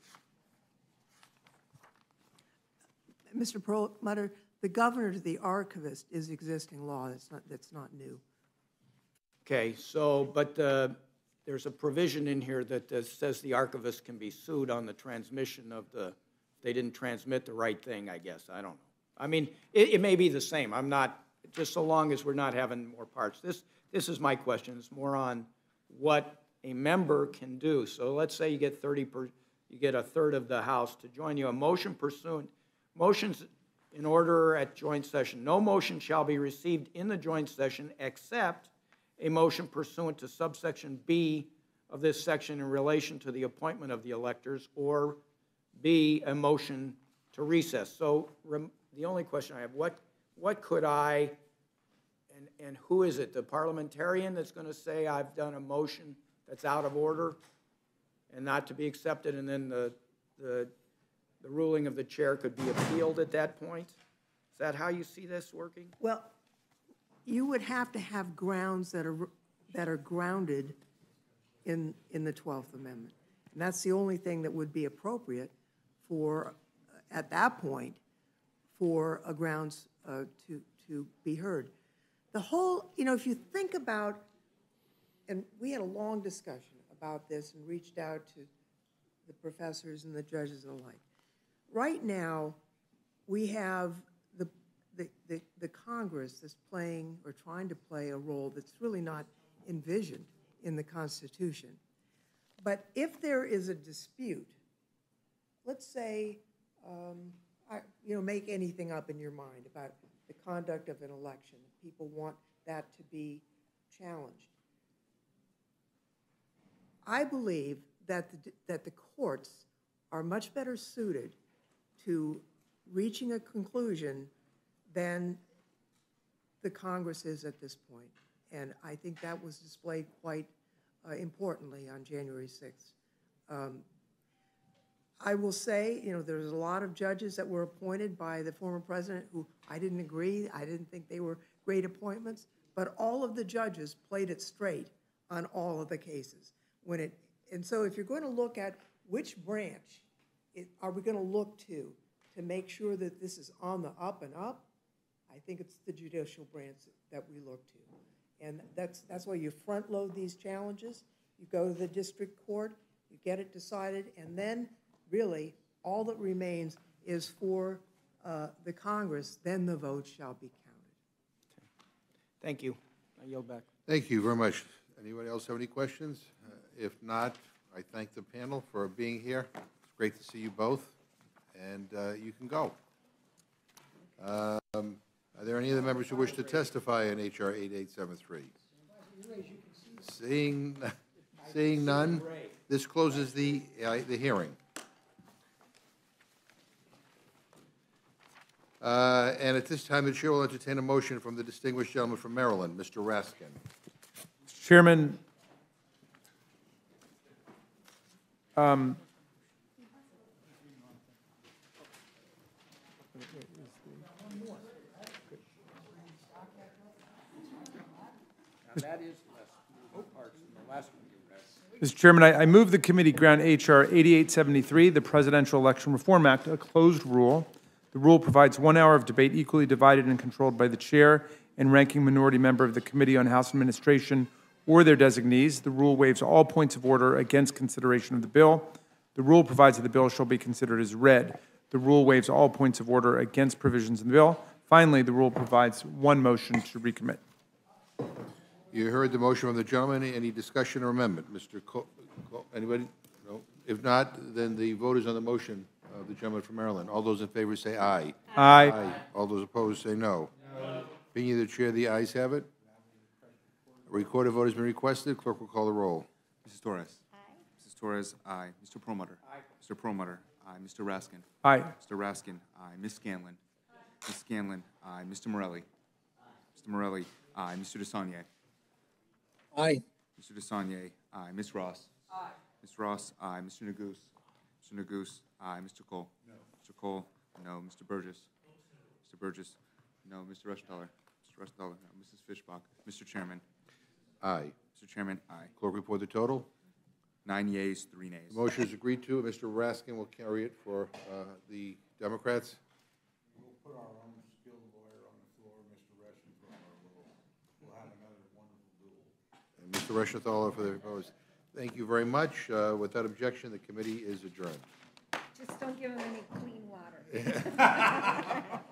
Mister Perlmutter, the governor to the archivist is existing law. That's not, that's not new. Okay, so, but uh, there's a provision in here that uh, says the archivist can be sued on the transmission of the, they didn't transmit the right thing, I guess. I don't know. I mean, it, it may be the same. I'm not, just so long as we're not having more parts. This, this is my question. It's more on what a member can do. So let's say you get thirty per, you get a third of the House to join you. A motion pursuant, motions in order at joint session. No motion shall be received in the joint session except a motion pursuant to subsection B of this section in relation to the appointment of the electors, or B, a motion to recess. So rem, the only question I have, what, what could I, and, and who is it, the parliamentarian that's going to say I've done a motion that's out of order and not to be accepted, and then the, the, the ruling of the chair could be appealed at that point? Is that how you see this working? Well, you would have to have grounds that are, that are grounded in, in the twelfth Amendment. And that's the only thing that would be appropriate for, at that point, for a grounds uh, to, to be heard. The whole, you know, if you think about, and we had a long discussion about this and reached out to the professors and the judges and the like. Right now, we have the, the, the, the Congress that's playing or trying to play a role that's really not envisioned in the Constitution. But if there is a dispute, let's say, um, I, you know, make anything up in your mind about the conduct of an election. People want that to be challenged. I believe that the, that the courts are much better suited to reaching a conclusion than the Congress is at this point. And I think that was displayed quite uh, importantly on January sixth. Um, I will say, you know, there's a lot of judges that were appointed by the former president who I didn't agree. I didn't think they were great appointments, but all of the judges played it straight on all of the cases. When it, and so if you're going to look at which branch it, are we going to look to to make sure that this is on the up and up, I think it's the judicial branch that we look to. And that's, that's why you front load these challenges. You go to the district court, you get it decided, and then really all that remains is for uh, the Congress, then the vote shall be counted. Thank you. I yield back. Thank you very much. Anybody else have any questions? Uh, If not, I thank the panel for being here. It's great to see you both, and uh, you can go. Um, Are there any other members who wish to testify on H R eighty-eight seventy-three? Seeing, seeing none, this closes the, uh, the hearing. Uh, And at this time, the chair will entertain a motion from the distinguished gentleman from Maryland, Mister Raskin. Mister Chairman, um, Mister Chairman, I, I move the committee grant H R eighty-eight seventy-three, the Presidential Election Reform Act, a closed rule. The rule provides one hour of debate equally divided and controlled by the chair and ranking minority member of the Committee on House Administration or their designees. The rule waives all points of order against consideration of the bill. The rule provides that the bill shall be considered as read. The rule waives all points of order against provisions in the bill. Finally, the rule provides one motion to recommit. You heard the motion from the gentleman. Any discussion or amendment? Mister Co, Co- anybody? No? If not, then the vote is on the motion of the gentleman from Maryland. All those in favor say aye. Aye. All those opposed say no. Being the chair, the ayes have it. A recorded vote has been requested. Clerk will call the roll. Missus Torres. Aye. Missus Torres, aye. Mister Perlmutter. Aye. Mister Perlmutter, aye. Mister Raskin. Aye. Mister Raskin, aye. Miz Scanlon. Miz Scanlon, aye. Mister Morelli. Mister Morelli, aye. Mister DeSaulnier. Aye. Mister DeSaulnier, aye. Miz Ross. Aye. Miz Ross, aye. Mister Neguse. Mister Neguse, aye. Mister Cole. No. Mister Cole, no. Mister Burgess. Mister Burgess, no. Mister Reschenthaler. Mister Reschenthaler, no. Missus Fishbach. Mister Chairman. Aye. Mister Chairman, aye. Clerk report the total. Nine yeas, three nays. The motion is agreed to. Mister Raskin will carry it for uh, the Democrats. We'll put our own skilled lawyer on the floor, Mister Reschenthaler. We'll, we'll have another wonderful duel. And Mister Reschenthaler for the opposed. Thank you very much. Uh, Without objection, the committee is adjourned. Just don't give him any clean water.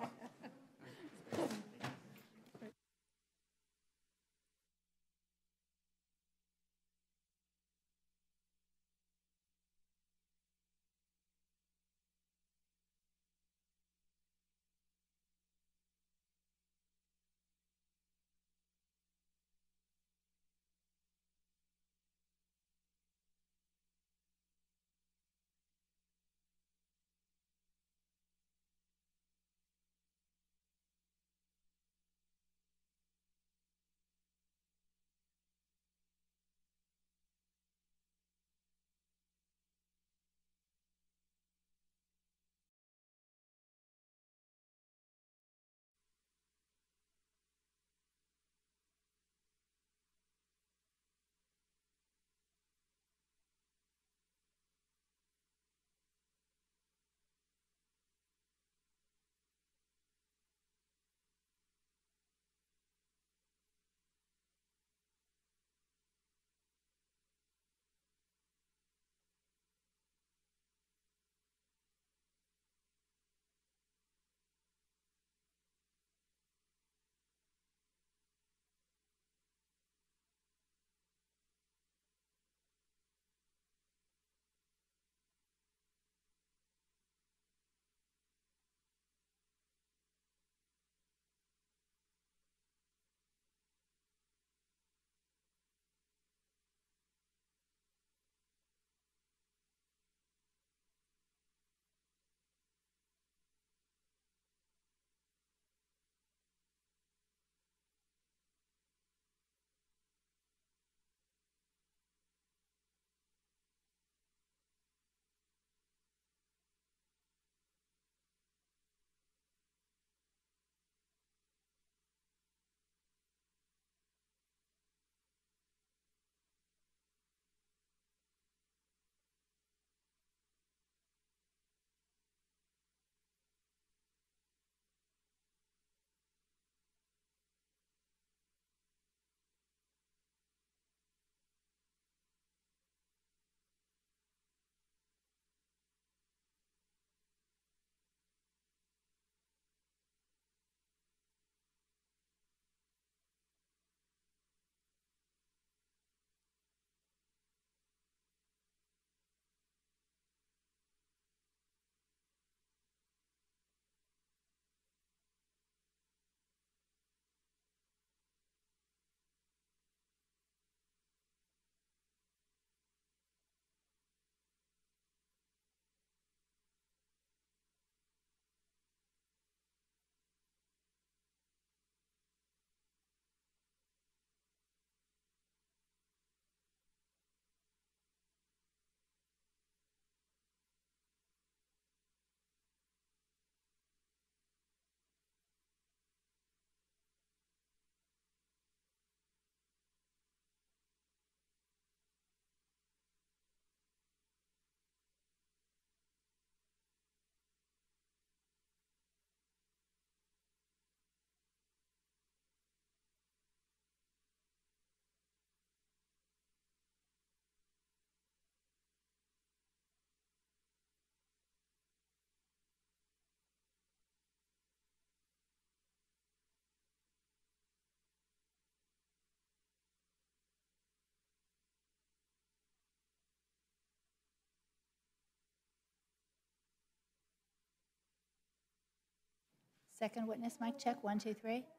Second witness, mic check, one, two, three.